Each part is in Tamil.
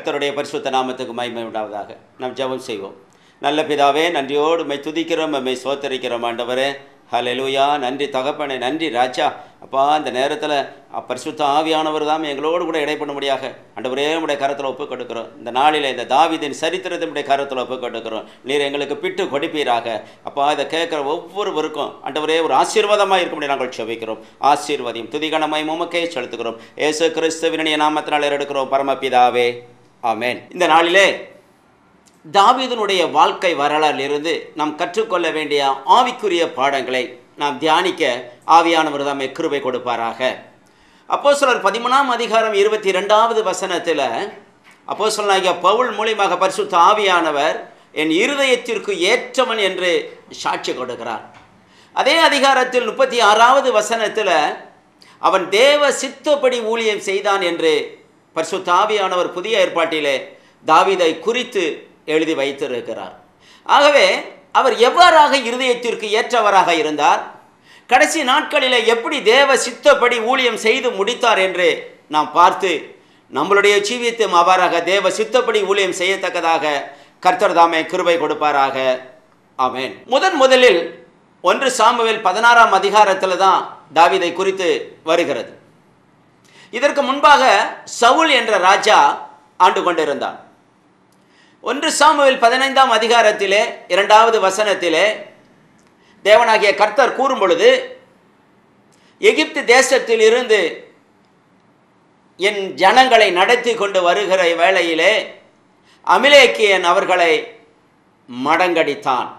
கர்த்தருடைய பரிசுத்த நாமத்துக்கு மகிமை உண்டாவதாக. நாம் ஜெபம் செய்வோம். நல்ல பிதாவே, நன்றியோடு உம்மை துதிக்கிறோம், உம்மை ஸ்தோத்திரிக்கிறோம் ஆண்டவரே. ஹல்லேலூயா. நன்றி தகப்பனே, நன்றி ராஜா. அப்பா, இந்த நேரத்தில் பரிசுத்த ஆவியானவர் தான் எங்களோடு கூட இடைப்படும்படியாக ஆண்டவரே உடைய கரத்தில் ஒப்புக் கொடுக்கிறோம். இந்த நாளில் இந்த தாவீதின் சரித்திரத்தினுடைய கரத்தில் ஒப்புக் கொடுக்கிறோம். நீர் எங்களுக்கு பிட்டு கொடுப்பீராக. அப்பா, இதை கேட்குற ஒவ்வொருவருக்கும் ஆண்டவரே ஒரு ஆசீர்வாதமாக இருக்கும்படி நாங்கள் செபிக்கிறோம். ஆசீர்வாதியும் துதிகனமாய் உமக்கே செலுத்துகிறோம். இயேசு கிறிஸ்துவினுடைய நாமத்தினால் எடுக்கிறோம் பரமபிதாவே, ஆமென். இந்த நாளிலே தாவீதினுடைய வாழ்க்கை வரலாறிலிருந்து நாம் கற்றுக்கொள்ள வேண்டிய ஆவிக்குரிய பாடங்களை நாம் தியானிக்க ஆவியானவர் தாமே கிருபை கொடுப்பாராக. அப்போஸ்தலர் 13ஆம் அதிகாரம் 22வது வசனத்தில் அப்போஸ்தலனாகிய பவுல் மூலமாக பரிசுத்த ஆவியானவர் என் இருதயத்திற்கு ஏற்றவன் என்று சாட்சி கொடுக்கிறார். அதே அதிகாரத்தில் 36வது வசனத்தில் அவன் தேவ சித்தப்படி ஊழியம் செய்தான் என்று பரிசுத்த ஆவியானவர் புதிய ஏற்பாட்டிலே தாவீதை குறித்து எழுதி வைத்திருக்கிறார். ஆகவே அவர் எவ்வாறாக இருதயத்திற்கு ஏற்றவராக இருந்தார், கடைசி நாட்களில் எப்படி தேவ சித்தப்படி ஊழியம் செய்து முடித்தார் என்று நாம் பார்த்து நம்மளுடைய ஜீவியத்தையும் அவ்வாறாக தேவ சித்தப்படி ஊழியம் செய்யத்தக்கதாக கர்த்தர் தாமே கிருபை கொடுப்பாராக. ஆமென். முதலில் 1 சாமுவேல் 16ஆம் அதிகாரத்தில் தான் தாவீதை குறித்து வருகிறது. இதற்கு முன்பாக சவுல் என்ற ராஜா ஆண்டு கொண்டிருந்தான். 1 சாமுவேல் 15ஆம் அதிகாரத்திலே 2வது வசனத்திலே தேவனாகிய கர்த்தர் கூறும் பொழுது, எகிப்து தேசத்தில் இருந்து என் ஜனங்களை நடத்தி கொண்டு வருகிற வேளையிலே அமிலேக்கியன் அவர்களை மடங்கடித்தான்.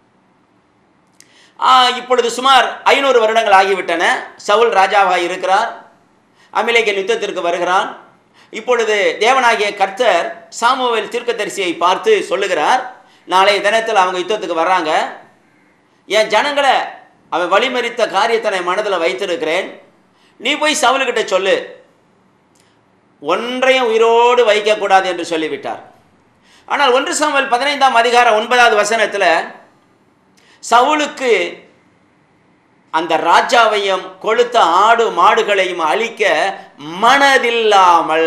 இப்பொழுது சுமார் 500 வருடங்கள் ஆகிவிட்டன. சவுல் ராஜாவாக இருக்கிறார். அமிலேக்கியன் யுத்தத்திற்கு வருகிறான். இப்பொழுது தேவனாகிய கர்த்தர் சாமுவேல் தீர்க்கதரிசியை பார்த்து சொல்லுகிறார், நாளைய தினத்தில் அவங்க யுத்தத்துக்கு வர்றாங்க, என் ஜனங்களை அவன் வழிமறித்த காரியத்தை மனதில் வைத்திருக்கிறேன், நீ போய் சவுலுக்கிட்ட சொல்லு, ஒன்றையும் உயிரோடு வைக்கக்கூடாது என்று சொல்லிவிட்டார். ஆனால் 1 சாமுவேல் 15ஆம் அதிகாரம் 9வது வசனத்தில் சவுலுக்கு அந்த ராஜாவையும் கொளுத்த ஆடு மாடுகளையும் அழிக்க மனதில்லாமல்,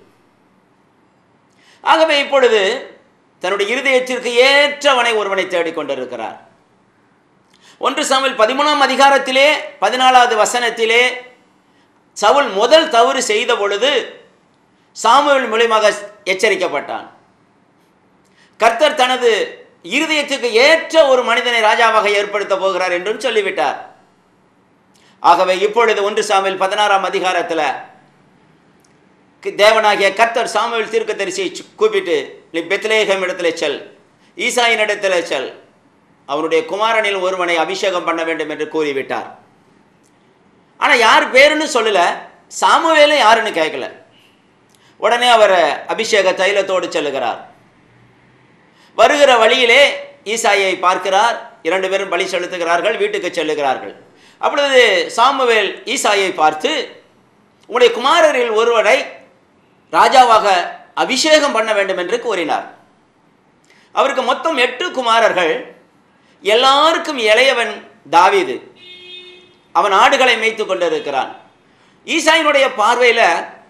ஆகவே இப்பொழுது தன்னுடைய இருதயத்திற்கு ஏற்றவனை ஒருவனை தேடிக்கொண்டிருக்கிறார். 1 சாமுவேல் 13ஆம் அதிகாரத்திலே 14வது வசனத்திலே சவுல் முதல் தவறு செய்த பொழுது சாமுவேல் மூலமாக எச்சரிக்கப்பட்டான். கர்த்தர் தனது இருதயத்துக்கு ஏற்ற ஒரு மனிதனை ராஜாவாக ஏற்படுத்த போகிறார் என்றும் சொல்லிவிட்டார். ஆகவே இப்பொழுது 1 சாமுவேல் 16ஆம் அதிகாரத்தில் தேவனாகிய கர்த்தர் சாமுவேல் தீர்க்கதரிசியை கூப்பிட்டு, நீ பெத்லேஹேம் இடத்துல செல், ஈசாயின் இடத்துல செல், அவருடைய குமாரனில் ஒருவனை அபிஷேகம் பண்ண வேண்டும் என்று கூறிவிட்டார். ஆனால் யார் பேருன்னு சொல்லல, சாமுவேலை யாருன்னு கேட்கல. உடனே அவர் அபிஷேக தைலத்தோடு செல்லுகிறார். வருகிற வழியிலே ஈசாயை பார்க்கிறார். 2 பேரும் பலி செலுத்துகிறார்கள், வீட்டுக்கு செல்லுகிறார்கள். அப்பொழுது சாமுவேல் ஈசாயை பார்த்து, உங்களுடைய குமாரரில் ஒருவரை ராஜாவாக அபிஷேகம் பண்ண வேண்டும் என்று கூறினார். அவருக்கு மொத்தம் 8 குமாரர்கள். எல்லாருக்கும் இளையவன் தாவீது. அவன் ஆடுகளை மேய்த்து கொண்டிருக்கிறான். ஈசாயினுடைய பார்வையில்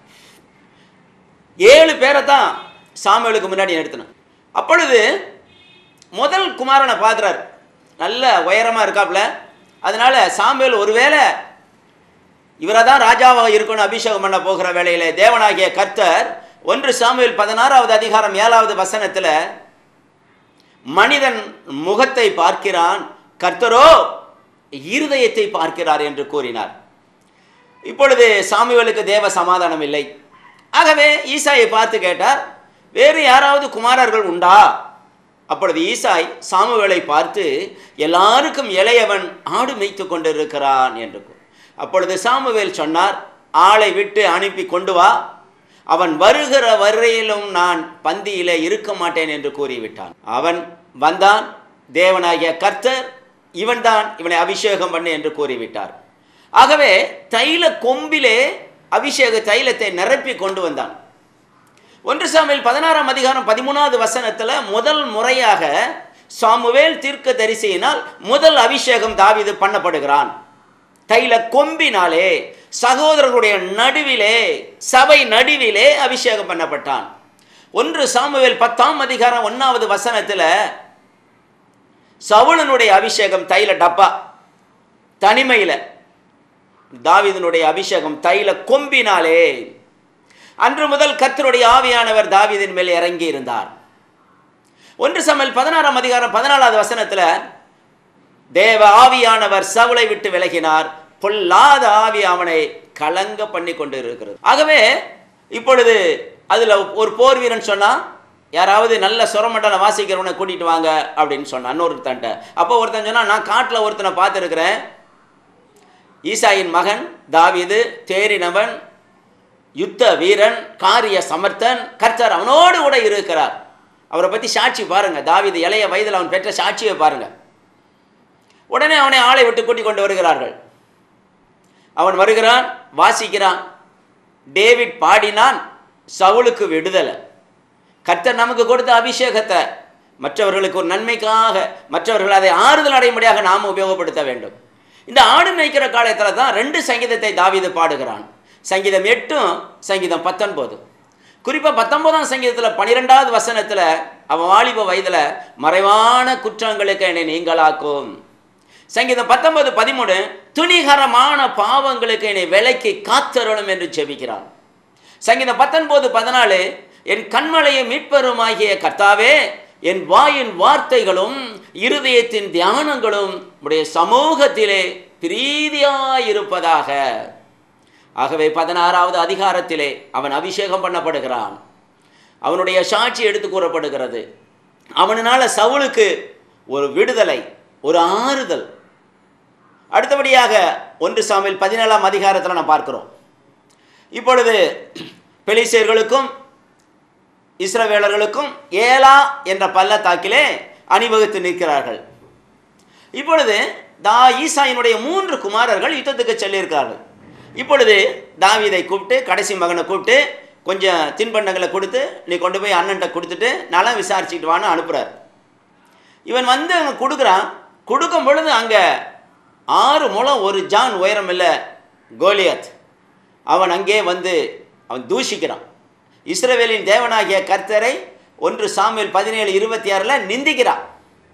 7 பேரை தான் சாமுவேலுக்கு முன்னாடி நிறுத்தினான். அப்பொழுது முதல் குமாரனை பார்க்குறார், நல்ல உயரமாக இருக்காப்புல. அதனால சாமுவேல் ஒருவேளை இவரை தான் ராஜாவாக இருக்கணும் அபிஷேகம் பண்ண போகிற வேளையிலே தேவனாகிய கர்த்தர் 1 சாமுவேல் 16வது அதிகாரம் 7வது வசனத்தில் மனிதன் முகத்தை பார்க்கிறான், கர்த்தரோ இருதயத்தை பார்க்கிறார் என்று கூறினார். இப்பொழுது சாமுவேலுக்கு தேவ சமாதானம் இல்லை. ஆகவே ஈசாயை பார்த்து கேட்டார், வேறு யாராவது குமாரர்கள் உண்டா? அப்பொழுது ஈசாய் சாமுவேலை பார்த்து, எல்லாருக்கும் இளையவன் ஆடு மேய்த்து கொண்டிருக்கிறான் என்று. அப்பொழுது சாமுவேல் சொன்னார், ஆளை விட்டு அனுப்பி கொண்டு வா, அவன் வருகிற வரையிலும் நான் பந்தியிலே இருக்க மாட்டேன் என்று கூறிவிட்டான். அவன் வந்தான். தேவனாகிய கர்த்தர் இவன்தான் இவனை அபிஷேகம் பண்ணு என்று கூறிவிட்டார். ஆகவே தைல கொம்பிலே அபிஷேக தைலத்தை நிரப்பி கொண்டு வந்தான். 1 சாமுவேல் 16ஆம் அதிகாரம் 13வது வசனத்தில் முதல் முறையாக சாமுவேல் தீர்க்கதரிசியினால் முதல் அபிஷேகம் தாவீது பண்ணப்படுகிறான். தைல கொம்பினாலே சகோதரர்களுடைய நடுவிலே, சபை நடுவிலே அபிஷேகம் பண்ணப்பட்டான். 1 சாமுவேல் 10ஆம் அதிகாரம் 1வது வசனத்தில் சவுலனுடைய அபிஷேகம் தைல டப்பா தனிமையில், தாவீதினுடைய அபிஷேகம் தைல கொம்பினாலே. அன்று முதல் கர்த்தருடைய ஆவியானவர் தாவீதின் மேல் இறங்கி இருந்தார். 1 சாமுவேல் 16ஆம் அதிகாரம் 14வது வசனத்தில் தேவ ஆவியானவர் சவுலை விட்டு விலகினார், பொல்லாத ஆவி அவனை கலங்க பண்ணி கொண்டு இருக்கிறது. ஆகவே இப்பொழுது அதில் ஒரு போர் வீரன் சொன்னால், யாராவது நல்ல சுரமண்டலம் வாசிக்கிறவனை கூட்டிகிட்டு வாங்க அப்படின்னு சொன்னான் இன்னொருத்தன்ட்ட. அப்போ ஒருத்தன் சொன்னால், நான் காட்டில் ஒருத்தனை பார்த்துருக்கிறேன், ஈசாயின் மகன் தாவீது, தேறினவன், யுத்த வீரன், காரிய சமர்த்தன், கர்த்தர் அவனோடு கூட இருக்கிறார். அவரை பற்றி சாட்சி பாருங்க, தாவீது இளைய வயதில் அவன் பெற்ற சாட்சியை பாருங்க. உடனே அவனை ஆளை விட்டு கூட்டிக் கொண்டு வருகிறார்கள். அவன் வருகிறான், வாசிக்கிறான். டேவிட் பாடினான், சவுலுக்கு விடுதலை. கர்த்தர் நமக்கு கொடுத்த அபிஷேகத்தை மற்றவர்களுக்கு ஒரு நன்மைக்காக, மற்றவர்கள் அதை ஆறுதல் அடையும்படியாக நாம் உபயோகப்படுத்த வேண்டும். இந்த ஆடு மேய்க்கிற காலத்தில் தான் 2 சங்கீதத்தை தாவீது பாடுகிறான். சங்கீதம் 8, சங்கீதம் 19. குறிப்பாக 19ஆம் சங்கீதத்தில் 12வது வசனத்தில் அவன் வாலிப வயதில் மறைவான குற்றங்களுக்கு என்னை நீங்களாக்கும். சங்கீதம் 19:13 துணிகரமான பாவங்களுக்கு என்னை விலக்கி காத்தருளும் என்று ஜெபிக்கிறான். சங்கீதம் 19:14 என் கண்மலையை மீட்பருமாகிய கர்த்தாவே, என் வாயின் வார்த்தைகளும் இருதயத்தின் தியானங்களும் உடைய சமூகத்திலே பிரீதியாயிருப்பதாக. ஆகவே 16வது அதிகாரத்திலே அவன் அபிஷேகம் பண்ணப்படுகிறான். அவனுடைய சாட்சி எடுத்து கூறப்படுகிறது. அவனால சவுலுக்கு ஒரு விடுதலை, ஒரு ஆறுதல். அடுத்தபடியாக 1 சாமுவேல் 17ஆம் அதிகாரத்தில் நாம் பார்க்கிறோம். இப்பொழுது பெலிஸ்தர்களுக்கும் இஸ்ரவேலர்களுக்கும் ஏலா என்ற பள்ளத்தாக்கிலே அணிவகுத்து நிற்கிறார்கள். இப்பொழுது ஈசாயினுடைய 3 குமாரர்கள் யுத்தத்துக்கு செல்லியிருக்கிறார்கள். இப்பொழுது தாவீதை கூப்பிட்டு, கடைசி மகனை கூப்பிட்டு கொஞ்சம் தின்பண்டங்களை கொடுத்து, நீ கொண்டு போய் அண்ணன்ட்ட கொடுத்துட்டு நல்லா விசாரிச்சுட்டு வான்னு அனுப்புகிறார். இவன் வந்து அங்கே கொடுக்குறான். கொடுக்கும் பொழுது அங்கே 6 முழம் 1 ஜான் உயரம் இல்லை கோலியாத் அவன் அங்கே வந்து அவன் தூஷிக்கிறான். இஸ்ரவேலின் தேவனாகிய கர்த்தரை 1 சாமுவேல் 17:26 நிந்திக்கிறான்.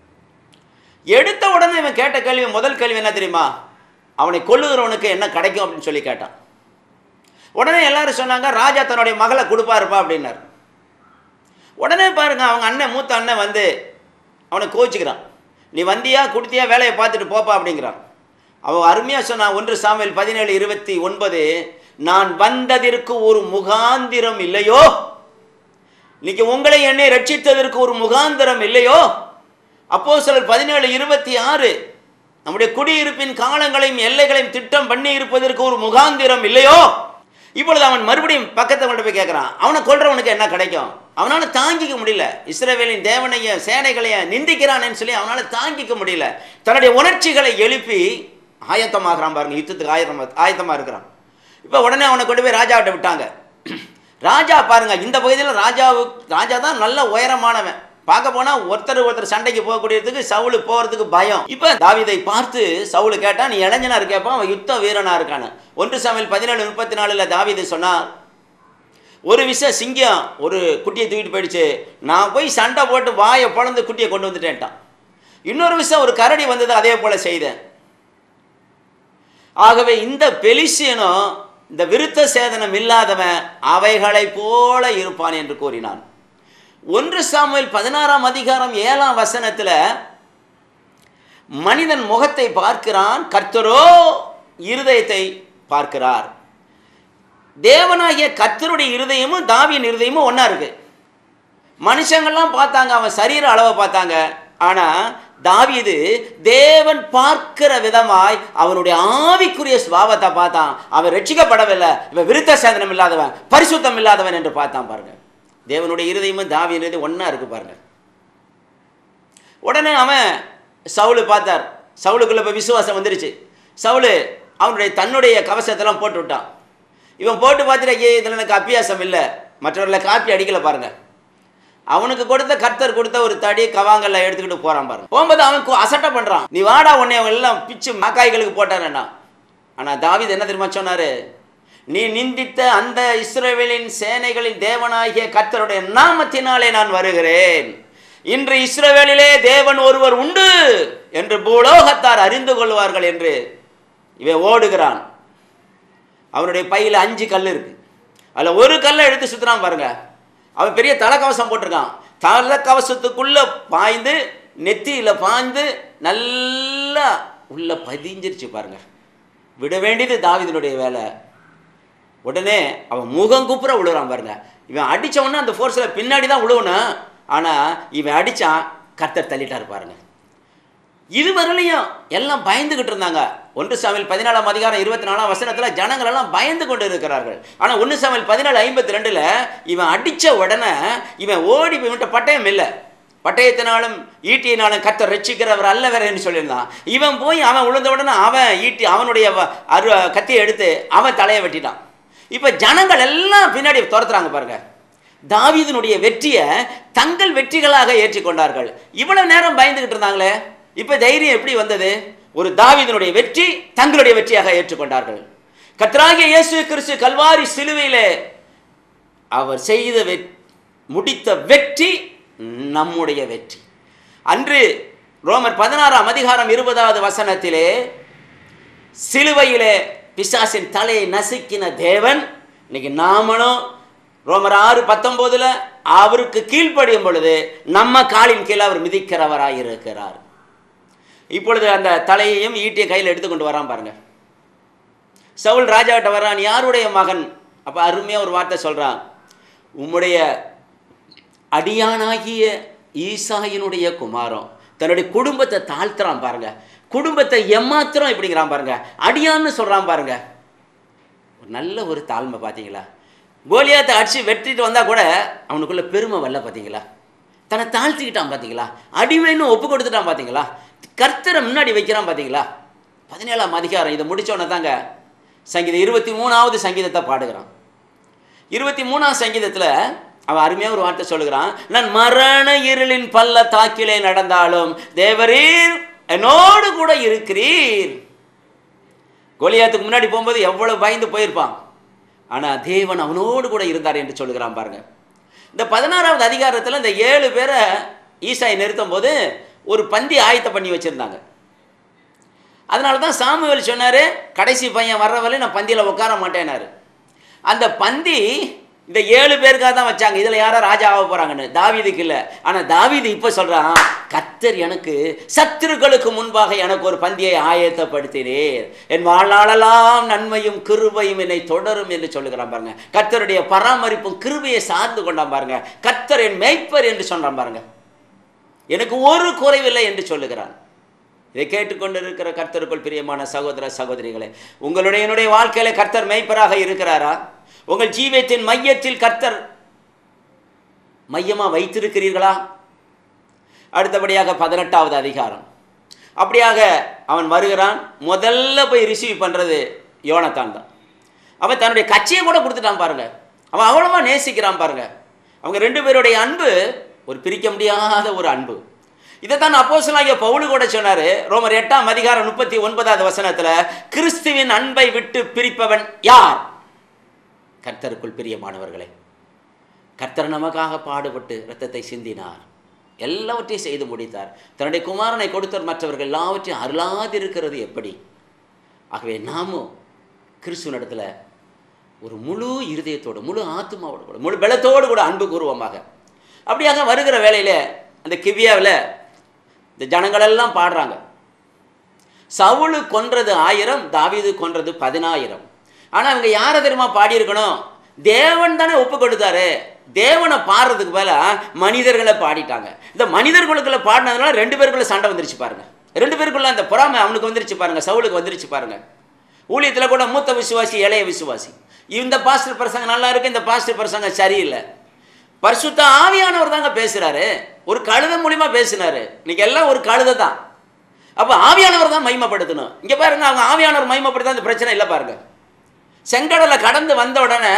எடுத்த உடனே இவன் கேட்ட கேள்வி, முதல் கேள்வி என்ன தெரியுமா? அவனை கொல்லுகிறவனுக்கு என்ன கிடைக்கும் அப்படின்னு சொல்லி கேட்டான். உடனே எல்லாரும் சொன்னாங்க, ராஜா தன்னுடைய மகளை கொடுப்பாருப்பா அப்படின்னார். உடனே பாருங்க, அவங்க அண்ணன், மூத்த அண்ணன் வந்து அவனை கோச்சிக்கிறான். நீ வந்தியா கொடுத்தியா, வேலையை பார்த்துட்டு போப்பா அப்படிங்கிறான். அவன் அருமையாக சொன்னான். 1 சாமுவேல் 17:29 நான் வந்ததற்கு ஒரு முகாந்திரம் இல்லையோ, இன்னைக்கு உங்களை என்னை ரட்சித்ததற்கு ஒரு முகாந்திரம் இல்லையோ. அப்போஸ்தலர் 17:26 நம்முடைய குடியிருப்பின் காலங்களையும் எல்லைகளையும் திட்டம் பண்ணி இருப்பதற்கு ஒரு முகாந்திரம் இல்லையோ. இப்பொழுது அவன் மறுபடியும் பக்கத்தை கொண்டு போய் கேட்குறான், அவனை கொல்றவனுக்கு என்ன கிடைக்கும்? அவனால் தாங்கிக்க முடியல. இஸ்ரவேலின் தேவனைய சேனைகளைய நிந்திக்கிறான்னு சொல்லி அவனால் தாங்கிக்க முடியல. தன்னுடைய உணர்ச்சிகளை எழுப்பி ஆயத்தமாகறான் பாருங்க, யுத்தத்துக்கு ஆயத்தமாக இருக்கிறான். இப்போ உடனே அவனை கொண்டு போய் ராஜாவிட்ட விட்டாங்க. ராஜா பாருங்க, இந்த பகுதியில் ராஜா தான் நல்ல உயரமானவன். பார்க்க போனால் ஒருத்தர் சண்டைக்கு போகக்கூடியதுக்கு சவுலு போகிறதுக்கு பயம். இப்போ தாவீதை பார்த்து சவுலு கேட்டான், நீ இளைஞனா இருக்கேப்பா, அவன் யுத்த வீரனா இருக்கானு. 1 சாமுவேல் 17:34 தாவீது சொன்னான், ஒரு விஷயம் சிங்கம் ஒரு குட்டியை தூக்கிட்டு போயிடுச்சு, நான் போய் சண்டை போட்டு வாயை பொழந்து குட்டியை கொண்டு வந்துட்டேன்ட்டான். இன்னொரு விஷயம், ஒரு கரடி வந்தது, அதே போல செய்தேன். ஆகவே இந்த பெலிஸ்தியனும் இந்த விருத்த சேதனம் இல்லாதவன் அவைகளை போல இருப்பான் என்று கூறினான். 1 சாமுவேல் 16ஆம் அதிகாரம் 7ஆம் வசனத்தில் மனிதன் முகத்தை பார்க்கிறான், கர்த்தரோ இருதயத்தை பார்க்கிறார். தேவனாகிய கர்த்தருடைய இருதயமும் தாவீதின் இருதயமும் ஒன்றா இருக்கு. மனுஷங்கள்லாம் பார்த்தாங்க, அவன் சரீர அளவை பார்த்தாங்க. ஆனால் தாவீது தேவன் பார்க்கிற விதமாய் அவனுடைய ஆவிக்குரிய சுபாவத்தை பார்த்தான். அவன் ரட்சிக்கப்படவில்லை, இவன் விருத்த சேதனம் இல்லாதவன், பரிசுத்தம் இல்லாதவன் என்று பார்த்தான் பாருங்க. தேவனுடைய இருதயமும் தாவீதின் இருதயம் ஒன்றா இருக்கு பாருங்க. உடனே அவன் சவுலு பார்த்தார். சவுலுக்குள்ள இப்போ விசுவாசம் வந்துருச்சு. சவுலு தன்னுடைய கவசத்தெல்லாம் போட்டு விட்டான். இவன் போட்டு பார்த்துட்டு, இதில் எனக்கு அபியாசம் இல்லை, மற்றவர்களை காப்பி அடிக்கலை பாருங்க. அவனுக்கு கொடுத்த கர்த்தர் கொடுத்த ஒரு தடி கவாங்கல்ல எடுத்துக்கிட்டு போறான் பாருங்க. போகும்போது அவன் அசட்டை பண்றான், நீ வாடா, உன்னை எல்லாம் பிச்சு மக்காய்களுக்கு போட்டானா. ஆனா தாவீது என்ன தெரியுமா சொன்னாரு? நீ நிந்தித்த அந்த இஸ்ரவேலின் சேனைகளின் தேவனாகிய கர்த்தருடைய நாமத்தினாலே நான் வருகிறேன். இன்று இஸ்ரவேலிலே தேவன் ஒருவர் உண்டு என்று பூலோகத்தார் அறிந்து கொள்வார்கள் என்று இவன் ஓடுகிறான். அவனுடைய பையில் 5 கல் இருக்கு. அதில் ஒரு கல்லை எடுத்து சுற்றுறான் பாருங்க. அவன் பெரிய தலைக்கவசம் போட்டிருக்கான். தலைக்கவசத்துக்குள்ள பாய்ந்து நெத்தியில் பாய்ந்து நல்லா உள்ள பதிஞ்சிருச்சு பாருங்க. விட வேண்டியது தாவீதினுடைய வேலை. உடனே அவன் முகம் குப்புற விழுறான் பாருங்க. இவன் அடித்தவொன்னே அந்த ஃபோர்ஸில் பின்னாடி தான் விழுவணும். ஆனால் இவன் அடித்தான், கர்த்தர் தள்ளிட்டார் பாருங்க. இதுவரையிலையும் எல்லாம் பயந்துகிட்டு இருந்தாங்க. 1 சாமுவேல் 14:24 ஜனங்கள் எல்லாம் பயந்து கொண்டு இருக்கிறார்கள். ஆனால் 1 சாமுவேல் 14:52 இவன் அடித்த உடனே இவன் ஓடி இவன்கிட்ட பட்டயம் இல்லை, பட்டயத்தினாலும் ஈட்டியினாலும் கர்த்தர் ரட்சிக்கிறவர் அல்ல வேற என்று சொல்லியிருந்தான். இவன் போய் அவன் விழுந்த உடனே அவன் ஈட்டி அவனுடைய கத்தியை எடுத்து அவன் தலையை வெட்டிட்டான். இப்போ ஜனங்கள் எல்லாம் பின்னாடி துரத்துறாங்க பாருங்க. தாவீதினுடைய வெற்றியை தங்கள் வெற்றிகளாக ஏற்றுக்கொண்டார்கள். இவ்வளவு நேரம் பயந்துகிட்டு இருந்தாங்களே, இப்போ தைரியம் எப்படி வந்தது? ஒரு தாவீதினுடைய வெற்றி தங்களுடைய வெற்றியாக ஏற்றுக்கொண்டார்கள். கர்த்தராகிய இயேசு கிறிஸ்து கல்வாரி சிலுவையிலே அவர் செய்த முடித்த வெற்றி நம்முடைய வெற்றி. அன்று ரோமர் 16:20 சிலுவையிலே பிசாசின் தலையை நசுக்கின தேவன் இன்னைக்கு நாமளும் ரோமர் 6:19 அவருக்கு கீழ்ப்படியும் பொழுது நம்ம காலின் கீழே அவர் மிதிக்கிறவராய் இருக்கிறார். இப்பொழுது அந்த தலையையும் ஈட்டிய கையில் எடுத்துக்கொண்டு வரான் பாருங்க. சவுல் ராஜாவிட்ட வர்றான், யாருடைய மகன்? அப்போ அருமையாக ஒரு வார்த்தை சொல்கிறான், உம்முடைய அடியானாகிய ஈசாயினுடைய குமாரம். தன்னுடைய குடும்பத்தை தாழ்த்துறான் பாருங்க. குடும்பத்தை எம்மாத்திரம் இப்படிங்கிறான் பாருங்க. அடியான்னு சொல்கிறான் பாருங்க. ஒரு நல்ல ஒரு தாழ்மை பார்த்தீங்களா? கோலியாத்தை அடிச்சு வெட்டிட்டு வந்தால் கூட அவனுக்குள்ள பெருமை வரல பார்த்தீங்களா? தன்னை தாழ்த்திக்கிட்டான் பார்த்தீங்களா? அடிமைன்னு ஒப்பு கொடுத்துட்டான் பார்த்தீங்களா? கர்த்தரை முன்னாடி வைக்கிறான் பார்த்தீங்களா? 17 இதை முடித்தோன்னே தாங்க சங்கீதம் 23வது சங்கீதத்தை பாடுகிறான். 23ஆம் சங்கீதத்தில் அவன் அருமையாக ஒரு வார்த்தை சொல்லுகிறான், நான் மரண இருளின் பள்ளத்தாக்கிலே நடந்தாலும் தேவரீர் என்னோடு கூட இருக்கிறீர். கோலியாத்துக்கு முன்னாடி போகும்போது எவ்வளவு பயந்து போயிருப்பான், ஆனால் தேவன் அவனோடு கூட இருந்தார் என்று சொல்லுகிறான் பாருங்க. இந்த 16வது அதிகாரத்தில் இந்த 7 பேரை ஈசாயை நிறுத்தும் போது ஒரு பந்தி ஆயத்த பண்ணி வச்சுருந்தாங்க. அதனால தான் சாமுவேல் சொன்னார், கடைசி பையன் வர்ற வரை நான் பந்தியில் உட்கார மாட்டேனாரு. அந்த பந்தி இந்த 7 பேருக்காக தான் வச்சாங்க. இதில் யாரோ ராஜா ஆக போகிறாங்கன்னு. தாவீதுக்கு இல்லை. ஆனால் தாவீது இப்போ சொல்கிறான், கர்த்தர் எனக்கு சத்துருக்களுக்கு முன்பாக எனக்கு ஒரு பந்தியை ஆயத்தப்படுத்தினேர், என் வாழ்நாளெல்லாம் நன்மையும் கிருபையும் என்னை தொடரும் என்று சொல்லுகிறான் பாருங்க. கர்த்தருடைய பராமரிப்பும் கிருபையை சார்ந்து கொண்டான் பாருங்க. கர்த்தர் என் மேய்ப்பர் என்று சொன்னான் பாருங்க. எனக்கு ஒரு குறைவில்லை என்று சொல்லுகிறான். இதை கேட்டுக்கொண்டு இருக்கிற கர்த்தருக்குள் பிரியமான சகோதர சகோதரிகளே, உங்களுடைய என்னுடைய வாழ்க்கையில கர்த்தர் மேய்ப்பராக இருக்கிறாரா? உங்கள் ஜீவியத்தின் மையத்தில் கர்த்தர் மையமா வைத்திருக்கிறீர்களா? அடுத்தபடியாக 18வது அதிகாரம். அப்படியாக அவன் வருகிறான். முதல்ல போய் ரிசீவ் பண்றது யோனத்தான் தான். அவன் தன்னுடைய கட்சியை கூட கொடுத்துட்டான் பாருங்க. அவன் அவ்வளவா நேசிக்கிறான் பாருங்க. அவங்க 2 பேருடைய அன்பு ஒரு பிரிக்க முடியாத ஒரு அன்பு. இதைத்தான் அப்போஸ்தலனாகிய பவுல் கூட சொன்னாரு. ரோமர் 8:39 கிறிஸ்துவின் அன்பை விட்டு பிரிப்பவன் யார்? கர்த்தருக்குள் பிரியமானவர்களே, கர்த்தர் நமக்காக பாடுபட்டு இரத்தத்தை சிந்தினார், எல்லாவற்றையும் செய்து முடித்தார். தன்னுடைய குமாரனை கொடுத்தவர் மற்றவர்கள் எல்லாவற்றையும் அருளாதிருக்கிறது எப்படி? ஆகவே நாமும் கிறிஸ்துவனிடத்தில் ஒரு முழு இருதயத்தோடு, முழு ஆத்மாவோடு கூட, முழு பலத்தோடு கூட அன்பு கூறுவோமாக. அப்படியாக வருகிற வேளையில் அந்த கிவியாவில் இந்த ஜனங்களெல்லாம் பாடுறாங்க. சவுலு கொன்றது 1000, தாவீது கொன்றது 10000. ஆனால் அவங்க யாரை தெரியுமா பாடியிருக்கணும்? தேவன் தானே ஒப்பு கொடுத்தாரு. தேவனை பாடுறதுக்கு மேலே மனிதர்களை பாடிட்டாங்க. இந்த மனிதர்களுக்குள்ள பாடினதுனால 2 பேருக்குள்ள சண்டை வந்துருச்சு பாருங்க. 2 பேருக்குள்ள அந்த பொறாமை அவனுக்கு வந்துருச்சு பாருங்க, சவுலுக்கு வந்துருச்சு பாருங்க. ஊழியத்தில் கூட மூத்த விசுவாசி, இளைய விசுவாசி. இந்த பாஸ்டர் பிரசங்க நல்லா இருக்கு, இந்த பாஸ்டர் பிரசங்க சரியில்லை. பரிசுத்த ஆவியானவர் தாங்க பேசுறாரு. ஒரு கழுதை மூலியமா பேசினாரு. இன்னைக்கு எல்லாம் ஒரு கழுதை தான். அப்ப ஆவியானவர் தான் மகிமைப்படுத்தணும். இங்க பாருங்க, அவங்க ஆவியானவர் மகிமைப்படுத்த அந்த பிரச்சனை இல்லை பாருங்க. செங்கடலை கடந்து வந்த உடனே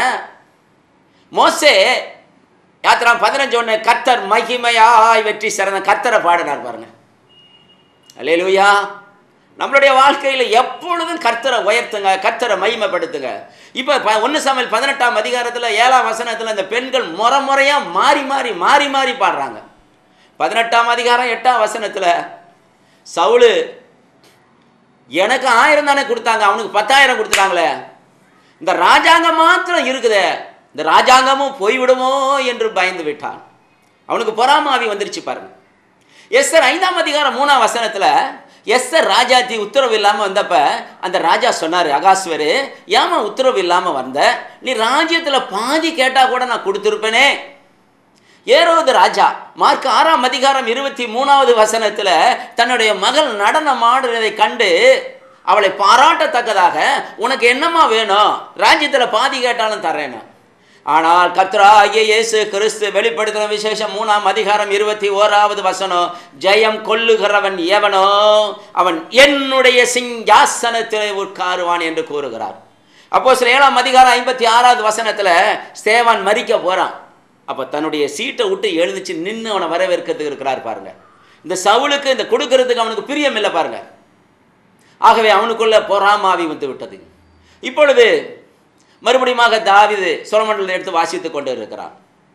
மோசே யாத்திரா 15 கர்த்தர் மகிமையாய் வெற்றி சிறந்த கர்த்தரை பாடினார் பாருங்க. அல்லேலூயா. நம்மளுடைய வாழ்க்கையில் எப்பொழுதும் கர்த்தரை உயர்த்துங்க, கர்த்தரை மகிமைப்படுத்துங்க. இப்போ 1 சாமுவேல் 18ஆம் அதிகாரத்தில் 7ஆம் வசனத்தில் இந்த பெண்கள் முறையாக மாறி மாறி மாறி மாறி பாடுறாங்க. 18ஆம் அதிகாரம் 8ஆம் வசனத்தில் சவுலு எனக்கு 1000 தானே கொடுத்தாங்க, அவனுக்கு 10,000 கொடுத்துட்டாங்களே, இந்த ராஜாங்கம் மாத்திரம் இருக்குதே, இந்த ராஜாங்கமும் போய்விடுமோ என்று பயந்து விட்டான். அவனுக்கு பொறாமாவி வந்துருச்சு பாருங்க. எஸ்தர் 5ஆம் அதிகாரம் 3ஆம் வசனத்தில் எஸ்தர் ராஜாத்தி உத்தரவு இல்லாமல் வந்தப்ப அந்த ராஜா சொன்னார், அகாஸ்வரு ஏமா உத்தரவு இல்லாமல் வந்த, நீ ராஜ்யத்தில் பாதி கேட்டால் கூட நான் கொடுத்துருப்பேனே. ஏரோது ராஜா மார்க் 6ஆம் அதிகாரம் 23ஆவது வசனத்தில் தன்னுடைய மகள் நடனம் ஆடுறதை கண்டு அவளை பாராட்டத்தக்கதாக உனக்கு என்னமா வேணும், ராஜ்யத்தில் பாதி கேட்டாலும் தர்றேன்னு. ஆனால் கர்த்தராகிய இயேசு கிறிஸ்து வெளிப்படுத்தின விசேஷம் 3ஆம் அதிகாரம் 21ஆவது வசனம், ஜெயம் கொள்ளுகிறவன் எவனோ அவன் என்னுடைய சிங்காசனத்திலே உட்காருவான் என்று கூறுகிறார். அப்போஸ்தலர் 7ஆம் அதிகாரம் 56ஆவது வசனத்தில் ஸ்தேவான் மரிக்க போறான். அப்போ தன்னுடைய சீட்டை விட்டு எழுந்துச்சு நின்று அவனை வரவேற்கிறதுக்கு இருக்கிறார் பாருங்க. இந்த சவுலுக்கு இந்த கொடுக்கறதுக்கு அவனுக்கு பிரியம் இல்லை பாருங்க. ஆகவே அவனுக்குள்ள பொறாமாவி வந்து விட்டது. இப்பொழுது மறுபடியும் தாவீது சொலொமோனில் எடுத்து வாசித்து கொண்டு இருக்கிறான்.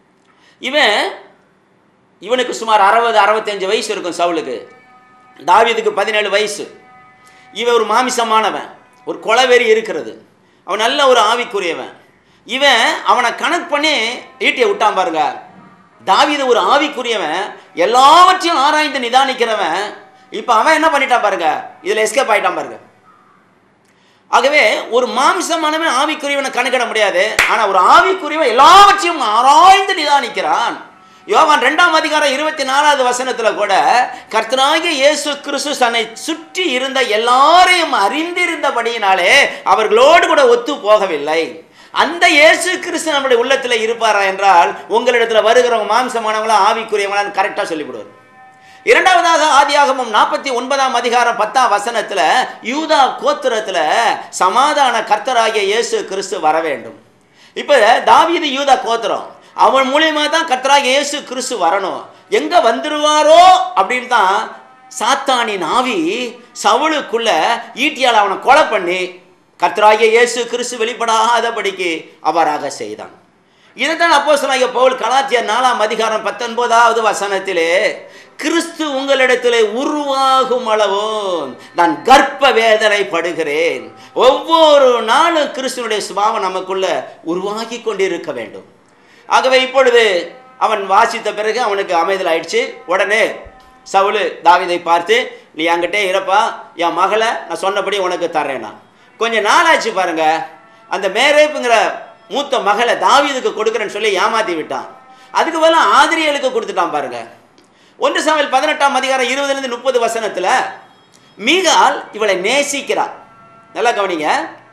இவனுக்கு சுமார் 60-65 வயசு இருக்கும் சவுலுக்கு. தாவீதுக்கு 17 வயசு. இவன் ஒரு மாமிசமானவன், ஒரு கொலவெறி இருக்கிறது, அவன் நல்ல ஒரு ஆவிக்குரியவன். இவன் அவனை கணக்கு பண்ணி ஈட்டியை விட்டான் பாருங்க. தாவீது ஒரு ஆவிக்குரியவன், எல்லாவற்றையும் ஆராய்ந்து நிதானிக்கிறவன். இப்போ அவன் என்ன பண்ணிட்டான் பாருங்க, இதில் எஸ்கேப் ஆகிட்டான் பாருங்க. ஆகவே ஒரு மாம்சமானவன் ஆவிக்குரியவனை கணக்கிட முடியாது, ஆனால் ஒரு ஆவிக்குரியவன் எல்லாவற்றையும் ஆராய்ந்து நிதானிக்கிறான். யோவான் 2ஆம் அதிகாரம் 24ஆவது வசனத்தில் கூட கர்த்தராகிய இயேசு கிறிஸ்து தன்னை சுற்றி இருந்த எல்லாரையும் அறிந்திருந்தபடியினாலே அவர்களோடு கூட ஒத்து போகவில்லை. அந்த இயேசு கிறிஸ்து நம்முடைய உள்ளத்தில் இருப்பாரா என்றால் உங்களிடத்தில் வருகிறவங்க மாம்சமானவங்களா ஆவிக்குரியவங்களான்னு கரெக்டாக சொல்லிவிடுவார். இரண்டாவதாக ஆதியாகமம் 49ஆம் அதிகாரம் 10ஆம் வசனத்தில் யூதா கோத்திரத்தில் சமாதான கர்த்தராகிய இயேசு கிறிஸ்து வர வேண்டும். இப்போ தாவீது யூதா கோத்திரம், அவன் மூலியமாக தான் கர்த்தராகிய இயேசு கிறிஸ்து வரணும். எங்கே வந்துடுவாரோ அப்படின்னு தான் சாத்தானின் ஆவி சவுலுக்குள்ள ஈட்டியால் அவனை கொலை பண்ணி கர்த்தராகிய இயேசு கிறிஸ்து வெளிப்படாதபடிக்கு அவ்வாறாக செய்தான். இதைத்தான் அப்போஸ்தலனாகிய பவுல் கலாத்தியர் 4ஆம் அதிகாரம் 19ஆவது வசனத்திலே கிறிஸ்து உங்களிடத்திலே உருவாகும் அளவோ நான் கர்ப்ப வேதனை படுகிறேன். ஒவ்வொரு நாளும் கிறிஸ்துவனுடைய சுபாவம் நமக்குள்ள உருவாகி கொண்டிருக்க வேண்டும். ஆகவே இப்பொழுது அவன் வாசித்த பிறகு அவனுக்கு அமைதல் ஆயிடுச்சு. உடனே சவுலு தாவீதை பார்த்து, நீ என்கிட்டே இருப்பா, என் மகளை நான் சொன்னபடி உனக்கு தர்றேன்னா. கொஞ்சம் நாளாச்சு பாருங்க, அந்த மேரேப்புங்கிற மூத்த மகளை தாவீதுக்கு கொடுக்குறேன்னு சொல்லி ஏமாற்றி விட்டான். அதுக்கு பதிலா ஆதிரியலுக்கு கொடுத்துட்டான் பாருங்க. 1 சாமுவேல் 18ஆம் அதிகாரம் 20-30 வசனத்தில் மீகால் இவளை நேசிக்கிறார். நல்லா கவனிங்க,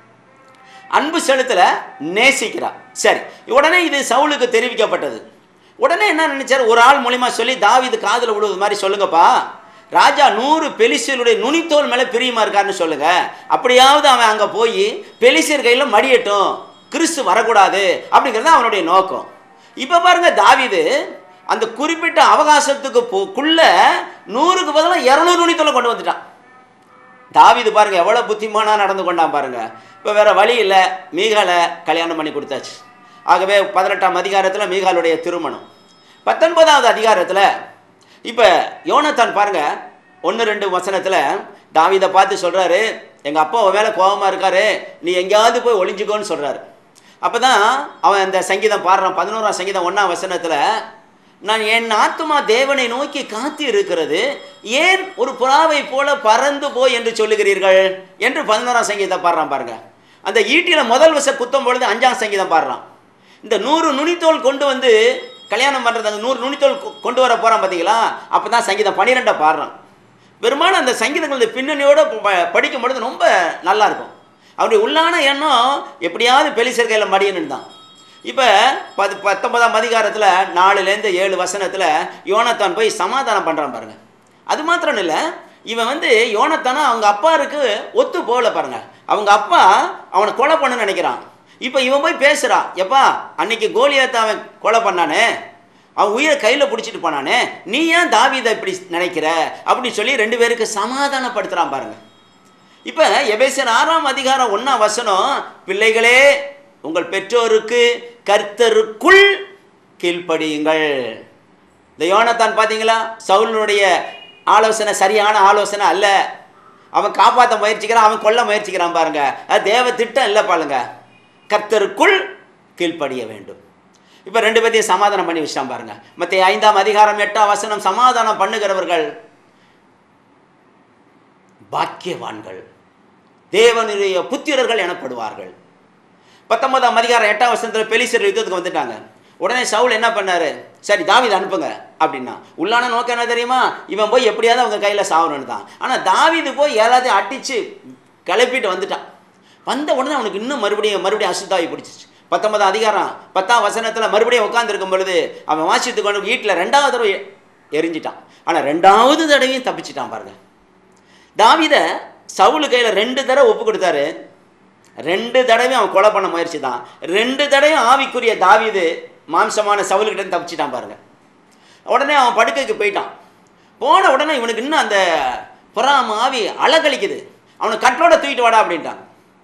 அன்பு செலுத்தல, நேசிக்கிறார். சரி, உடனே இது சவுலுக்கு தெரிவிக்கப்பட்டது. உடனே என்ன நினைச்சார், ஒரு ஆள் மூலியமா சொல்லி தாவீது காதில் விடுவது மாதிரி சொல்லுங்கப்பா, ராஜா 100 பெலிஸ்தீருடைய நுனித்தோல் மேலே பிரியமா இருக்காருன்னு சொல்லுங்க. அப்படியாவது அவன் அங்கே போய் பெலிஸ்தீர் கையில் மடியட்டும், கிறிஸ்து வரக்கூடாது அப்படிங்கிறது அவனுடைய நோக்கம். இப்போ பாருங்க, தாவீது அந்த குறிப்பிட்ட அவகாசத்துக்கு குள்ள 100க்கு பதிலாக 200 நுனித்தோலை கொண்டு வந்துட்டான். தாவீது பாருங்க எவ்வளோ புத்திமானா நடந்து கொண்டான் பாருங்க. இப்போ வேற வழி இல்லை, மீகாலை கல்யாணம் பண்ணி கொடுத்தாச்சு. ஆகவே 18ஆம் அதிகாரத்தில் மீகாலுடைய திருமணம். 19ஆவது அதிகாரத்தில் இப்போ யோனத்தான் பாருங்க 1-2 வசனத்தில் தாவீதை பார்த்து சொல்கிறாரு, எங்கள் அப்பா மேலே கோபமாக இருக்காரு, நீ எங்கேயாவது போய் ஒளிஞ்சுக்கோன்னு சொல்கிறாரு. அப்போ தான் அவன் அந்த சங்கீதம் பாடுறான். 11ஆம் சங்கீதம் 1ஆம் வசனத்தில், நான் என் ஆத்துமா தேவனை நோக்கி காத்து இருக்கிறது, ஏன் ஒரு புறாவை போல பறந்து போய் என்று சொல்லுகிறீர்கள் என்று 11ஆம் சங்கீதம் பாடுறான் பாருங்க. அந்த ஈட்டியில் முதல் வச குத்தம் பொழுது 5ஆம் சங்கீதம் பாடுறான். இந்த 100 நுனித்தோல் கொண்டு வந்து கல்யாணம் பண்ணுறது, அந்த 100 நுனித்தோல் கொண்டு வர போகிறான் பார்த்தீங்களா, அப்போ தான் சங்கீதம் 12 பாடுறான். பெரும்பாலும் அந்த சங்கீதங்கள் பின்னணியோடு படிக்கும் பொழுது ரொம்ப நல்லா இருக்கும். அவருடைய உள்ளான எண்ணம் எப்படியாவது பெலிஸ்தர் கையில் மடியணுன்னு தான். இப்போ 19ஆம் அதிகாரத்தில் 4-7 வசனத்தில் யோனத்தான் போய் சமாதானம் பண்ணுறான் பாருங்க. அது மாத்திரம் இல்லை, இவன் யோனத்தானா அவங்க அப்பாருக்கு ஒத்து போகல பாருங்க. அவங்க அப்பா அவனை கொலை பண்ணணும்னு நினைக்கிறான். இப்போ இவன் போய் பேசுகிறான், எப்பா அன்னைக்கு கோலியாத்தை அவன் கொலை பண்ணானே, அவன் உயிரை கையில் பிடிச்சிட்டு போனானே, நீ ஏன் தாவீதை இப்படி நினைக்கிற அப்படின்னு சொல்லி 2 பேருக்கு சமாதானப்படுத்துகிறான் பாருங்க. இப்போ எபேசியர் 6ஆம் அதிகாரம் 1ஆம் வசனம், பிள்ளைகளே உங்கள் பெற்றோருக்கு கர்த்தருக்குள் கீழ்ப்படியுங்கள். இந்த யோனத்தான் பார்த்தீங்களா, சவுலுடைய ஆலோசனை சரியான ஆலோசனை அல்ல. அவன் காப்பாற்ற முயற்சிக்கிறான், அவன் கொல்ல முயற்சிக்கிறான் பாருங்க. அது தேவ திட்டம் இல்லை பாருங்க. கர்த்தருக்குள் கீழ்ப்படிய வேண்டும். இப்போ 2 பேரையும் சமாதானம் பண்ணி வச்சிட்டான் பாருங்க. மத்தேயு 5ஆம் அதிகாரம் 8ஆம் வசனம், சமாதானம் பண்ணுகிறவர்கள் பாக்கியவான்கள், தேவனுடைய புத்திரர்கள் எனப்படுவார்கள். 19ஆம் அதிகாரம் 8ஆம் வசனத்தில் பெலிஸ்தர் யுத்தத்துக்கு வந்துட்டாங்க. உடனே சவுல் என்ன பண்ணாரு, சரி தாவீது அனுப்புங்க அப்படின்னா. உள்ளான நோக்கம் என்ன தெரியுமா, இவன் போய் எப்படியாவது அவங்க கையில் சாவணுன்னு தான். ஆனால் தாவீது போய் எல்லாத்தையும் அடித்து கிளப்பிட்டு வந்துட்டான். வந்த உடனே அவனுக்கு இன்னும் மறுபடியும் அசுத்தாவி பிடிச்சிச்சு. 19ஆம் அதிகாரம் 10ஆம் வசனத்தில் மறுபடியும் உட்காந்துருக்கும் பொழுது அவன் வாசித்து கொண்டு வீட்டில் 2வது தடவை எரிஞ்சிட்டான். ஆனால் 2வது தடவையும் தப்பிச்சிட்டான் பாருங்க. தாவீதை சவுலு கையில் 2 தடவை ஒப்பு கொடுத்தாரு. 2 தடவையும் அவன் கொலை பண்ண முயற்சி தான். 2 தடவையும் ஆவிக்குரிய தாவீது மாம்சமான சவுலுக்கிட்ட தப்பிச்சிட்டான் பாருங்க. உடனே அவன் படுக்கைக்கு போயிட்டான். போன உடனே இவனுக்கு இன்னும் அந்த பொறாம ஆவி அலகழிக்குது. அவனை கட்டோட தூக்கிட்டு வாடா அப்படின்ட்டான்.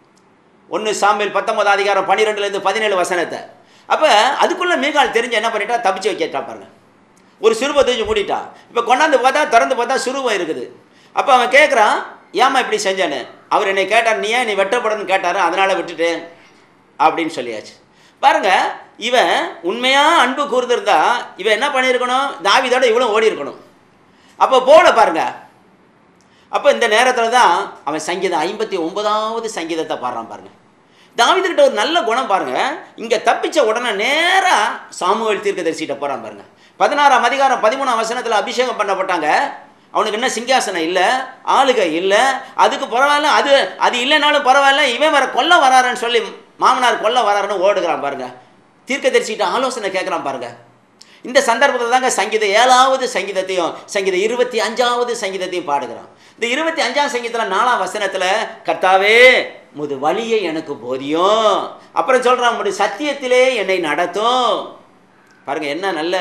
1 சாமுவேல் 19ஆம் அதிகாரம் 12லேருந்து 17 வசனத்தை. அப்போ அதுக்குள்ளே மீகால் தெரிஞ்சு என்ன பண்ணிட்டா, தப்பிச்சு வைக்கிட்டா பாருங்க. ஒரு சுருவை தூக்கி மூடிட்டான். இப்போ கொண்டாந்து பார்த்தா, திறந்து பார்த்தா சுருவம் இருக்குது. அப்போ அவன் கேட்குறான், ஏமா இப்படி செஞ்சானு. அவர் என்னை கேட்டார், நீ ஏன் நீ வெட்டப்படணும்னு கேட்டார், அதனால் விட்டுட்டேன் அப்படின்னு சொல்லியாச்சு பாருங்க. இவன் உண்மையாக அன்பு கூர்ந்திருந்தா இவன் என்ன பண்ணியிருக்கணும், தாவீதோட இவ்வளோ ஓடி இருக்கணும். அப்போ போல பாருங்க. அப்போ இந்த நேரத்தில் தான் அவன் சங்கீதம் 59வது சங்கீதத்தை பாடுறான் பாருங்க. தாவீதுகிட்ட ஒரு நல்ல குணம் பாருங்க. இங்கே தப்பிச்ச உடனே நேராக சாமுவேல் தீர்க்கதரிசிகிட்ட போகிறான் பாருங்க. 16ஆம் அதிகாரம் 13ஆம் வசனத்தில் அபிஷேகம் பண்ணப்பட்டாங்க. அவனுக்கு என்ன சிங்காசனம் இல்லை, ஆளுகை இல்லை. அதுக்கு பரவாயில்ல, அது இல்லைனாலும் பரவாயில்ல, இவன் வேற கொல்ல வராருன்னு சொல்லி மாமனார் கொல்ல வராருன்னு ஓடுகிறான் பாருங்க. தீர்க்கதரிசிகிட்ட ஆலோசனை கேட்குறான் பாருங்க. இந்த சந்தர்ப்பத்தில் தாங்க சங்கீதம் 7வது சங்கீதத்தையும் சங்கீதம் 25வது சங்கீதத்தையும் பாடுகிறான். இந்த 25ஆம் சங்கீதத்தில் 4ஆம் வசனத்தில், கர்த்தாவே முது வழியை எனக்கு போதியும். அப்புறம் சொல்கிறான், முது சத்தியத்திலே என்னை நடத்தும். பாருங்க, என்ன நல்ல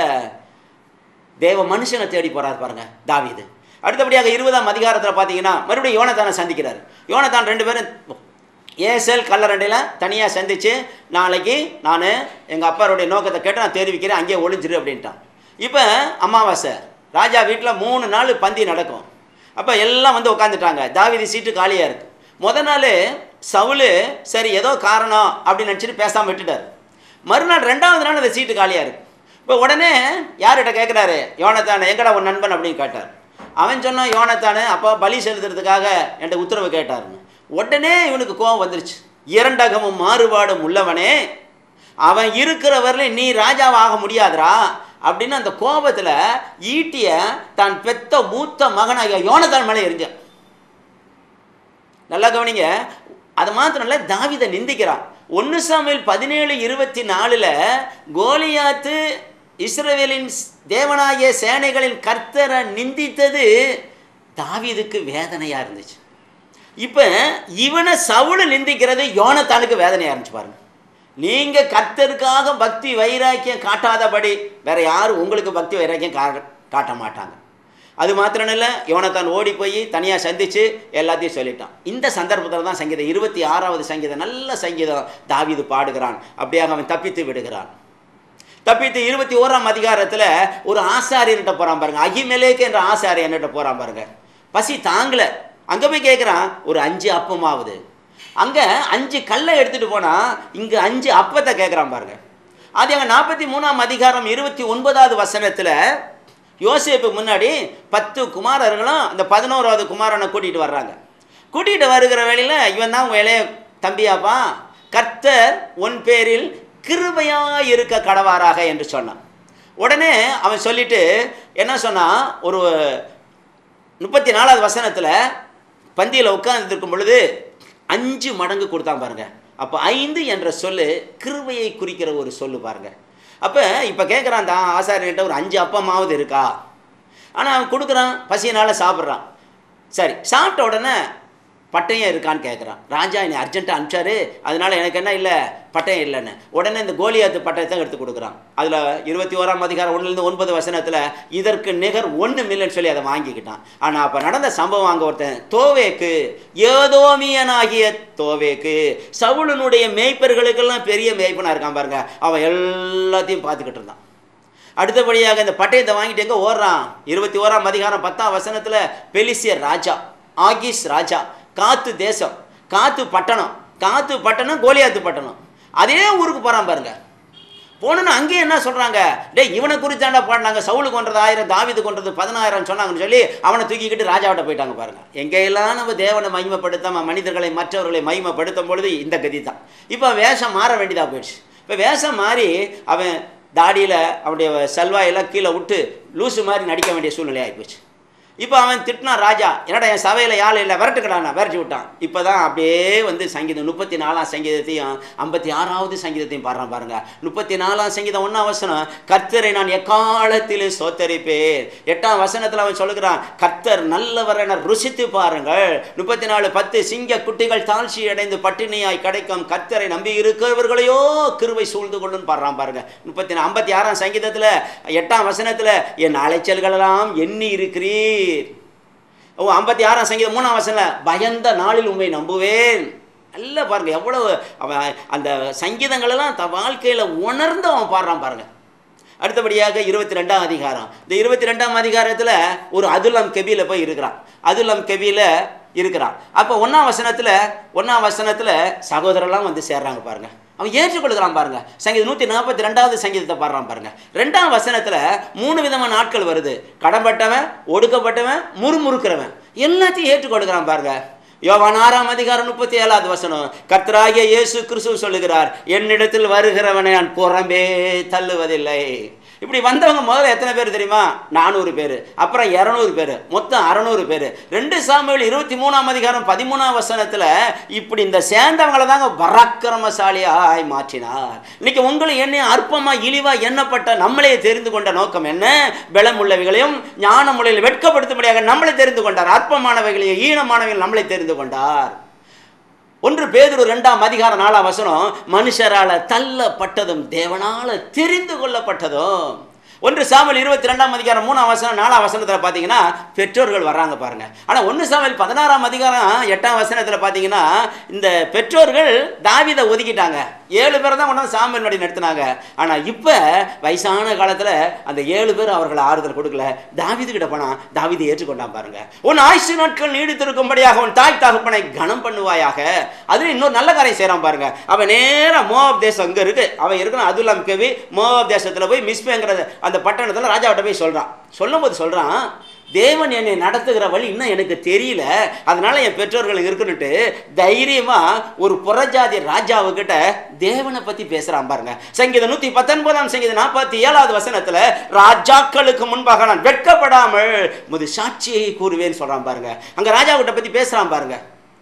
தேவ மனுஷனை தேடி போறார் பாருங்க தாவீது. அடுத்தபடியாக 20ஆம் அதிகாரத்தில் பார்த்தீங்கன்னா மறுபடியும் யோனத்தானை சந்திக்கிறார். யோனத்தான் 2 பேரும் ஏசல் கல்லரண்டையில் தனியாக சந்தித்து, நாளைக்கு நான் எங்கள் அப்பாருடைய நோக்கத்தை கேட்டு நான் தெரிவிக்கிறேன், அங்கேயே ஒளிஞ்சிரு அப்படின்ட்டான். இப்போ அமாவாசை, ராஜா வீட்டில் 3 நாள் பந்தி நடக்கும். அப்போ எல்லாம் வந்து உட்காந்துட்டாங்க. தாவீது சீட்டு காலியாக இருக்குது. முதல் நாள் சவுலு சரி ஏதோ காரணம் அப்படின்னு நினச்சிட்டு பேசாமல் விட்டுட்டார். மறுநாள் 2வது நாள் அந்த சீட்டு காலியாக இருக்குது. இப்போ உடனே யார்கிட்ட கேட்குறாரு, யோனத்தானே எங்கடா உன் நண்பன் அப்படின்னு கேட்டார். அவன் சொன்னான், யோனத்தானே அப்போ பலி செலுத்துறதுக்காக என்கிட்ட உத்தரவு கேட்டாருன்னு. உடனே இவனுக்கு கோபம் வந்துருச்சு. 2 அகமும் மாறுபாடும் உள்ளவனே, அவன் இருக்கிற வரல நீ ராஜாவாக முடியாதுரா அப்படின்னு அந்த கோபத்தில் ஈட்டிய தான் பெத்த மூத்த மகனாகிய யோனத்தான் மேலே எரிஞ்சான். நல்லா கவனிங்க. அது மாத்திரம் இல்லை, தாவீதை நிந்திக்கிறான். 1 சாமுவேல் 17:24 கோலியாத்து இஸ்ரவேலின் தேவனாகிய சேனைகளின் கர்த்தரை நிந்தித்தது தாவீதுக்கு வேதனையாக இருந்துச்சு. இப்போ இவனை சவுல் நிந்திக்கிறது யோனத்தானுக்கு வேதனையாக இருந்துச்சு பாருங்க. நீங்கள் கர்த்தருக்காக பக்தி வைராக்கியம் காட்டாதபடி வேற யாரும் உங்களுக்கு பக்தி வைராக்கியம் காட்ட மாட்டாங்க. அது மாத்திரம் இல்லை, யோனத்தான் ஓடி போய் தனியாக சந்தித்து எல்லாத்தையும் சொல்லிட்டான். இந்த சந்தர்ப்பத்தில் தான் சங்கீதம் 26வது சங்கீதம் நல்ல சங்கீதம் தாவீது பாடுகிறான். அப்படியாக அவன் தப்பித்து விடுகிறான். தப்பித்து 21ஆம் அதிகாரத்தில் ஒரு ஆசாரியன்கிட்ட போகிறான் பாருங்க. அகிமெலேக்கு என்ற ஆசாரியன்கிட்ட போகிறான் பாருங்க. பசி தாங்கலை. அங்கே போய் கேட்குறான், ஒரு 5 அப்பமாவது. அங்கே 5 கல்லை எடுத்துகிட்டு போனால் இங்கே 5 அப்பத்தை கேட்குறான் பாருங்க. அது அங்கே 43ஆம் அதிகாரம் 29வது வசனத்தில் யோசேப்பு முன்னாடி 10 குமாரர்களும் அந்த 11வது குமாரனை கூட்டிகிட்டு வர்றாங்க. கூட்டிகிட்டு வருகிற வேளையில் இவன் தான் உன் இளைய தம்பியாப்பா, கர்த்தர் உன் பேரில் கிருபையாக இருக்க கடவாராக என்று சொன்னான். உடனே அவன் சொல்லிட்டு என்ன சொன்னான், ஒரு 34வது வசனத்தில் பந்தியில் உட்கார்ந்துருக்கும் பொழுது 5 மடங்கு கொடுத்தான் பாருங்க. அப்போ 5 என்ற சொல்லு கிருபையை குறிக்கிற ஒரு சொல்லு பாருங்க. அப்போ இப்போ கேட்குறான் தான் ஆசாரியன்கிட்ட, ஒரு 5 அப்பமாவது இருக்கா? ஆனால் அவன் கொடுக்குறான், பசியினால் சாப்பிட்றான். சரி, சாப்பிட்ட உடனே பட்டயம் இருக்கான்னு கேட்குறான். ராஜா என்னை அர்ஜென்ட்டாக அனுப்பிச்சாரு, அதனால எனக்கு என்ன இல்லை, பட்டயம் இல்லைன்னு. உடனே இந்த கோலியாத்து பட்டயத்தை எடுத்து கொடுக்குறான். அதில் 21ஆம் அதிகாரம் 1-9 வசனத்தில் இதற்கு நிகர் 1 மில்லியன் சொல்லி அதை வாங்கிக்கிட்டான். ஆனால் அப்போ நடந்த சம்பவம், அங்கே ஒருத்தன் தோவேக்கு, ஏதோமியனாகிய தோவேக்கு, சவுலனுடைய மேய்ப்பர்களுக்கெல்லாம் பெரிய மேய்ப்பனாக இருக்கான் பாருங்க, அவன் எல்லாத்தையும் பார்த்துக்கிட்டு இருந்தான். அடுத்தபடியாக இந்த பட்டயத்தை வாங்கிட்டு எங்கே ஓடுறான்? 21ஆம் அதிகாரம் 10ஆம் வசனத்தில் பெலிசியர் ராஜா, ஆகிஸ் ராஜா, காத்து தேசம், காத்து பட்டணம் கோலியாத்து பட்டணம், அதே ஊருக்கு போகிறான் பாருங்க. போனோன்னு அங்கேயே என்ன சொல்கிறாங்க, டே இவனை குறித்தாண்டா பாடினாங்க, சவுலு கொன்றது 1000, தாவீது கொன்றது 10000 சொன்னாங்கன்னு சொல்லி அவனை தூக்கிக்கிட்டு ராஜாவிட்ட போயிட்டாங்க பாருங்க. எங்கெல்லாம் நம்ம தேவனை மகிமைப்படுத்தாம மனிதர்களை மற்றவர்களை மகிமைப்படுத்தும் பொழுது இந்த கதி தான். இப்போ வேஷம் மாற வேண்டியதாக போயிடுச்சு. இப்போ வேஷம் மாறி அவன் தாடியில் அவனுடைய செல்வாயெல்லாம் கீழே விட்டு லூசு மாதிரி நடிக்க வேண்டிய சூழ்நிலை ஆகிப்போச்சு. இப்போ அவன் திட்டினான், ராஜா என்னடா என் சபையில் யாழ் இல்லை, விரட்டுக்கடானா, விரட்டி விட்டான். இப்போ தான் அப்படியே வந்து சங்கீதம் 34ஆம் சங்கீதத்தையும் 56ஆவது சங்கீதத்தையும் பாடுறான் பாருங்க. 34ஆம் சங்கீதம் 1ஆம் வசனம், கர்த்தரை நான் எக்காலத்திலும் ஸ்தோத்தரிப்பேன். 8ஆம் வசனத்தில் அவன் சொல்லுகிறான், கர்த்தர் நல்லவர் என ருசித்து பாருங்கள். 34:10, சிங்க குட்டிகள் தாழ்ச்சி அடைந்து பட்டினியாய் கிடைக்கும், கர்த்தரை நம்பி இருக்கிறவர்களையோ கிருபை சூழ்ந்து கொள்ளுன்னு பாடுறான் பாருங்க. 56ஆம் சங்கீதத்தில் 8ஆம் வசனத்தில் என் அலைச்சல்களெல்லாம் எண்ணி இருக்கிறீர். 56ஆம் சங்கீதம் 3ஆம் வசனம், பயந்த நாளில் உண்மை நம்புவேன். நல்லா பாருங்க, எவ்வளவு அவன் அந்த சங்கீதங்களெல்லாம் தன் வாழ்க்கையில் உணர்ந்து அவன் பாடுறான் பாருங்க. அடுத்தபடியாக 22ஆம் அதிகாரம், இந்த 22ஆம் அதிகாரத்தில் ஒரு அதுலம் கெபியில போய் இருக்கிறான். அதுலம் கெபியில இருக்கிறான். அப்போ 1ஆம் வசனத்தில் சகோதரெல்லாம் வந்து சேர்றாங்க பாருங்க. அவன் ஏற்றுக்கொள்கிறான் பாருங்க. சங்கீதம் 142ஆவது சங்கீதத்தை பாடுறான் பாருங்க. 2ஆம் வசனத்தில் 3 விதமான ஆட்கள் வருது. கடன்பட்டவன், ஒடுக்கப்பட்டவன், முறுமுறுக்கிறவன், எல்லாத்தையும் ஏற்றுக்கொள்கிறான் பாருங்க. யோவான் 6ஆம் அதிகாரம் 37ஆவது வசனம், கர்த்தராகிய இயேசு கிறிஸ்து சொல்லுகிறார், என்னிடத்தில் வருகிறவனை நான் புறம்பே தள்ளுவதில்லை. இப்படி வந்தவங்க முதல்ல எத்தனை பேர் தெரியுமா? 400 பேர், அப்புறம் 200 பேர், மொத்தம் 600 பேர். 2 சாமுவேல் 23ஆம் அதிகாரம் 13ஆம் வசனத்தில் இப்படி இந்த சேர்ந்தவங்களை தாங்க பராக்கிரமசாலியாய் மாற்றினார். இன்னைக்கு உங்களை என்ன அற்பமா இழிவா எண்ணப்பட்ட நம்மளே தெரிந்து கொண்ட நோக்கம் என்ன? பலமுள்ளவைகளையும் ஞானமுள்ள வெட்கப்படுத்தும்படியாக நம்மளை தெரிந்து கொண்டார். அற்பமானவைகளையும் ஈனமானவைகள் நம்மளை தெரிந்து கொண்டார். 1 பேதுரு 2ஆம் அதிகாரம் 4ஆம் வசனம், மனுஷரால் தள்ளப்பட்டதும் தேவனால தெரிந்து கொள்ளப்பட்டதும். 1 சாமுவேல் 22ஆம் அதிகாரம் 3ஆம் வசனம் 4ஆம் வசனத்தில் பார்த்தீங்கன்னா பெற்றோர்கள் வர்றாங்க பாருங்க. ஆனால் 1 சாமுவேல் 16ஆம் அதிகாரம் 8ஆம் வசனத்தில் பார்த்தீங்கன்னா இந்த பெற்றோர்கள் தாவீதை ஒதுக்கிட்டாங்க. 7 பேரை தான் கொண்டாந்து சாமுவேல் நடி நடத்தினாங்க. ஆனால் இப்போ வயசான காலத்தில் அந்த 7 பேர் அவர்களை ஆறுதல் கொடுக்கல. தாவீது கிட்ட போனா தாவீதை ஏற்றுக்கொண்டான் பாருங்க. உன் ஆயுசு நாட்கள் நீடித்திருக்கும்படியாக உன் தாய் தகப்பனை கனம் பண்ணுவாயாக. அது இன்னொரு நல்ல காரியம் செய்யறான் பாருங்க. அவன் நேராக மோவாப் தேசம் அங்கே இருக்கு, அவன் இருக்கிறான் அதுல்லாம் கவி மோவாப் தேசத்தில் போய் மிஸ்பேங்கிற அந்த பட்டணத்தில் ராஜாவிட்ட போய் சொல்றான். சொல்லும்போது சொல்றான், தேவன் என்னை நடத்துகிற வழி இன்னும் எனக்கு தெரியல, அதனால என் பெற்றோர்கள் இருக்குன்னுட்டு தைரியமா ஒரு புறஜாதி ராஜாவுக்கிட்ட தேவனை பத்தி பேசுறான் பாருங்க. சங்கீதம் 119ஆம் சங்கீதம் 47ஆவது வசனத்துல, ராஜாக்களுக்கு முன்பாக நான் வெட்கப்படாமல் முது சாட்சியை கூறுவேன்னு சொல்றான் பாருங்க. அங்க ராஜாவிட்ட பத்தி பேசுறான் பாருங்க.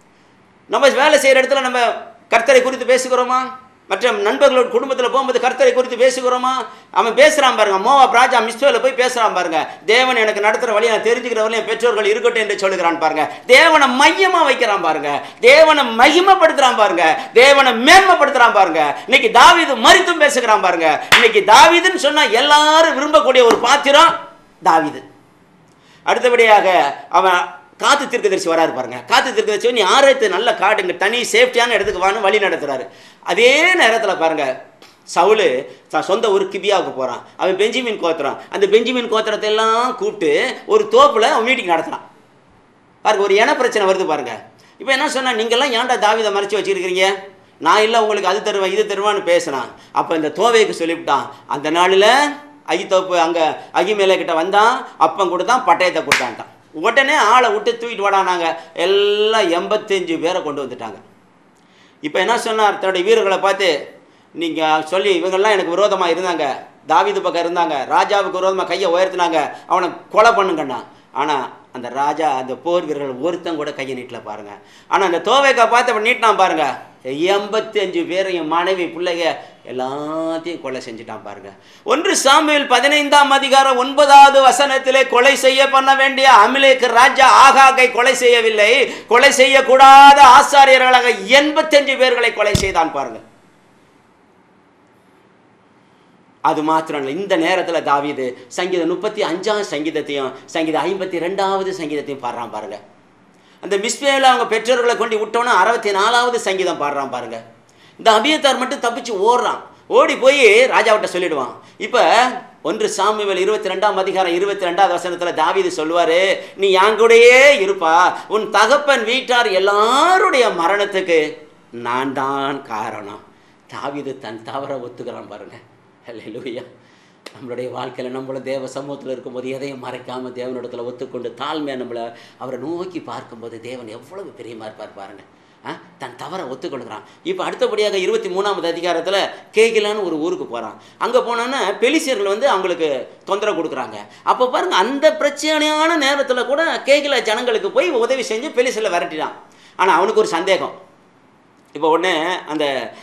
நம்ம வேலை செய்யற இடத்துல நம்ம கர்த்தரை குறித்து பேசுகிறோமா? மற்ற நண்பர்களோட குடும்பத்தில் போகும்போது கர்த்தரை குறித்து பேசுகிறோமா? அவன் பேசுகிறான் பாருங்க. மோவாப் ராஜா மிஸ்பேல போய் பேசுகிறான் பாருங்க. தேவன் எனக்கு நடத்துகிற வழி நான் தெரிஞ்சுக்கிற வழி என் பெற்றோர்கள் இருக்கட்டும் என்று சொல்லுகிறான் பாருங்க. தேவனை மையமாக வைக்கிறான் பாருங்க. தேவனை மகிமைப்படுத்துறான் பாருங்க. தேவனை மேன்மைப்படுத்துறான் பாருங்க. இன்னைக்கு தாவீது மரித்தும் பேசுகிறான் பாருங்க. இன்னைக்கு தாவீதுன்னு சொன்னால் எல்லாரும் விரும்பக்கூடிய ஒரு பாத்திரம் தாவீது. அடுத்தபடியாக அவன் காத்து தீர்க்கதரிசி வராரு பாருங்க. காத்து தீர்க்கதரிசி நீ ஆரோக்கியத்தை நல்ல காடுங்க, தனி சேஃப்டியான இடத்துக்கு வான்னு வழி நடத்துறாரு. அதே நேரத்தில் பாருங்க, சவுலு சொந்த ஊர் கிபியாவுக்கு போகிறான். அவன் பெஞ்சமின் கோத்திரம். அந்த பெஞ்சமின் கோத்திரத்தை எல்லாம் கூப்பிட்டு ஒரு தோப்பில் அவன் மீட்டிங் நடத்துகிறான் பாருங்க. ஒரு இன பிரச்சனை வருது பாருங்க. இப்போ என்ன சொன்னா, நீங்கள்லாம் ஏன்டா தாவீதை மறைச்சி வச்சுருக்கிறீங்க, நான் இல்லை உங்களுக்கு அது தருவேன் இது தருவான்னு பேசினான். அப்போ இந்த தோவைக்கு சொல்லிவிட்டான், அந்த நாளில் அகித்தோப்பு அங்கே அகிமேலே கிட்ட வந்தான், அப்பம் கொடுத்தான், பட்டயத்தை கொடுத்தான்ட்டான். உடனே ஆளை விட்டு தூக்கிட்டு வாடானாங்க. எல்லாம் 85 பேரை கொண்டு வந்துட்டாங்க. இப்போ என்ன சொன்னார், தன்னுடைய வீரர்களை பார்த்து, நீங்கள் சொல்லி இவங்கெல்லாம் எனக்கு விரோதமாக இருந்தாங்க, தாவீது பக்கம் இருந்தாங்க, ராஜாவுக்கு விரோதமாக கையை உயர்த்தினாங்க, அவனை கொலை பண்ணுங்கண்ணா. ஆனால் அந்த ராஜா அந்த போர் வீரர்கள் ஒருத்தன் கூட கையை நீட்டல பாருங்க. ஆனால் அந்த தோவைக்கா பார்த்து அவன் நீட்டினான் பாருங்க. 85 பேரையும் மனைவி பிள்ளைங்க எல்லாத்தையும் கொலை செஞ்சுட்டான் பாருங்க. 1 சாமுவேல் 15ஆம் அதிகாரம் 9வது வசனத்திலே கொலை செய்ய பண்ண வேண்டிய அமிலேக்கு ராஜா ஆகாகை கொலை செய்யவில்லை, கொலை செய்யக்கூடாத ஆசாரியர்களாக 85 பேர்களை கொலை செய்தான் பாருங்க. அது மாத்திரம் இல்லை, இந்த நேரத்தில் தாவீது சங்கீதம் 35ஆம் சங்கீதத்தையும் சங்கீதம் 52வது சங்கீதத்தையும் பாடுறான் பாருங்க. அந்த மிஸ்பேல அவங்க பெற்றோர்களை கொண்டு விட்டோன்னா 64வது சங்கீதம் பாடுறான் பாருங்க. இந்த அபியத்தார் மட்டும் தப்பிச்சு ஓடுறான், ஓடி போய் ராஜாவிட்ட சொல்லிடுவான். இப்போ 1 சாமுவேல் 22ஆம் அதிகாரம் 22வது வசனத்தில் தாவீது சொல்லுவார், நீ என் கூடயே இருப்பா, உன் தகப்பன் வீட்டார் எல்லாருடைய மரணத்துக்கு நான் தான் காரணம். தாவீது தன் தவற ஒத்துக்கிறான் பாருங்க. அல்லேலூயா. நம்மளுடைய வாழ்க்கையில் நம்மள தேவ சமூகத்தில் இருக்கும்போது எதையும் மறைக்காமல் தேவனிடத்தில் ஒத்துக்கொண்டு தாழ்மையாக நம்மளை அவரை நோக்கி பார்க்கும்போது தேவன் எவ்வளவு பிரியமாக இருப்பார் பாருங்க. தன் தவறை ஒத்துக்கொள்கிறான். இப்போ அடுத்தபடியாக 23ஆவது அதிகாரத்தில் கேகிலான்னு ஒரு ஊருக்கு போகிறான். அங்கே போனோன்னா பெலிசியர்கள் அவங்களுக்கு தொந்தரவு கொடுக்குறாங்க. அப்போ பாருங்கள், அந்த பிரச்சனையான நேரத்தில் கூட கேகிலா ஜனங்களுக்கு போய் உதவி செஞ்சு பெலிசியர்களை விரட்டினான். ஆனால் அவனுக்கு ஒரு சந்தேகம். இப்போ உடனே அந்த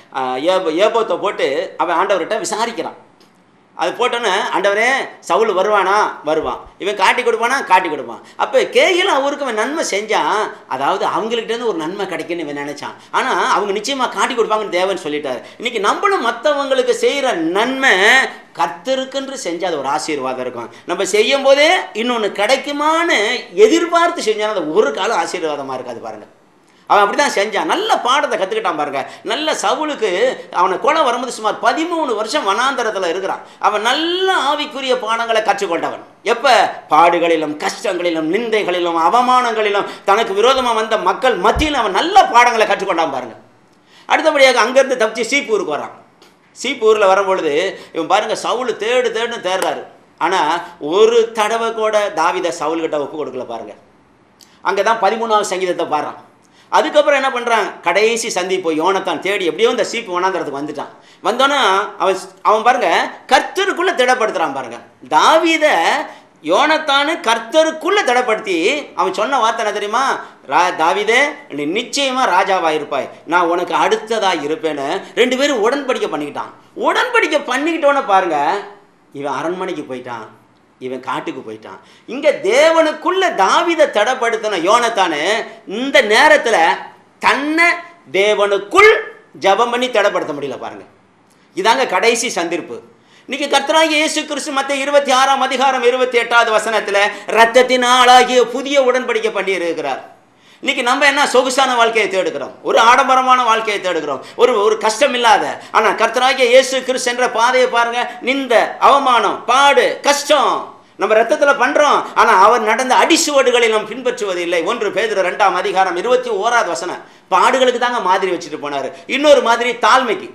ஏபோத்தை போட்டு அவன் ஆண்டவர்கிட்ட விசாரிக்கிறான். அது போட்டோன்னே, ஆண்டவரே சவுல் வருவானா? வருவான். இவன் காட்டி கொடுப்பானா? காட்டி கொடுப்பான். அப்போ கேகிலா அவருக்கு அவன் நன்மை செஞ்சான், அதாவது அவங்கள்ட்டேருந்து ஒரு நன்மை கிடைக்குன்னு இவன் நினச்சான். ஆனால் அவங்க நிச்சயமாக காட்டி கொடுப்பாங்கன்னு தேவன் சொல்லிட்டார். இன்றைக்கி நம்மளும் மற்றவங்களுக்கு செய்கிற நன்மை கர்த்தருக்கென்று செஞ்சால் அது ஒரு ஆசீர்வாதம் இருக்கும். நம்ம செய்யும் போதே இன்னொன்று கிடைக்குமான்னு எதிர்பார்த்து செஞ்சால் அது ஒரு காலம் ஆசீர்வாதமாக இருக்காது பாருங்கள். அவன் அப்படி தான் செஞ்சான். நல்ல பாடத்தை கற்றுக்கிட்டான் பாருங்க. நல்ல சவுலுக்கு அவனை கொலை வரும்போது சுமார் 13 வருஷம் வனாந்தரத்தில் இருக்கிறான். அவன் நல்ல ஆவிக்குரிய பாடங்களை கற்றுக்கொண்டவன். எப்போ? பாடுகளிலும் கஷ்டங்களிலும் நிந்தைகளிலும் அவமானங்களிலும் தனக்கு விரோதமாக வந்த மக்கள் மத்தியில் அவன் நல்ல பாடங்களை கற்றுக்கொண்டான் பாருங்க. அடுத்தபடியாக அங்கேருந்து தப்பிச்சு சீப்பூருக்கு வரான். சீப்பூரில் வரும்பொழுது இவன் பாருங்க, சவுல் தேடுன்னு தேடுறாரு. ஆனால் ஒரு தடவை கூட தாவீதை சவுல்கிட்ட ஒப்பு கொடுக்கல பாருங்க. அங்கே தான் 13ஆவது சங்கீதத்தை பாடுறான். அதுக்கப்புறம் என்ன பண்ணுறான், கடைசி சந்திப்பு யோனத்தான் தேடி எப்படியோ இந்த சீப்பு வனாந்தரத்துக்கு வந்துட்டான். வந்தோன்னா அவன் பாருங்க கர்த்தருக்குள்ளே திடப்படுத்துகிறான் பாருங்க. தாவீதை யோனத்தானு கர்த்தருக்குள்ளே திடப்படுத்தி அவன் சொன்ன வார்த்தை என்ன தெரியுமா? தாவீதே, நீ நிச்சயமாக ராஜாவாக இருப்பாய், நான் உனக்கு அடுத்ததாக இருப்பேன்னு 2 பேரும் உடன்படிக்கை பண்ணிக்கிட்டான். உடன்படிக்கை பண்ணிக்கிட்டோன்னு பாருங்க, இவன் அரண்மனைக்கு போயிட்டான், இவன் காட்டுக்கு போயிட்டான். இங்கே தேவனுக்குள்ள தாவீதை தடப்படுத்தின யோனத்தானு இந்த நேரத்தில் தன்னை தேவனுக்குள் ஜெபம் பண்ணி தடப்படுத்த முடியல பாருங்க. இதாங்க கடைசி சந்திப்பு. இன்னைக்கு கர்த்தராகிய இயேசு கிறிஸ்து மத்தேயு 26ஆம் அதிகாரம் 28வது வசனத்தில் இரத்தத்தினாலாகிய புதிய உடன்படிக்கை பண்ணி இருக்கிறார். இன்னைக்கு நம்ம என்ன சொகுசான வாழ்க்கையை தேடுகிறோம், ஒரு ஆடம்பரமான வாழ்க்கையை தேடுகிறோம், ஒரு கஷ்டம் இல்லாத. ஆனால் கர்த்தராகிய இயேசு கிறிஸ்து என்ற பாதையை பாருங்க, நிந்த அவமானம் பாடு கஷ்டம் நம்ம ரத்தத்தில் பண்ணுறோம். ஆனால் அவர் நடந்த அடிசுவடுகளை நாம் பின்பற்றுவது இல்லை. 1 பேதுரு 2ஆம் அதிகாரம் 21வது வசனம், பாடுகளுக்கு தாங்க மாதிரி வச்சுட்டு போனார். இன்னொரு மாதிரி தாழ்மைக்கு.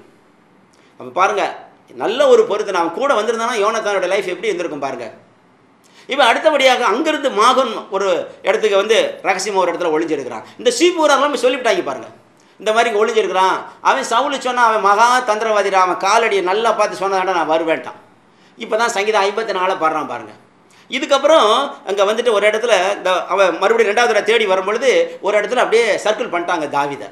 அப்போ பாருங்க, நல்ல ஒரு பொறுத்து நான் கூட வந்திருந்தானா யோனத்தானோட லைஃப் எப்படி இருந்திருக்கும் பாருங்க. இப்போ அடுத்தபடியாக அங்கிருந்து மாகன் ஒரு இடத்துக்கு ரகசியமாக ஒரு இடத்துல ஒளிஞ்சிருக்கிறான். இந்த சீப்பூரெல்லாம் சொல்லிவிட்டாங்க பாருங்க, இந்த மாதிரி இங்கே ஒளிஞ்சிருக்கிறான். அவன் சவுலு சொன்னான், அவன் மகா தந்திரவாதிடா, அவன் காலடியை நல்லா பார்த்து சொன்னதாண்டா நான் வருவேன்ட்டான். இப்போ தான் சங்கீதம் 54 பாடுறான் பாருங்க. இதுக்கப்புறம் அங்கே ஒரு இடத்துல அவன் மறுபடியும் 2வது தடவை தேடி வரும்பொழுது ஒரு இடத்துல அப்படியே சர்க்கிள் பண்ணிட்டாங்க தாவீதை.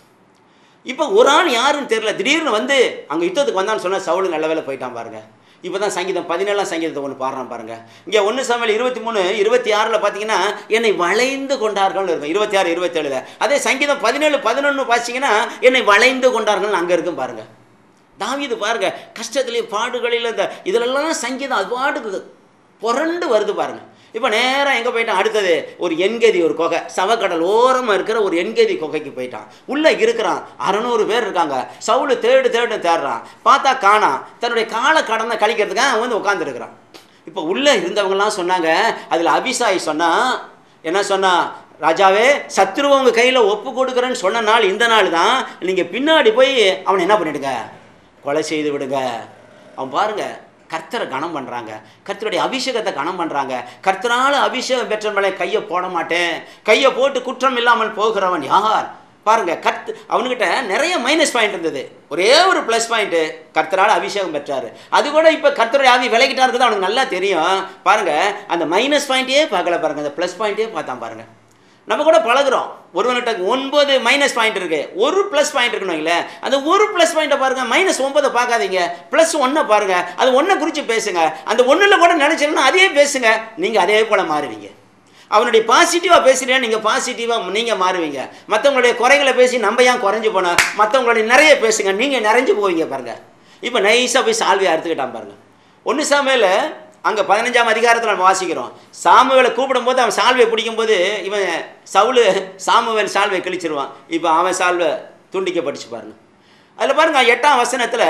இப்போ ஒரு ஆள் யாருன்னு தெரியல, திடீர்னு அங்கே யுத்தத்துக்கு வந்தான்னு சொன்னால் சவுலு நல்ல வேலை போயிட்டான் பாருங்க. இப்போ தான் சங்கீதம் 17ஆம் சங்கீதத்தை ஒன்று பாடுறான் பாருங்க. இங்கே 1 சாமுவேல் 23:26 பார்த்தீங்கன்னா என்னை வளைந்து கொண்டார்கள்னு இருக்கும். 26, 27. அதே சங்கீதம் 17, 11 பார்த்தீங்கன்னா என்னை வளைந்து கொண்டார்கள் அங்கே இருக்கும் பாருங்க. தாவீது பாருங்க கஷ்டத்துலேயும் பாடுகளில் இதிலெல்லாம் சங்கீதம் அது பாட்டுக்கு புரண்டு வருது பாருங்க. இப்போ நேராக எங்கே போயிட்டான், அடுத்தது ஒரு என்கேதி, ஒரு குகை, சவக்கடல் ஓரமாக இருக்கிற ஒரு என்கேதி குகைக்கு போயிட்டான். உள்ளே இருக்கிறான், 600 பேர் இருக்காங்க. சவுலு தேடுறான், பார்த்தா காணாம். தன்னுடைய கால கடனை கழிக்கிறதுக்காக உட்காந்துருக்கிறான். இப்போ உள்ளே இருந்தவங்கலாம் சொன்னாங்க, அதில் அபிசாய் என்ன சொன்னா, ராஜாவே சத்ருவை உங்கள் கையில் ஒப்பு கொடுக்குறேன்னு சொன்ன நாள் இந்த நாள் தான். நீங்கள் பின்னாடி போய் அவனை என்ன பண்ணிடுங்க, கொலை செய்து விடுங்க. அவன் பாருங்க கர்த்தரை கனம் பண்ணுறாங்க, கர்த்தருடைய அபிஷேகத்தை கனம் பண்ணுறாங்க. கர்த்தரால் அபிஷேகம் பெற்றவனை கையை போட மாட்டேன், கையை போட்டு குற்றம் இல்லாமல் போகிறவன் யார் பாருங்க. அவனுக்கிட்ட நிறைய மைனஸ் பாயிண்ட் இருந்தது, ஒரே ஒரு ப்ளஸ் பாயிண்ட்டு, கர்த்தரால் அபிஷேகம் பெற்றார். அது கூட இப்போ கர்த்தருடைய ஆவி விலகிட்டா இருக்குது அவனுக்கு நல்லா தெரியும் பாருங்க. அந்த மைனஸ் பாயிண்ட்டே பார்க்கல பாருங்க, அந்த ப்ளஸ் பாயிண்ட்டே பார்த்தான் பாருங்க. நம்ம கூட பழகுறோம். ஒருவன்கிட்ட 9 மைனஸ் பாயிண்ட் இருக்குது, ஒரு ப்ளஸ் பாயிண்ட் இருக்கணும் இல்லை, அந்த ஒரு ப்ளஸ் பாயிண்ட்டை பாருங்கள், -9 பார்க்காதீங்க, +1 பாருங்கள், அது 1 குறித்து பேசுங்க. அந்த 1ல் கூட நினச்சிங்கன்னா அதே பேசுங்க, நீங்கள் அதே போல் மாறுவீங்க. அவனுடைய பாசிட்டிவாக பேசுகிறேன், நீங்கள் பாசிட்டிவாக நீங்கள் மாறுவீங்க. மற்றவங்களுடைய குறைகளை பேசி நம்ம ஏன் குறைஞ்சி போனோம், மற்றவங்களுடைய நிறைய பேசுங்க, நீங்கள் நிறைஞ்சு போவீங்க பாருங்கள். இப்போ நைஸாக போய் சால்வையை அறுத்துக்கிட்டான் பாருங்கள். 1 சாமுவேல் அங்கே 15ஆம் அதிகாரத்தில் நம்ம வாசிக்கிறோம். சாமுவேலை கூப்பிடும்போது அவன் சால்வை பிடிக்கும்போது இவன் சவுலு சாமுவேல் சால்வை கிழிச்சிருவான். இப்போ அவன் சால்வை துண்டிக்கப்பட்டுச்சு பாருங்க. அதில் பாருங்க 8ஆம் வசனத்தில்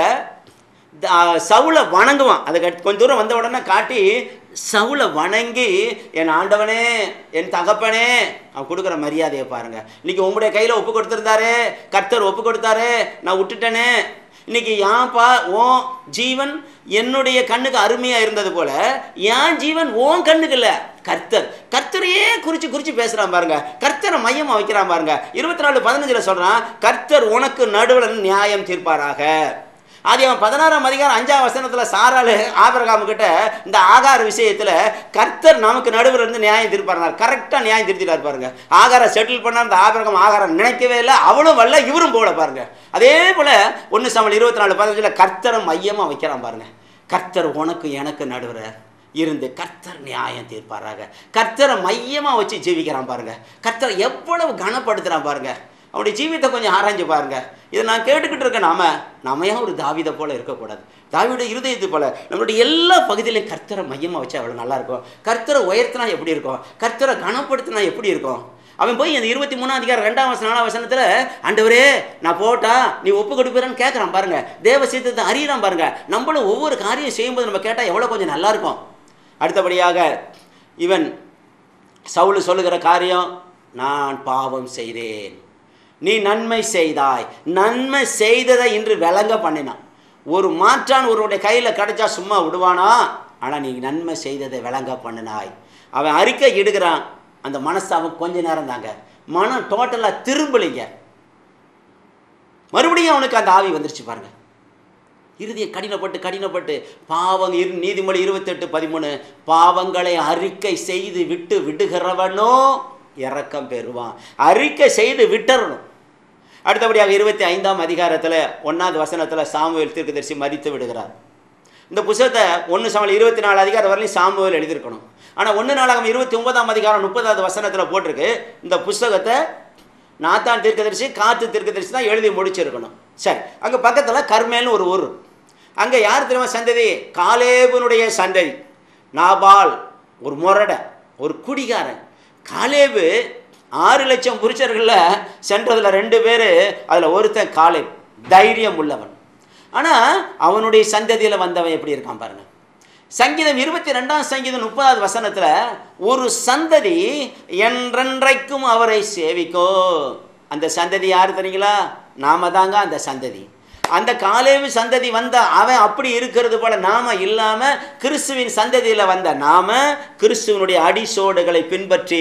சவுலை வணங்குவான். அதை கொஞ்சம் தூரம் வந்த உடனே காட்டி சவுலை வணங்கி, என் ஆண்டவனே, என் தகப்பனே, அவன் கொடுக்குற மரியாதையை பாருங்க. இன்னைக்கு உங்களுடைய கையில் ஒப்பு கொடுத்துருந்தாரு, கர்த்தர் ஒப்பு கொடுத்தாரு, நான் விட்டுட்டேனே. இன்னைக்கு யான்ப்பா ஓன் ஜீவன் என்னுடைய கண்ணுக்கு அருமையாக இருந்தது போல என் ஜீவன் ஓன் கண்ணுக்கு இல்லை, கர்த்தரையே குறித்து பேசுகிறான் பாருங்க, கர்த்தரை மையமாக வைக்கிறான் பாருங்க. 24:15 சொல்கிறான், கர்த்தர் உனக்கு நடுவில் நியாயம் தீர்ப்பாராக. அது அவன் 16ஆம் அதிகாரம் 5ஆம் வசனத்தில் சாராள் ஆபிரகாம் கிட்ட இந்த ஆகார விஷயத்தில் கர்த்தர் நமக்கு நடுவில் இருந்து நியாயம் தீர்ப்பாருனார். கரெக்டாக நியாயம் திருத்திட்டார் பாருங்க. ஆகாரை செட்டில் பண்ணால் அந்த ஆபிரகாம் ஆகாரம் நினைக்கவே இல்லை, அவளும் வரல, இவரும் போகல பாருங்க. அதே போல் 1 சாமுவேல் 24:15 கர்த்தரை மையமாக வைக்கிறான் பாருங்க. கர்த்தர் உனக்கு எனக்கு நடுவில் இருந்து கர்த்தர் நியாயம் தீர்ப்பாராக. கர்த்தரை மையமாக வச்சு ஜீவிக்கிறான் பாருங்க. கர்த்தரை எவ்வளவு கனப்படுத்துகிறான் பாருங்க. அவனுடைய ஜீவியத்தை கொஞ்சம் ஆராய்ஞ்சு பாருங்க. இதை நான் கேட்டுக்கிட்டு இருக்கேன். நாம ஏன் ஒரு தாவீதை போல இருக்கக்கூடாது? தாவீதுடைய இருதயத்தை போல நம்மளுடைய எல்லா பகுதியிலையும் கர்த்தரை மையமாக வச்சா அவ்வளோ நல்லா இருக்கும். கர்த்தரை உயர்த்தினா எப்படி இருக்கும், கர்த்தரை கனப்படுத்தினா எப்படி இருக்கும்? அவன் போய் அந்த 23ஆம் அதிகாரம் 2ஆம் வசனம் 4ஆம் வசனத்தில் ஆண்டவரே நான் போட்டா நீ ஒப்பு கொடுப்பீரான்னு கேட்குறான் பாருங்க. தேவ சித்தத்தை அறியறான் பாருங்க. நம்மளும் ஒவ்வொரு காரியம் செய்யும்போது நம்ம கேட்டால் எவ்வளோ கொஞ்சம் நல்லா இருக்கும். அடுத்தபடியாக இவன் சவுலு சொல்லுகிற காரியம், நான் பாவம் செய்தேன், நீ நன்மை செய்தாய். நன்மை செய்ததை இன்று விளங்க பண்ணினான். ஒரு மாற்றான் ஒருவருடைய கையில் கிடைச்சா சும்மா விடுவானா? ஆனால் நீ நன்மை செய்ததை விளங்க பண்ணினாய். அவன் அறிக்கை இடுகிறான். அந்த மனஸ்தாபம் கொஞ்ச நேரம் தாங்க, மனம் டோட்டலாக திரும்பலிங்க. மறுபடியும் அவனுக்கு அந்த ஆவி வந்துருச்சு பாருங்க. இறுதியை கடினப்பட்டு பாவம் நீதிமொழி 28:13 பாவங்களை அறிக்கை செய்து விட்டு விடுகிறவனோ இரக்கம் பெறுவான். அறிக்கை செய்து விட்டுறணும். அடுத்தபடியாக 25ஆம் அதிகாரத்தில் 1ஆவது வசனத்தில் சாமுவேல் தீர்க்கதரிசி மரித்து விடுகிறார். இந்த புத்தகத்தை 1 சாமுவேல் 24 அதிகாரம் வரலையும் சாமுவேல் எழுதியிருக்கணும். ஆனால் 1 நாளாகமம் 29ஆம் அதிகாரம் 30வது வசனத்தில் போட்டிருக்கு. இந்த புத்தகத்தை நாத்தான் தீர்க்கதரிசி காத்து தீர்க்கதரிசி தான் எழுதி முடிச்சிருக்கணும். சரி, அங்கே பக்கத்தில் கர்மேல்னு ஒரு ஊர். அங்கே யார் தெரியுமா சந்ததி? காலேபுனுடைய சந்ததி. நாபால் ஒரு முரட, ஒரு குடிகாரன். காலேபு 6 லட்சம் புருஷர்களில் சென்றதில் 2 பேர், அதில் ஒருத்தன் காலேப், தைரியம் உள்ளவன். ஆனால் அவனுடைய சந்ததியில் வந்தவன் எப்படி இருக்கான் பாருங்க. சங்கீதம் 22ஆம் சங்கீதம் 30வது வசனத்தில் ஒரு சந்ததி என்றென்றைக்கும் அவரை சேவிக்கோ. அந்த சந்ததி யார் தெரியுங்களா? நாம தாங்க அந்த சந்ததி. அந்த காலேபு சந்ததி வந்த அவன் அப்படி இருக்கிறது போல நாம இல்லாம கிறிஸ்துவின் சந்ததியில் வந்த நாம கிறிஸ்துவனுடைய அடிசோடுகளை பின்பற்றி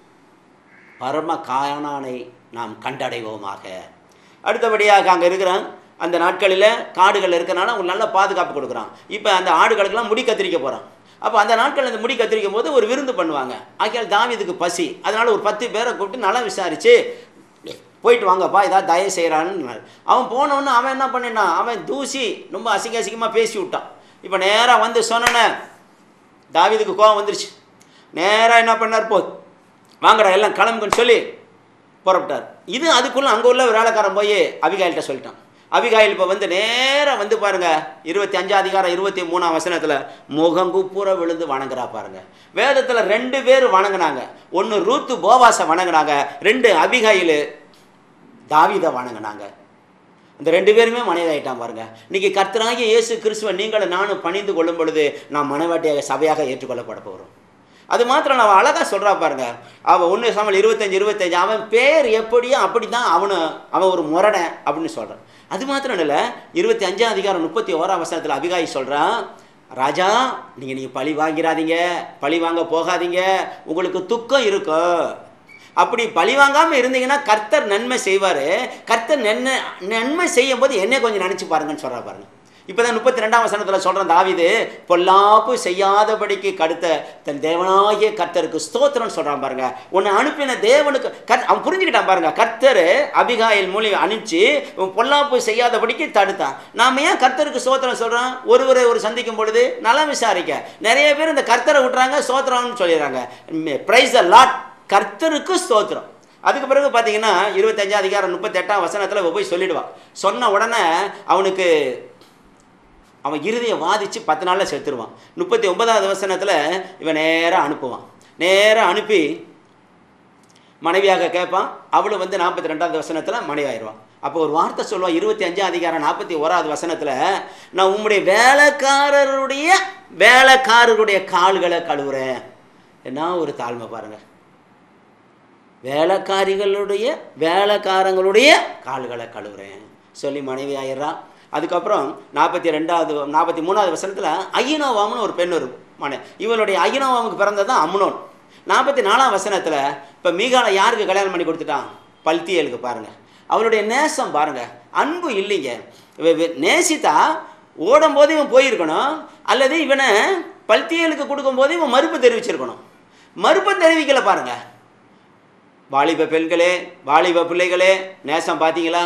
பரம கானானை நாம் கண்டடைவோமாக. அடுத்தபடியாக அங்கே இருக்கிறான். அந்த நாட்களில் காடுகள் இருக்கிறனால அவங்க நல்ல பாதுகாப்பு கொடுக்குறான். இப்போ அந்த ஆடுகளுக்கெல்லாம் முடி கத்திரிக்க போகிறான். அப்போ அந்த நாட்கள் அந்த முடி கத்திரிக்கும் போது ஒரு விருந்து பண்ணுவாங்க. ஆகையால் தாவீதுக்கு பசி, அதனால் ஒரு 10 பேரை கூப்பிட்டு நலம் விசாரித்து போயிட்டு வாங்கப்பா ஏதாவது தயவு செய்கிறான்னு. அவன் போனவொன்னு அவன் என்ன பண்ணினான், அவன் தூசி ரொம்ப அசிங்கமாக பேசி விட்டான். இப்போ நேராக வந்து சொன்னேன்னு தாவீதுக்கு கோபம் வந்துருச்சு. நேராக என்ன பண்ணார், போய் வாங்கடா எல்லாம் கிளம்புன்னு சொல்லி புறப்பட்டார். இது அதுக்குள்ளே அங்கே உள்ள ஒரு வேலைக்காரன் போய் அபிகாயில்கிட்ட சொல்லிட்டான். அபிகாயில் இப்போ வந்து நேராக வந்து பாருங்க 25ஆம் அதிகாரம் 23ஆம் வசனத்தில் முகங்குப்புற விழுந்து வணங்குறா பாருங்க. வேதத்தில் 2 பேர் வணங்கினாங்க. 1 ரூத்து போவாசை வணங்கினாங்க, 2 அபிகாயில் தாவீதை வணங்கினாங்க. இந்த 2 பேருமே மனைவியாயிட்டான் பாருங்க. இன்னைக்கு கர்த்தராகிய இயேசு கிறிஸ்துவை நீங்களும் நானும் பணிந்து கொள்ளும் பொழுது நாம் மனைவாட்டியாக சபையாக ஏற்றுக்கொள்ளப்பட போகிறோம். அது மாத்திரம் நான் அழகாக சொல்கிறா பாருங்க. அவன் 1 சாமுவேல் 25 அவன் பேர் எப்படியோ அப்படி தான் அவன் ஒரு முரடன் அப்படின்னு சொல்கிறான். அது மாத்திரம் இல்லை, 25ஆம் அதிகாரம் 31ஆம் வசனத்தில் அபிகாய் சொல்கிறான், ராஜா நீங்கள் பழி வாங்கிறாதீங்க, பழி வாங்க போகாதீங்க, உங்களுக்கு துக்கம் இருக்கும். அப்படி பழி வாங்காமல் இருந்தீங்கன்னா கர்த்தர் நன்மை செய்வார். கர்த்தர் நன்மை செய்யும் போது என்னை கொஞ்சம் நினச்சி பாருங்கன்னு சொல்கிறா பாருங்க. இப்போ தான் 32ஆம் வசனத்தில் சொல்கிறேன், தாவீது பொல்லாப்பு செய்யாதபடிக்கு கடுத்த தன் தேவனாகிய கர்த்தருக்கு ஸ்தோத்திரம் சொல்கிறான் பாருங்க. உன்னை அனுப்பின தேவனுக்கு அவன் புரிஞ்சுக்கிட்டான் பாருங்க. கர்த்தர் அபிகாயில் மூலியம் அனுப்பிச்சு பொல்லாப்பு செய்யாதபடிக்கு தடுத்தான். நாம் ஏன் கர்த்தருக்கு ஸ்தோத்திரம் சொல்கிறோம்? ஒருவரை ஒரு சந்திக்கும் பொழுது நலம் விசாரிக்க. நிறைய பேர் இந்த கர்த்தரை விட்டுறாங்க, ஸ்தோத்திரம்னு சொல்லிடுறாங்க. பிரைஸ் தி லார்ட், கர்த்தருக்கு ஸ்தோத்திரம். அதுக்கு பிறகு பார்த்தீங்கன்னா 25ஆம் அதிகாரம் 38ஆம் வசனத்தில் போய் சொல்லிடுவான். சொன்ன உடனே அவனுக்கு அவன் இருதய வாதிச்சு 10 நாளில் செத்துருவான். 39ஆவது வசனத்தில் இவன் நேராக அனுப்புவான். நேராக அனுப்பி மனைவியாக கேட்பான். அவளும் 42ஆவது வசனத்தில் மனைவியாயிடுவான். அப்போ ஒரு வார்த்தை சொல்லுவான் 25ஆம் அதிகாரம் 41ஆவது வசனத்தில், நான் உம்முடைய வேலைக்காரருடைய கால்களை கழுவுறேன். என்ன ஒரு தாழ்மை பாருங்க. வேலைக்காரங்களுடைய கால்களை கழுவுறேன் சொல்லி மனைவி ஆயிடுறான். அதுக்கப்புறம் 43ஆவது வசனத்தில் அகினோவாம்னு ஒரு பெண் இருக்கும். இவளுடைய அகினோவாமுக்கு பிறந்தது தான் அம்னோன். 44ஆம் வசனத்தில் இப்போ மீகாலை யாருக்கு கல்யாணம் பண்ணி கொடுத்துட்டான்? பல்தியேலுக்கு. பாருங்க அவளுடைய நேசம் பாருங்க, அன்பு இல்லைங்க. நேசித்தா ஓடும்போது இவன் போயிருக்கணும், அல்லது இவனை பல்தியேலுக்கு கொடுக்கும்போது இவன் மறுப்பு தெரிவிச்சிருக்கணும். மறுப்பு தெரிவிக்கல பாருங்க. வாலிப பெண்களே, வாலிப பிள்ளைகளே, நேசம் பார்த்தீங்களா?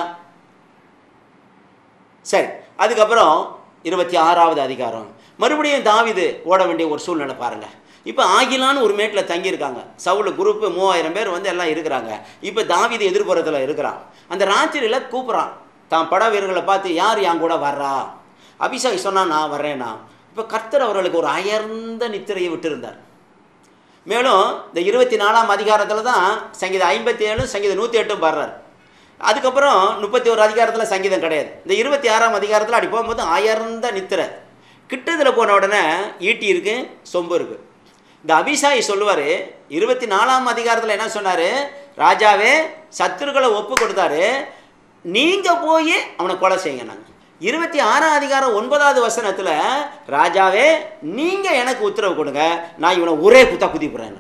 சரி, அதுக்கப்புறம் 26ஆவது அதிகாரம் மறுபடியும் தாவீது ஓட வேண்டிய ஒரு சூழ்நிலை பாருங்க. இப்போ ஆகிலான்னு ஒரு மேட்டில் தங்கியிருக்காங்க. சவுல் குரூப்பு 3000 பேர் எல்லாம் இருக்கிறாங்க. இப்போ தாவீது எதிர்ப்புறத்தில் இருக்கிறான். அந்த ராத்திரியில் கூப்பிட்றான் தான் பட வீரர்களை பார்த்து, யார் என் கூட வர்றா? அபிஷாய் சொன்னால் நான் வர்றேன்னா. இப்போ கர்த்தர் அவர்களுக்கு ஒரு அயர்ந்த நித்திரையை விட்டுருந்தார். மேலும் இந்த 24ஆம் அதிகாரத்தில் தான் சங்கீதம் 57 சங்கீதம் 108 பாடுறார். அதுக்கப்புறம் 31 அதிகாரத்தில் சங்கீதம் கிடையாது. இந்த 26ஆம் அதிகாரத்தில் அப்படி போகும்போது அயர்ந்த நித்திரை. கிட்டத்தில் போன உடனே ஈட்டி இருக்கு, சொம்பு இருக்கு. இந்த அபிஷாய் சொல்லுவார் 24ஆம் அதிகாரத்தில் என்ன சொன்னார்? ராஜாவே சத்துருக்களை ஒப்பு கொடுத்தாரு, நீங்கள் போய் அவனை கொலை செய்யுங்க. நாங்கள் 26ஆம் அதிகாரம் 9ஆவது வசனத்தில், ராஜாவே நீங்கள் எனக்கு உத்தரவு கொடுங்க, நான் இவனை ஒரே குத்தா குதிப்புறேன்.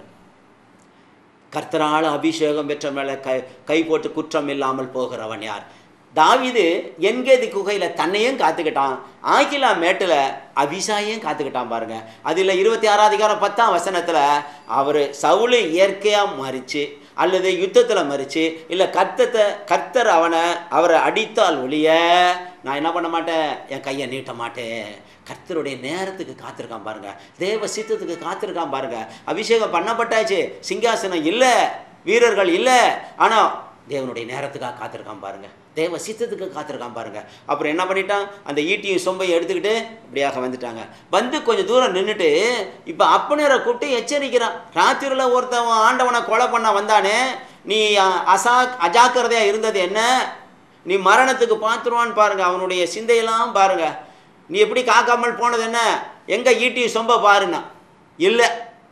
கர்த்தரால் அபிஷேகம் பெற்ற மேலே கை போட்டு குற்றம் இல்லாமல் போகிறவன் யார்? தாவீது என்கேதி குகையில் தன்னையும் காத்துக்கிட்டான், ஆகிலா மேட்டில் அபிஷாயையும் காத்துக்கிட்டான் பாருங்க. அதில் 26ஆம் அதிகாரம் 10ஆம் வசனத்தில் அவர் சவுலு இயற்கையாக மறித்து அல்லது யுத்தத்தில் மறித்து இல்லை கர்த்தர் அவரை அடித்தால் ஒழிய நான் என்ன பண்ண மாட்டேன், என் கையை நீட்ட மாட்டேன். கர்த்தருடைய நேரத்துக்கு காத்திருக்கான் பாருங்க, தேவ சித்தத்துக்கு காத்திருக்கான் பாருங்க. அபிஷேகம் பண்ணப்பட்டாச்சு, சிங்காசனம் இல்லை, வீரர்கள் இல்லை, ஆனால் தேவனுடைய நேரத்துக்காக காத்திருக்கான் பாருங்க, தேவ சித்தத்துக்கு காத்திருக்கான் பாருங்க. அப்புறம் என்ன பண்ணிட்டான், அந்த ஈட்டியும் சொம்பையும் எடுத்துக்கிட்டு இப்படியாக வந்துட்டாங்க. வந்து கொஞ்சம் தூரம் நின்றுட்டு இப்போ அப்பனரை கூப்பிட்டு எச்சரிக்கிறான். ராத்திரியில் ஒருத்தவன் ஆண்டவனை கொலை பண்ண வந்தானே, நீ அஜாக்கிரதையாக இருந்தது என்ன? நீ மரணத்துக்கு பார்த்துருவான்னு பாருங்க. அவனுடைய சிந்தையெல்லாம் பாருங்க. நீ எப்படி காக்காமல் போனது என்ன? எங்கே ஈட்டியும் சொம்ப பாருன்னா இல்லை.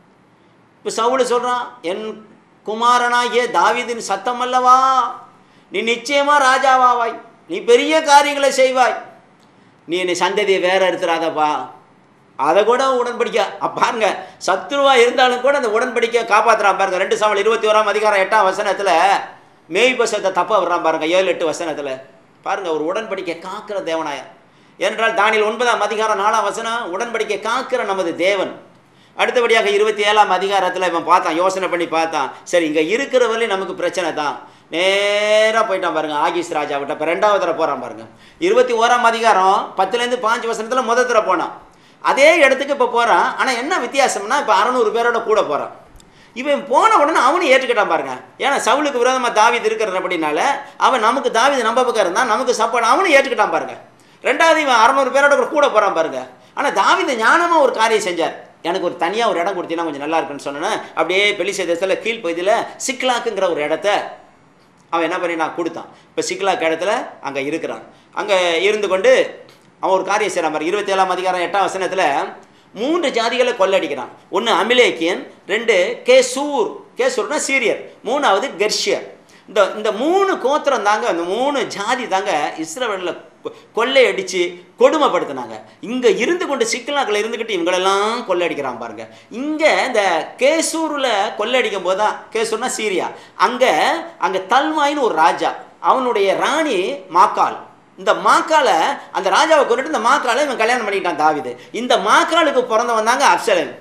இப்போ சவுல் சொல்கிறான், என் குமாரனாகிய தாவீதின் சத்தம் அல்லவா, நீ நிச்சயமா ராஜாவாவாய், நீ பெரிய காரியங்களை செய்வாய், நீ என்னை சந்ததியை வேற எடுத்துறாதப்பா. அதை கூட உடன்படிக்கை பாருங்க, சத்ருவா இருந்தாலும் கூட அந்த உடன்படிக்கை காப்பாற்றுறான் பாருங்க. 2 சாமுவேல் 21ஆம் அதிகாரம் 8ஆம் வசனத்தில் மேய்பசத்தை தப்ப வர்றான் பாருங்க. 7-8 வசனத்தில் பாருங்க, ஒரு உடன்படிக்கை காக்கிற தேவனாய என்றால் தானியேல் 9ஆம் அதிகாரம் 4ஆம் வசனம், உடன்படிக்கை காக்கிற நமது தேவன். அடுத்தபடியாக 27ஆம் அதிகாரத்தில் இவன் பார்த்தான், யோசனை பண்ணி பார்த்தான், சரி இங்கே இருக்கிற வரையும் நமக்கு பிரச்சனை தான், நேராக போயிட்டான் பாருங்க ஆகீஸ் ராஜா விட்ட. இப்போ 2வது தடவை போகிறான் பாருங்க. 21ஆம் அதிகாரம் 10லேருந்து 5 வசனத்தில் முதல் தடவை போனான். அதே இடத்துக்கு இப்போ போகிறான். ஆனால் என்ன வித்தியாசம்னா, இப்போ 600 பேரோட கூட போகிறான். இவன் போன உடனே அவனும் ஏற்றுக்கிட்டான் பாருங்க. ஏன்னா சவுலுக்கு விரோதமாக தாவீது இருக்கிற அப்படின்னால அவன் நமக்கு தாவீது நம்ம பக்கம் இருந்தான், நமக்கு சப்போர்ட், அவனும் ஏற்றுக்கிட்டான் பாருங்க. 2வது இவன் 600 பேரோட கூட போகிறான் பாருங்க. ஆனால் தாவீது ஞானமாக ஒரு காரியம் செஞ்சார். எனக்கு ஒரு தனியாக ஒரு இடம் கொடுத்தீங்கன்னா கொஞ்சம் நல்லா இருக்குன்னு சொன்னேன். அப்படியே பெலிஸ்தே தேசத்தில் கீழ் பகுதியில் சிக்லாக்குங்கிற ஒரு இடத்த அவன் என்ன பண்ணி நான் கொடுத்தான். இப்போ சிக்லாக் இடத்துல அங்கே இருக்கிறான். அங்கே இருந்து கொண்டு அவன் ஒரு காரியம் செய்கிறான் பாரு. 27ஆம் அதிகாரம் 8ஆம் வசனத்தில் 3 ஜாதிகளை கொள்ளடிக்கிறான். 1 அமிலேக்கியன், 2 கேசூர்னா சீரியர், 3வது கெர்ஷியர். இந்த 3 கோத்திரம் தாங்க, இந்த 3 ஜாதி தாங்க இஸ்ரவேலில் கொள்ளையடித்து கொடுமைப்படுத்தினாங்க. இங்கே இருந்து கொண்டு சிக்கலாக்கில் இருந்துக்கிட்டு இவங்களெல்லாம் கொள்ளையடிக்கிறான் பாருங்க. இங்கே இந்த கேசூரில் கொள்ளையடிக்கும் போது தான், கேசூர்னா சீரியா, அங்கே தல்மாயின்னு ஒரு ராஜா, அவனுடைய ராணி மாக்கால், இந்த மாக்காலை அந்த ராஜாவை கொண்டுட்டு இந்த மாக்காலை இவன் கல்யாணம் பண்ணிக்கிட்டான் தாவீது. இந்த மாக்காலுக்கு பிறந்தவன் தாங்க அப்சலோம்.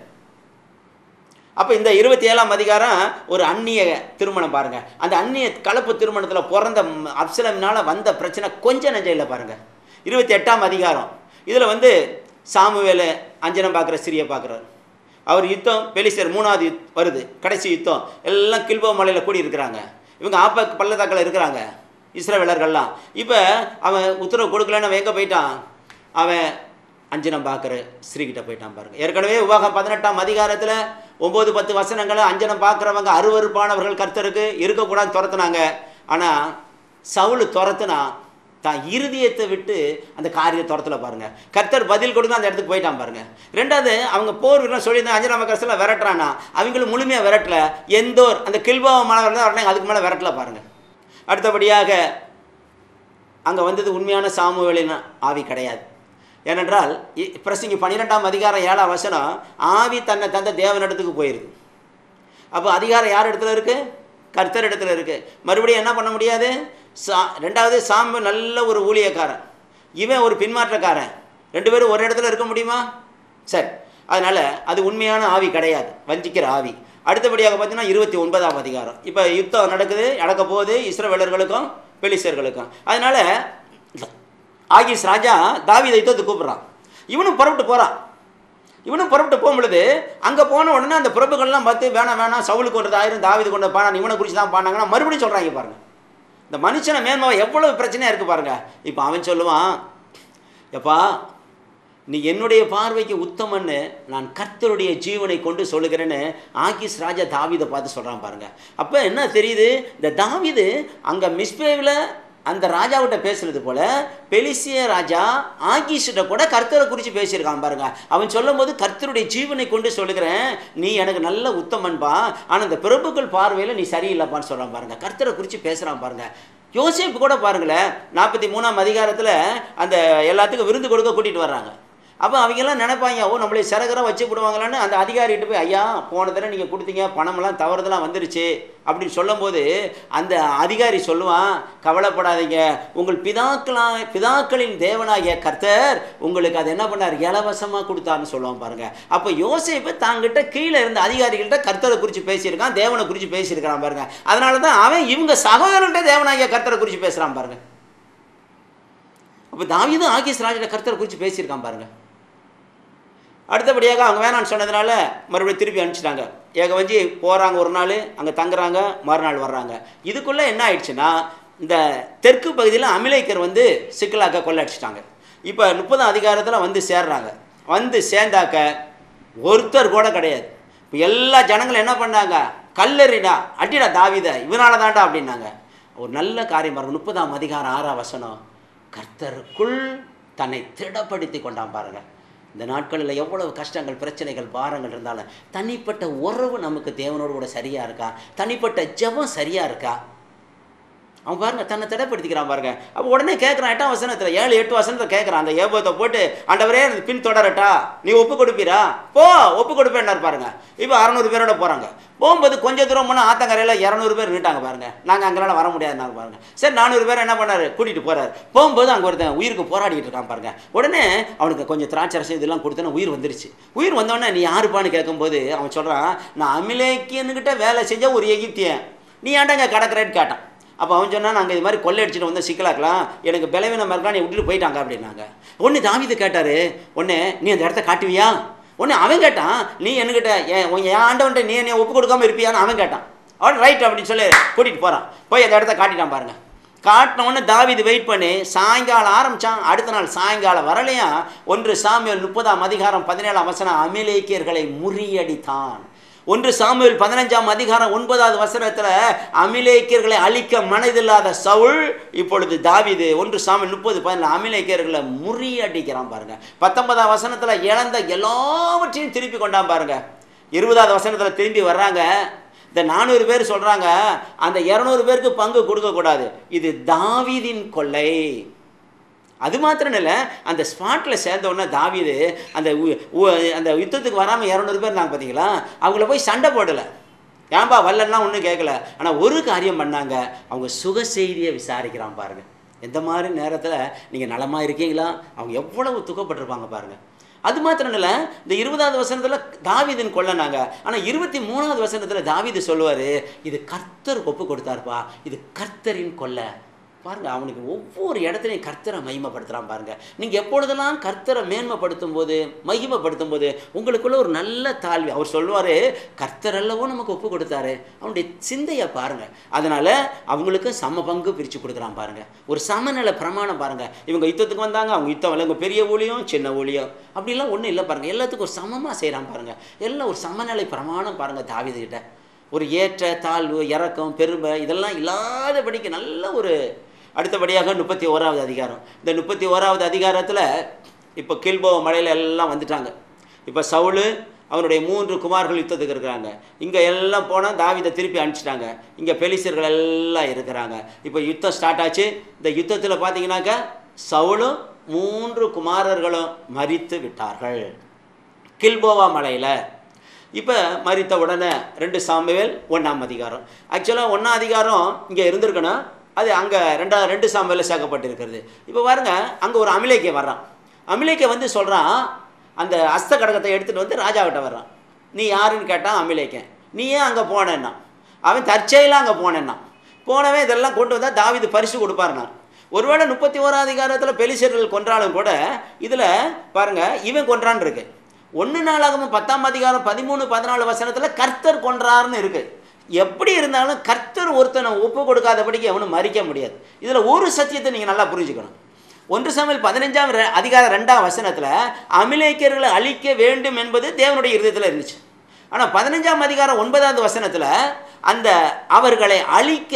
அப்போ இந்த 27ஆம் அதிகாரம் ஒரு அந்நிய திருமணம் பாருங்கள். அந்த அந்நிய கலப்பு திருமணத்தில் பிறந்த அப்சலோமினால் வந்த பிரச்சனை கொஞ்சம் நெஞ்சம் இல்லை பாருங்கள். 28ஆம் அதிகாரம் இதில் சாமுவேல் அஞ்சனம் பார்க்குற ஸ்திரியை பார்க்குறாரு. அவர் யுத்தம் பெலிஸ்தர் 3வது வருது, கடைசி யுத்தம். எல்லாம் கில்போ மலையில் கூடி இருக்கிறாங்க. இவங்க ஆப்பக்கு பள்ளத்தாக்கில் இருக்கிறாங்க இஸ்ரவேலர்கள்லாம். இப்போ அவன் உத்தரவு கொடுக்கலன்னு அவன் எங்கே போயிட்டான்? அவன் அஞ்சனம் பார்க்குற ஸ்ரீகிட்ட போயிட்டான் பாருங்கள். ஏற்கனவே உபாகம் 18ஆம் அதிகாரத்தில் 9-10 வசனங்களை அஞ்சனம் பார்க்குறவங்க அருவருப்பானவர்கள் கர்த்தருக்கு இருக்கக்கூடாது துரத்துனாங்க. ஆனால் சவுல் துரத்துனா தான் இருதயத்தை விட்டு அந்த காரியத்தை துரத்துல பாருங்கள். கர்த்தர் பதில் கொடுத்து அந்த இடத்துக்கு போயிட்டான் பாருங்கள். ரெண்டாவது அவங்க போர் வீரர்கள் சொல்லியிருந்தாங்க அஞ்சனம் பார்க்குறதுல விரட்டுறானா, அவங்களும் முழுமையாக விரட்டல. எந்தோர் அந்த கில்போ மாணவர்கள் தான் அதுக்கு மேலே விரட்டல பாருங்கள். அடுத்தபடியாக அங்கே வந்தது உண்மையான சாமுவேலின் ஆவி கிடையாது. ஏனென்றால் பிரசங்கி 12ஆம் அதிகாரம் 7ஆம் வசனம் ஆவி தன்னை தந்த தேவனிடத்துக்கு போயிடுது. அப்போ அதிகாரம் யார் இடத்துல இருக்குது? கர்த்தர் இடத்துல இருக்குது. மறுபடியும் என்ன பண்ண முடியாது? ரெண்டாவது சாம்பு நல்ல ஒரு ஊழியக்காரன், இவன் ஒரு பின்மாற்றக்காரன், 2 பேரும் ஒரு இடத்துல இருக்க முடியுமா? சரி, அதனால் அது உண்மையான ஆவி கிடையாது, வஞ்சிக்கிற ஆவி. அடுத்தபடியாக பார்த்தீங்கன்னா 29ஆம் அதிகாரம். இப்போ யுத்தம் நடக்க போகுது இஸ்ரவேலர்களுக்கும் பெலிஸ்தர்களுக்கும். அதனால் ஆகீஸ் ராஜா தாவீதை யுத்தத்துக்கு கூப்பிட்றான். இவனும் புறப்பட்டு போகிறான். இவனும் புறப்பட்டு போகும்பொழுது அங்கே போன உடனே அந்த பிரபுக்கள்லாம் பார்த்து வேணாம் சவுலுக்கு கொண்டது 1000 தாவீது கொண்டு பாடான் இவனை குறித்து தான் பாடினாங்கன்னா மறுபடியும் சொல்கிறாங்க பாருங்கள். இந்த மனுஷனை மேன்மாவை எவ்வளவு பிரச்சனையாக இருக்குது பாருங்கள். இப்போ அவன் சொல்லுவான், எப்பா நீ என்னுடைய பார்வைக்கு உத்தமன்னு நான் கர்த்தருடைய ஜீவனை கொண்டு சொல்லுகிறேன்னு ஆகீஸ் ராஜா தாவீதை பார்த்து சொல்கிறான் பாருங்கள். அப்போ என்ன தெரியுது? இந்த தாவீது அங்கே மிஸ்பேவில் அந்த ராஜாவிட்ட பேசுறது போல பெலிஸ்திய ராஜா ஆகீஷிட்ட கூட கர்த்தரை குறித்து பேசியிருக்கான் பாருங்க. அவன் சொல்லும் போது கர்த்தருடைய ஜீவனை கொண்டு சொல்லுகிறேன், நீ எனக்கு நல்ல உத்தமன்பா, ஆனால் இந்த பிரபுக்கள் பார்வையில் நீ சரியில்லைப்பான்னு சொல்கிறான் பாருங்க. கர்த்தரை குறித்து பேசுகிறான் பாருங்க. யோசேப்பு கூட பாருங்களேன், 43ஆம் அதிகாரத்தில் அந்த எல்லாத்துக்கும் விருந்து கொடுக்க கூட்டிகிட்டு வர்றாங்க. அப்போ அவங்கெல்லாம் நினைப்பாங்க, ஓ நம்மளை சிறகராக வச்சு விடுவாங்களான்னு. அந்த அதிகாரிகிட்ட போய், ஐயா போன தடவை நீங்கள் கொடுத்தீங்க பணமெல்லாம் தவறுதெல்லாம் வந்துருச்சு அப்படின்னு சொல்லும் போது அந்த அதிகாரி சொல்லுவான், கவலைப்படாதீங்க, உங்கள் பிதாக்களின் தேவனாகிய கர்த்தர் உங்களுக்கு அது என்ன பண்ணார், இலவசமாக கொடுத்தாருன்னு சொல்லுவான் பாருங்க. அப்போ யோசேப்பு தாங்கிட்ட கீழே இருந்த அதிகாரிகள்கிட்ட கர்த்தரை குறித்து பேசியிருக்கான், தேவனை குறித்து பேசியிருக்கிறான் பாருங்க. அதனால தான் அவன் இவங்க சகோதரர்கிட்ட தேவனாகிய கர்த்தரை குறித்து பேசுகிறான் பாருங்க. அப்போ தாவீதும் ஆகீஸ் ராஜா கர்த்தரை குறித்து பேசியிருக்கான் பாருங்க. அடுத்தபடியாக அவங்க வேணான்னு சொன்னதுனால மறுபடியும் திருப்பி அனுப்பிச்சிட்டாங்க. ஏகவஞ்சி போகிறாங்க, ஒரு நாள் அங்கே தங்குறாங்க, மறுநாள் வர்றாங்க. இதுக்குள்ளே என்ன ஆயிடுச்சுன்னா, இந்த தெற்கு பகுதியில் அமிலேக்கர் சிக்கலாக்க கொள்ளடிச்சிட்டாங்க. இப்போ 30ஆம் அதிகாரத்தில் சேர்றாங்க. சேர்ந்தாக்க ஒருத்தர் கூட கிடையாது. இப்போ எல்லா ஜனங்களும் என்ன பண்ணாங்க, கல்லறிடா அடிடா தாவீதை, இவனால தாண்டா அப்படின்னாங்க. ஒரு நல்ல காரியம் பாருங்க. 30ஆம் அதிகாரம் 6ஆம் வசனம், கர்த்தருக்குள் தன்னை திடப்படுத்தி கொண்டான் பாருங்க. இந்த நாட்களில் எவ்வளவு கஷ்டங்கள் பிரச்சனைகள் பாரங்கள் இருந்தாலும் தனிப்பட்ட உறவு நமக்கு தேவனோடு கூட சரியாக இருக்கா, தனிப்பட்ட ஜெபம் சரியாக இருக்கா, அவன் பாருங்க தன்னை திடப்படுத்திக்கிறான் பாருங்க. அப்போ உடனே கேட்குறான் 8ஆம் வசனத்தில் 7-8 வசனத்தில் கேட்குறான், அந்த ஏபத்தை போட்டு ஆண்டவரே பின் தொடரட்டா, நீ ஒப்பு கொடுப்பீரா, போ ஒப்பு கொடுப்பேன்னாரு பாருங்க. இப்போ 600 பேரோட போகிறாங்க. போகும்போது கொஞ்சம் தூரம் போனால் ஆத்தங்கரையில் 200 பேர் நின்ட்டாங்க பாருங்க. நாங்கள் அங்கெல்லாம் வர முடியாதுனால பாருங்க. சரி 400 பேர் என்ன பண்ணார், கூட்டிகிட்டு போகிறார். போகும்போது அங்கே ஒருத்தன் உயிருக்கு போராடிட்டு இருக்கான் பாருங்க. உடனே அவனுக்கு கொஞ்சம் திராட்சரசம் இதெல்லாம் கொடுத்தோன்னா உயிர் வந்துருச்சு. உயிர் வந்தோடனே நீ யாருப்பான்னு கேட்கும்போது அவன் சொல்கிறான், நான் அமிலேக்கியன்கிட்ட வேலை செஞ்ச ஒரு எகிப்தியன், நீ ஏன்டாங்க கடற்கரைன்னு கேட்டான். அப்போ அவன் சொன்னால் நாங்கள் இது மாதிரி கொள்ளையடிச்சிட்டு சிக்கலாக்கலாம், எனக்கு பலவீனமாக இருக்கலாம், நீ விட்டுட்டு போயிட்டாங்க அப்படின்னாங்க. ஒன்று தாவீது கேட்டார், ஒன்று நீ அந்த இடத்த காட்டுவியா, ஒன்று அவன் கேட்டான், நீ என்கிட்ட என் ஆண்டவன்ட்ட நீ என்னை ஒப்பு கொடுக்காமல் இருப்பியான்னு அவன் கேட்டான். அவன் ரைட் அப்படின்னு சொல்லி கூட்டிகிட்டு போகிறான். போய் அந்த இடத்த காட்டிட்டான் பாருங்க. காட்டின உடனே தாவீது வெயிட் பண்ணி சாயங்காலம் ஆரம்பித்தான். அடுத்த நாள் சாயங்காலம் வரலையா 1 சாமுவேல் 30ஆம் அதிகாரம் 17ஆம் வசனம், அமிலேக்கியர்களை முறியடித்தான். 1 சாமுவேல் 15ஆம் அதிகாரம் 9வது வசனத்தில் அமிலேக்கியர்களை அழிக்க மனதில்லாத சவுல் இப்பொழுது தாவீது 1 சாமுவேல் 30:14 அமிலேக்கியர்களை முறியடிக்கிறான் பாருங்க. 19ஆம் வசனத்தில் இழந்த எல்லாவற்றையும் திருப்பி கொண்டான் பாருங்க. 20வது வசனத்தில் திரும்பி வர்றாங்க. இந்த 400 பேர் சொல்கிறாங்க, அந்த 200 பேருக்கு பங்கு கொடுக்கக்கூடாது, இது தாவீதின் கொள்ளை. அது மாத்திரம் இல்லை, அந்த ஸ்பாட்டில் சேர்ந்த உடனே தாவீது அந்த யுத்தத்துக்கு வராமல் 200 பேர் இருந்தாங்க பார்த்தீங்களா, அவங்கள போய் சண்டை போடலை, ஏன்பா வரலன்னா ஒன்றும் கேட்கல. ஆனால் ஒரு காரியம் பண்ணாங்க, அவங்க சுக செய்தியை விசாரிக்கிறான் பாருங்க. எந்த மாதிரி நேரத்தில் நீங்கள் நலமாக இருக்கீங்களா? அவங்க எவ்வளவு துக்கப்பட்டிருப்பாங்க பாருங்கள். அது மாத்திரம் இல்லை, இந்த 20வது வசனத்தில் தாவீதின் கொல்லனாங்க. ஆனால் 23வது வசனத்தில் தாவீது சொல்லுவார், இது கர்த்தருக்கு ஒப்பு கொடுத்தாருப்பா, இது கர்த்தரின் கொல்ல. பாருங்கள், அவனுக்கு ஒவ்வொரு இடத்துலையும் கர்த்தரை மகிமைப்படுத்துகிறான் பாருங்கள். நீங்கள் எப்பொழுதெல்லாம் கர்த்தரை மேன்மைப்படுத்தும் போது, மகிமைப்படுத்தும் போது உங்களுக்குள்ள ஒரு நல்ல தாழ்வு. அவர் சொல்லுவார், கர்த்தரெல்லவோ நமக்கு ஒப்பு கொடுத்தாரு. அவனுடைய சிந்தையை பாருங்கள். அதனால் அவங்களுக்கு சம பங்கு பிரித்து கொடுக்குறான் பாருங்கள். ஒரு சமநிலை பிரமாணம் பாருங்கள். இவங்க யுத்தத்துக்கு வந்தாங்க, அவங்க யுத்தம் இல்லை, இவங்க பெரிய ஊழியம் சின்ன ஊழியம் அப்படிலாம் ஒன்றும் இல்லை பாருங்கள். எல்லாத்துக்கும் ஒரு சமமாக செய்கிறான் பாருங்கள். எல்லாம் ஒரு சமநிலை பிரமாணம் பாருங்கள். தாவீதுகிட்ட ஒரு ஏற்ற தாழ்வு, இறக்கம், பெருமை இதெல்லாம் இல்லாதபடிக்கு நல்ல ஒரு. அடுத்தபடியாக 31வது அதிகாரம். இந்த 31வது அதிகாரத்தில் இப்போ கில்போவா மலையில் எல்லாம் வந்துட்டாங்க. இப்போ சவுல் அவனுடைய 3 குமார்கள் யுத்தத்துக்கு இருக்கிறாங்க. இங்கே எல்லாம் போனால் தாவீதை திருப்பி அனுப்பிச்சிட்டாங்க. இங்கே பெலிஸ்தர்கள் எல்லாம் இருக்கிறாங்க. இப்போ யுத்தம் ஸ்டார்ட் ஆச்சு. இந்த யுத்தத்தில் பார்த்தீங்கன்னாக்கா சவுலும் 3 குமாரர்களும் மரித்து விட்டார்கள் கில்போவா மலையில். இப்போ மரித்த உடனே 2 சாமுவேல் 1ஆம் அதிகாரம். ஆக்சுவலாக 1ஆம் அதிகாரம் இங்கே இருந்திருக்கணும், அது அங்கே 2 சாமுவேலில் சேர்க்கப்பட்டிருக்கிறது. இப்போ பாருங்க, அங்கே ஒரு அமிலேக்கை வர்றான். அமிலேக்கை வந்து சொல்கிறான், அந்த அஸ்த கடகத்தை எடுத்துகிட்டு வந்து ராஜாக்கிட்ட வர்றான். நீ யாருன்னு கேட்டான் அமிலேக்கன். நீ ஏன் அங்கே போனேன்னா? அவன் தற்செயலாக அங்கே போனேன்னா. போனவே இதெல்லாம் கொண்டு வந்தால் தாவீது பரிசு கொடுப்பாருனா. ஒருவேளை 31ஆம் அதிகாரத்தில் பெலிஸ்தர்கள் கொன்றாலும் கூட இதில் பாருங்கள் இவன் கொன்றான்னு இருக்கு. 1 நாளாகமம் 10ஆம் அதிகாரம் 13, 14 வசனத்தில் கர்த்தர் கொன்றார்னு இருக்குது. எப்படி இருந்தாலும் கர்த்தர் ஒருத்தனை ஒப்பு கொடுக்காதபடிக்கு அவனும் மறிக்க முடியாது. இதில் ஒரு சத்தியத்தை நீங்கள் நல்லா புரிஞ்சுக்கணும். 1 சாமுவேல் 15ஆம் அதிகாரம் 2ஆம் வசனத்தில் அமிலேக்கியர்களை அழிக்க வேண்டும் என்பது தேவனுடைய இருதயத்தில் இருந்துச்சு. ஆனால் 15ஆம் அதிகாரம் 9வது வசனத்தில் அந்த அவர்களை அழிக்க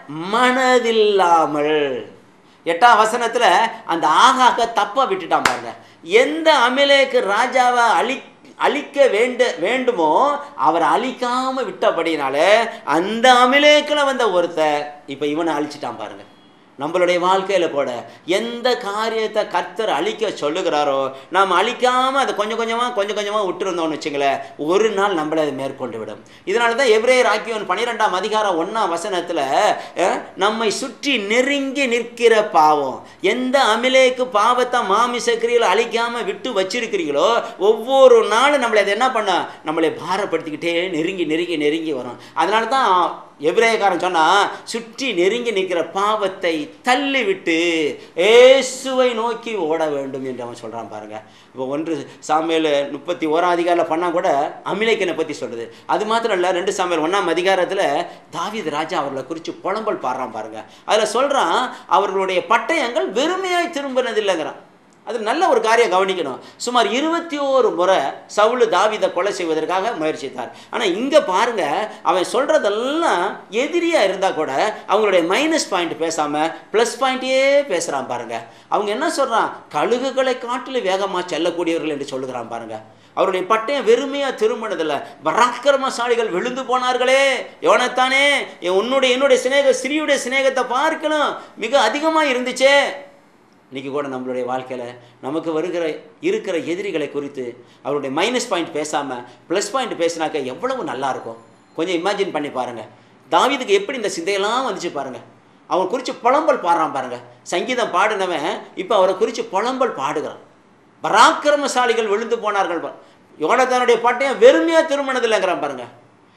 மனதில்லாமல் 8ஆம் வசனத்தில் அந்த ஆகாக தப்பா விட்டுட்டான் பாருங்க. எந்த அமிலேக்கு ராஜாவை அழிக்க வேண்டுமோ அவர் அழிக்காம விட்டபடினால அந்த அமிலேக்கில் வந்த ஒருத்தர் இப்போ இவனை அழிச்சிட்டான் பாருங்க. நம்மளுடைய வாழ்க்கையில் கூட எந்த காரியத்தை கர்த்தர் அழிக்க சொல்லுகிறாரோ நாம் அழிக்காமல் அதை கொஞ்சம் கொஞ்சமாக விட்டுருந்தோம்னு வச்சுங்களேன், ஒரு நாள் நம்மளை அதை மேற்கொண்டு விடும். இதனால தான் எபிரேயர் ஆக்கியோன் 12ஆம் அதிகாரம் 1ஆம் வசனத்தில் நம்மை சுற்றி நெருங்கி நிற்கிற பாவம், எந்த அமிலேக்கு பாவத்தை மாமிச கிரியில் அழிக்காமல் விட்டு வச்சிருக்கிறீங்களோ ஒவ்வொரு நாளும் நம்மளை அதை என்ன பண்ண, நம்மளை பாரப்படுத்திக்கிட்டே நெருங்கி வரும். அதனால தான் எபிரேயக்காரன் சொன்னா, சுற்றி நெருங்கி நிற்கிற பாவத்தை தள்ளி விட்டு இயேசுவை நோக்கி ஓட வேண்டும் என்று அவன் சொல்றான் பாருங்க. இப்போ 1 சாமுவேல் 31ஆம் அதிகாரத்தில் பண்ணா கூட அமிலேக்கனை பற்றி சொல்லுது. அது மாத்திரம் இல்லை, 2 சாமுவேல் 1ஆம் அதிகாரத்தில் தாவீது ராஜா அவர்களை குறித்து புலம்பல் பாடுறான் பாருங்க. அதில் சொல்றான், அவர்களுடைய பட்டயங்கள் வெறுமையாய் திரும்பினதில்லைங்கிறான். அது நல்ல ஒரு காரியம் கவனிக்கணும். சுமார் 21 முறை சவுல் தாவீதை கொலை செய்வதற்காக முயற்சித்தார். ஆனால் இங்கே பாருங்க, அவன் சொல்றதெல்லாம் எதிரியா இருந்தால் கூட அவங்களுடைய மைனஸ் பாயிண்ட் பேசாமல் ப்ளஸ் பாயிண்ட்டே பேசுகிறான் பாருங்க. அவங்க என்ன சொல்கிறான், கழுகுகளை காட்டிலும் வேகமாக செல்லக்கூடியவர்கள் என்று சொல்லுகிறான் பாருங்க. அவருடைய பட்டயம் வெறுமையாக திரும்பினதில்லை, பராக்கிரமசாலிகள் விழுந்து போனார்களே. யோனத்தானே, என்னுடைய ஸ்திரீயுடைய சிநேகத்தை பார்க்கணும் மிக அதிகமாக இருந்துச்சே. இன்றைக்கி கூட நம்மளுடைய வாழ்க்கையில் நமக்கு இருக்கிற எதிரிகளை குறித்து அவருடைய மைனஸ் பாயிண்ட் பேசாமல் ப்ளஸ் பாயிண்ட் பேசினாக்க எவ்வளவு நல்லாயிருக்கும். கொஞ்சம் இமேஜின் பண்ணி பாருங்கள். தாவீதுக்கு எப்படி இந்த சிந்தையெல்லாம் வந்துச்சு பாருங்கள். அவன் குறித்து புலம்பல் பாடுறான் பாருங்கள். சங்கீதம் பாடினவன் இப்போ அவரை குறித்து புலம்பல் பாடுகிறான். பராக்கிரமசாலிகள் விழுந்து போனார்கள். யோனத்தானுடைய பட்டயம் வெறுமையாக திருமணதில்லைங்கிறான் பாருங்கள்.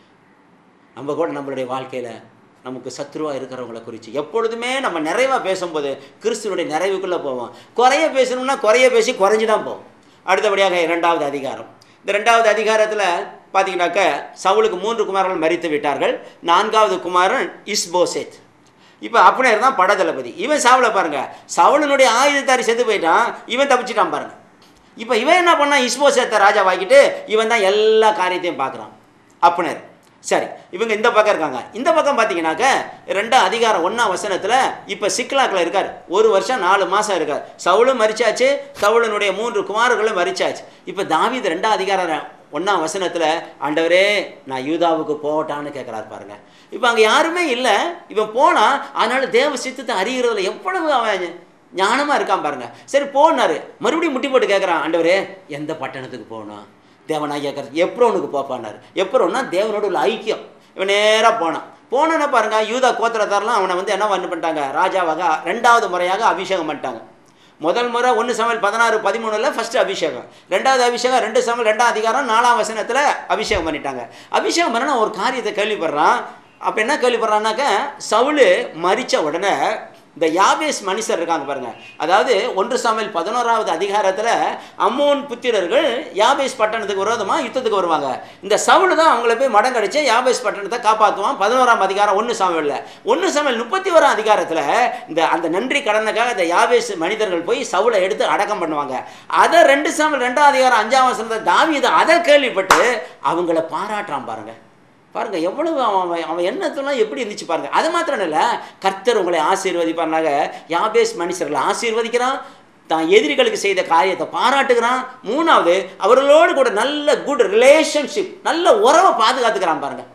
நம்ம கூட நம்மளுடைய வாழ்க்கையில் நமக்கு சத்ருவாக இருக்கிறவங்களை குறித்து எப்பொழுதுமே நம்ம நிறைவாக பேசும்போது கிறிஸ்துவனுடைய நிறைவுக்குள்ளே போவோம். குறைய பேசணும்னா குறைய பேசி குறைஞ்சி தான் போவோம். அடுத்தபடியாக 2வது அதிகாரம். இந்த 2வது அதிகாரத்தில் பார்த்தீங்கன்னாக்க சவுலுக்கு 3 குமாரர்கள் மரித்து விட்டார்கள். 4வது குமாரன் இஸ்போசேத். இப்போ அப்னேர் தான் படதளபதி. இவன் சாவலை பாருங்க. சவுலனுடைய ஆயுதத்தாரி செத்து போயிட்டான், இவன் தப்பிச்சிட்டான் பாருங்க. இப்போ இவன் என்ன பண்ணான், இஸ்போசேத்தை ராஜாவாக்கிட்டு இவன் தான் எல்லா காரியத்தையும் பார்க்குறான் அப்னேர். சரி, இவங்க இந்த பக்கம் இருக்காங்க. இந்த பக்கம் பார்த்தீங்கன்னாக்க 2ஆம் அதிகாரம் 1ஆம் வசனத்தில் இப்போ சிக்லாக்கில் இருக்கார். 1 வருஷம் 4 மாதம் இருக்கார். சவுலும் மரிச்சாச்சு, சவுலனுடைய 3 குமாரர்களும் மரிச்சாச்சு. இப்போ தாவீது 2ஆம் அதிகாரம் 1ஆம் வசனத்தில், ஆண்டவரே நான் யூதாவுக்கு போகட்டான்னு கேட்குறாரு பாருங்க. இப்போ அங்கே யாருமே இல்லை, இவன் போனால் அதனால தேவ சித்தத்தை அறிகிறதுல எவ்வளவு அவன் ஞானமாக இருக்கான் பாருங்க. சரி போனாரு, மறுபடியும் முட்டி போட்டு கேட்குறான், ஆண்டவரே எந்த பட்டணத்துக்கு போகணும்? தேவனாக கேட்குறது எப்ரோனுக்கு போப்பானார். எப்ரோன்னா தேவனோட உள்ள ஐக்கியம். இவன் நேராக போனோன்னு பாருங்க, யூதா கோத்திரத்தாரெலாம் அவனை வந்து என்ன பண்ணிட்டாங்க, ராஜாவாக 2வது முறையாக அபிஷேகம் பண்ணிட்டாங்க. முதல் முறை 1 சாமுவேல் 16:13 ஃபர்ஸ்ட் அபிஷேகம், 2வது அபிஷேகம் 2 சாமுவேல் 2ஆம் அதிகாரம் 4ஆம் வசனத்தில் அபிஷேகம் பண்ணிட்டாங்க. அபிஷேகம் பண்ண ஒரு காரியத்தை கேள்விப்படுறான். அப்போ என்ன கேள்விப்படுறான்னாக்க, சவுல் மரித்த உடனே இந்த யாபேஸ் மனுஷர் இருக்காங்க பாருங்க, அதாவது 1 சாமுவேல் 11ஆவது அதிகாரத்தில் அம்மோன் புத்திரர்கள் யாபேஸ் பட்டணத்துக்கு விரோதமாக யுத்தத்துக்கு வருவாங்க. இந்த சவுல் தான் அவங்கள போய் மடங்கடிச்சு யாபேஸ் பட்டணத்தை காப்பாற்றுவான். 11ஆம் அதிகாரம் 1 சாமுவேலில். 1 சாமுவேல் 31ஆம் அதிகாரத்தில் அந்த நன்றி கடனுக்காக இந்த யாபேஸ் மனிதர்கள் போய் சவுலை எடுத்து அடக்கம் பண்ணுவாங்க. அதை 2 சாமுவேல் 2ஆம் அதிகாரம் 5ஆம் வசனத்தில் தாவீது அதை கேள்விப்பட்டு அவங்கள பாராட்டுறான் பாருங்க. பாருங்க எவ்வளவு அவன் எண்ணத்தெல்லாம் எப்படி இருந்துச்சு பாருங்க. அது மாத்திரம் இல்லை, கர்த்தர் உங்களை ஆசீர்வதிப்பார்னாக யாபேஸ் மனுஷர்களை ஆசீர்வதிக்கிறான், தான் எதிரிகளுக்கு செய்த காரியத்தை பாராட்டுகிறான். 3வது அவர்களோடு கூட நல்ல குட் ரிலேஷன்ஷிப், நல்ல உறவை பாதுகாத்துக்கிறான் பாருங்க.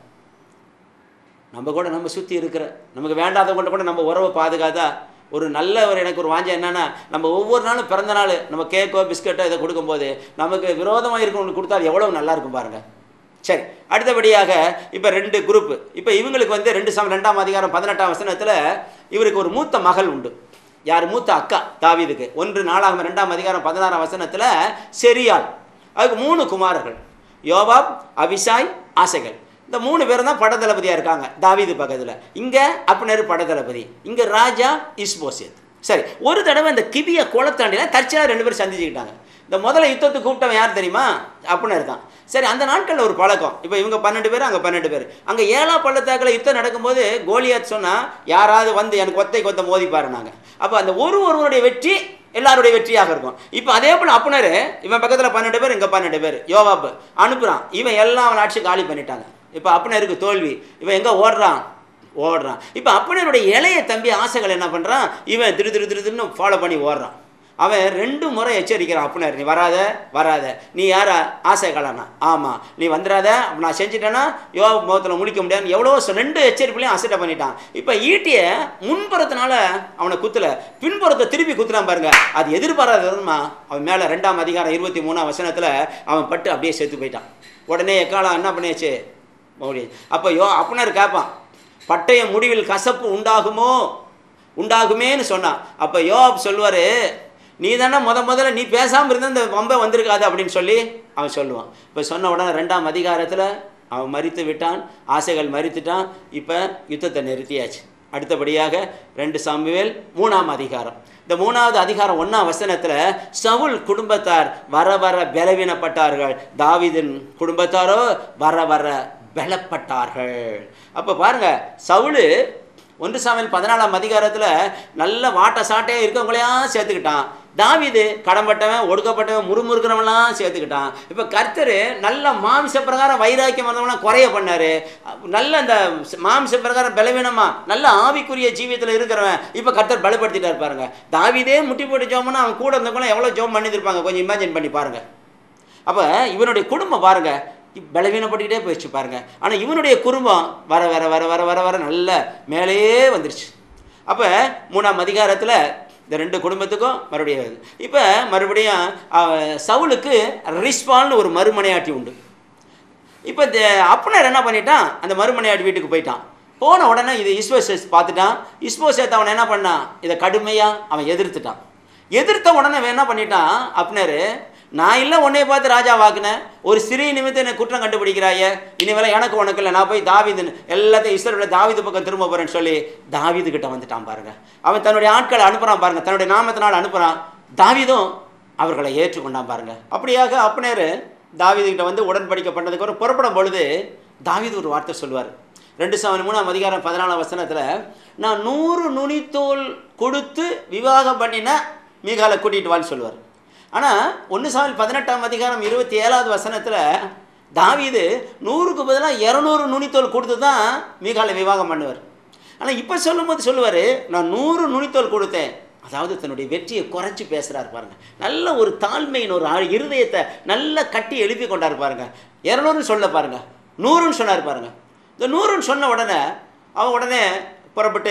நம்ம சுற்றி இருக்கிற நமக்கு வேண்டாதவங்கள்ட்ட கூட நம்ம உறவை பாதுகாத்தா ஒரு நல்ல எனக்கு ஒரு வாஞ்சம் என்னென்னா, நம்ம ஒவ்வொரு நாளும் பிறந்த நாள் நம்ம கேக்கோ பிஸ்கட்டோ இதை கொடுக்கும்போது நமக்கு விரோதமாக இருக்கவங்களுக்கு கொடுத்தா அது எவ்வளோ நல்லா இருக்கும் பாருங்கள். சரி, அடுத்தபடியாக இப்போ 2 குரூப்பு. இப்போ இவங்களுக்கு வந்து 2 சாமுவேல் 2ஆம் அதிகாரம் 18ஆம் வசனத்தில் இவருக்கு ஒரு மூத்த மகள் உண்டு. யார்? மூத்த அக்கா தாவீதுக்கு. 1 4ஆம் 2ஆம் அதிகாரம் 16ஆம் வசனத்தில் செரியாள். அதுக்கு 3 குமாரர்கள், யோவாப், அபிசாய், ஆசைகள். இந்த 3 பேரும் தான் படத்தளபதியாக இருக்காங்க தாவீது பக்கத்தில். இங்கே அப்னர் படத்தளபதி, இங்கே ராஜா இஸ்போசேத். சரி, ஒரு தடவை இந்த கிபியா குளத்தாண்டியில் தற்செயலாக 2 பேரும் சந்திச்சுக்கிட்டாங்க. இந்த முதல்ல யுத்தத்துக்கு கூப்பிட்டவன் யார் தெரியுமா? அப்னர் தான். சரி, அந்த நாட்களில் ஒரு பழக்கம். இப்போ இவங்க 12 பேர், அங்கே 12 பேர். அங்கே 7ஆம் பள்ளத்தாக்கில் யுத்தம் நடக்கும்போது கோலியாத் சொன்னால் யாராவது வந்து எனக்கு கொத்த மோதிப்பாருனாங்க. அப்போ அந்த ஒருவருடைய வெற்றி எல்லாருடைய வெற்றியாக இருக்கும். இப்போ அதே போல் அப்னர் இவன் பக்கத்தில் 12 பேர், இங்கே 12 பேர். யோவாப் அனுப்புகிறான், இவன் எல்லாம் அவன் ஆட்சி காலி பண்ணிட்டாங்க. இப்போ அப்னருக்கு தோல்வி, இவன் எங்கே ஓடுறான். இப்போ அப்னருடைய இளைய தம்பி ஆசைகள் என்ன பண்ணுறான், இவன் திருன்னு ஃபாலோ பண்ணி ஓடுறான். அவன் 2 முறை எச்சரிக்கிறான் அப்னர், நீ வராத, நீ யாரா? ஆசைகளானா? ஆமாம், நீ வந்துடாத, நான் செஞ்சுட்டேன்னா யோவாப் முகத்தில் முடிக்க முடியாது. எவ்வளோ 2 எச்சரிப்புலையும் அசட்டை பண்ணிட்டான். இப்போ ஈட்டியை முன்புறத்தினால அவனை குத்தலை, பின்புறத்தை திருப்பி குத்துறான் பாருங்க. அது எதிர்பாராதமா அவன் மேலே 2ஆம் அதிகாரம் 23ஆம் வசனத்தில் அவன் பட்டு அப்படியே செத்து போயிட்டான். உடனே எக்காலம் என்ன பண்ணியாச்சு? அப்போ அப்னர் கேட்பான், பட்டய முடிவில் கசப்பு உண்டாகுமேன்னு சொன்னான். அப்போ யோவாப் சொல்லுவார், நீ தானே முதல்ல நீ பேசாமல் இருந்தால் இந்த வம்பை வந்திருக்காது அப்படின்னு சொல்லி அவன் சொல்லுவான். இப்போ சொன்ன உடனே 2ஆம் அதிகாரத்தில் அவன் மரித்து விட்டான், ஆசைகள் மரித்துட்டான். இப்போ யுத்தத்தை நிறுத்தியாச்சு. அடுத்தபடியாக 2 சாமுவேல் 3ஆம் அதிகாரம். இந்த 3வது அதிகாரம் 1ஆம் வசனத்தில் சவுல் குடும்பத்தார் வர பலவீனப்பட்டார்கள், தாவீதின் குடும்பத்தாரோ வர பலப்பட்டார்கள். அப்போ பாருங்க, சவுல் 1 சாமுவேல் 14ஆம் அதிகாரத்தில் நல்ல வாட்ட சாட்டையாக இருக்கவங்களையும் சேர்த்துக்கிட்டான். தாவீது கடன்பட்டவன், ஒடுக்கப்பட்டவன், முறுமுறுக்கிறவங்களாம் சேர்த்துக்கிட்டான். இப்போ கர்த்தர் நல்ல மாம்ச பிரகாரம் வைராக்கியம் வந்தவங்களாம் குறைய பண்ணார். நல்ல இந்த மாம்ச பிரகாரம் பலவீனமாக நல்ல ஆவிக்குரிய ஜீவியத்தில் இருக்கிறவன் இப்போ கர்த்தர் பலப்படுத்திட்டா இருப்பாருங்க. தாவீதே முட்டி போட்டு ஜோம்னா அவன் கூட இருந்தவங்களாம் எவ்வளோ ஜோம் பண்ணியிருப்பாங்க, கொஞ்சம் இமேஜின் பண்ணி பாருங்கள். அப்போ இவனுடைய குடும்பம் பாருங்கள் பலவீனப்பட்டுக்கிட்டே போயிடுச்சு பாருங்கள். ஆனால் இவனுடைய குடும்பம் வர நல்ல மேலேயே வந்துருச்சு. அப்போ 3ஆம் அதிகாரத்தில் இந்த 2 குடும்பத்துக்கும் மறுபடியும் இப்போ மறுபடியும் சவுலுக்கு ரிஸ்பால்னு ஒரு மறுமனையாட்டி உண்டு. இப்போ இந்த அப்னர் என்ன பண்ணிட்டான், அந்த மறுமனையாட்டி வீட்டுக்கு போயிட்டான். போன உடனே இது இஸ்போசேத் பார்த்துட்டான். இஸ்போசேத் அவனை என்ன பண்ணான், இதை கடுமையாக அவன் எதிர்த்த உடனே அவன் என்ன பண்ணிட்டான், அப்னர், நான் இல்லை உன்னைய பார்த்து ராஜா வாக்குனேன், ஒரு சிறிய நிமித்தம் என்னை குற்றம் கண்டுபிடிக்கிறாய, இனிமேல் எனக்கு உனக்கு இல்லை, நான் போய் தாவீது எல்லாத்தையும் இஸ்ரவேல் தாவீது பக்கம் திரும்ப போகிறேன்னு சொல்லி தாவீது கிட்ட வந்துட்டான் பாருங்க. அவன் தன்னுடைய ஆட்களை அனுப்புகிறான் பாருங்க, தன்னுடைய நாமத்தினால் அனுப்புகிறான். தாவீதும் அவர்களை ஏற்றுக்கொண்டான் பாருங்க. அப்படியாக அப்னர் தாவீது கிட்ட வந்து உடன்படிக்கை பண்ணதுக்கு ஒரு புறப்படும் பொழுது தாவீது ஒரு வார்த்தை சொல்லுவார். 2 சாமுவேல் 3ஆம் அதிகாரம் 14ஆம் வசனத்தில், நான் 100 நுனித்தோல் கொடுத்து விவாகம் பண்ணின மீகாலை கூட்டிகிட்டு வான்னு சொல்லுவார். ஆனால் 1 சாமுவேல் 18ஆம் அதிகாரம் 27ஆவது வசனத்தில் தாவீது 100க்கு பதிலாக 200 நுனித்தோல் கொடுத்து தான் மீகாலை விவாகம் பண்ணுவார். ஆனால் இப்போ சொல்லும்போது சொல்லுவார், நான் 100 நுனித்தோல் கொடுத்தேன். அதாவது தன்னுடைய வெற்றியை குறைச்சி பேசுகிறார் பாருங்க. நல்ல ஒரு தாழ்மையின் ஒரு இருதயத்தை நல்லா கட்டி எழுப்பி கொண்டார் பாருங்க. 200 சொல்ல பாருங்க, 100ன்னு சொன்னார் பாருங்க. இந்த 100ன்னு சொன்ன உடனே அவன் உடனே புறப்பட்டு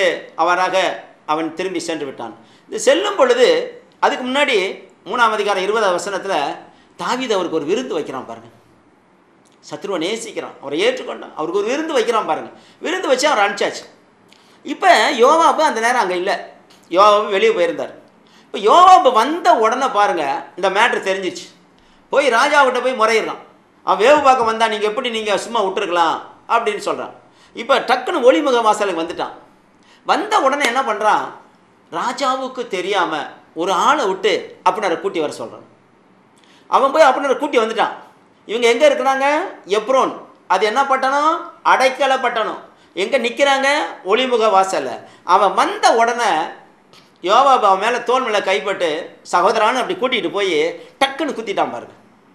அவன் திரும்பி சென்று விட்டான். இது செல்லும் பொழுது அதுக்கு முன்னாடி 3ஆம் அதிகாரம் 20ஆம் வசனத்தில் தாவீது அவருக்கு ஒரு விருந்து வைக்கிறான் பாருங்க. சத்ருவை நேசிக்கிறான், அவரை ஏற்றுக்கொண்டான், அவருக்கு ஒரு விருந்து வைக்கிறான் பாருங்கள். விருந்து வச்சு அவர் அனுப்பிச்சாச்சு. இப்போ யோவாபு அந்த நேரம் அங்கே இல்லை, யோவாபு வெளியே போயிருந்தார். இப்போ யோவாபு வந்த உடனே பாருங்கள் இந்த மேட்ரு தெரிஞ்சிச்சு. போய் ராஜாவிட்ட போய் முறையிடறான். அவன் வேவு பார்க்க வந்தால் நீங்கள் எப்படி நீங்கள் சும்மா விட்டுருக்கலாம் அப்படின்னு சொல்கிறான். இப்போ டக்குன்னு ஒளிமுக வாசலுக்கு வந்துட்டான். வந்த உடனே என்ன பண்ணுறான், ராஜாவுக்கு தெரியாமல் ஒரு ஆளை விட்டு அப்படின்னரை கூட்டி வர சொல்கிறான். அவன் போய் அப்படின்னரை கூட்டி வந்துட்டான். இவங்க எங்கே இருக்கிறாங்க, எப்ரோன். அது என்ன பட்டணம், அடைக்கல பட்டணம். எங்கே நிற்கிறாங்க, ஒளிமுக வாசலில். அவன் வந்த உடனே யோவாபு அவன் மேலே தோல் மேலே கைப்பட்டு சகோதரான்னு அப்படி கூட்டிகிட்டு போய் டக்குன்னு குத்திட்டான் பாருங்க.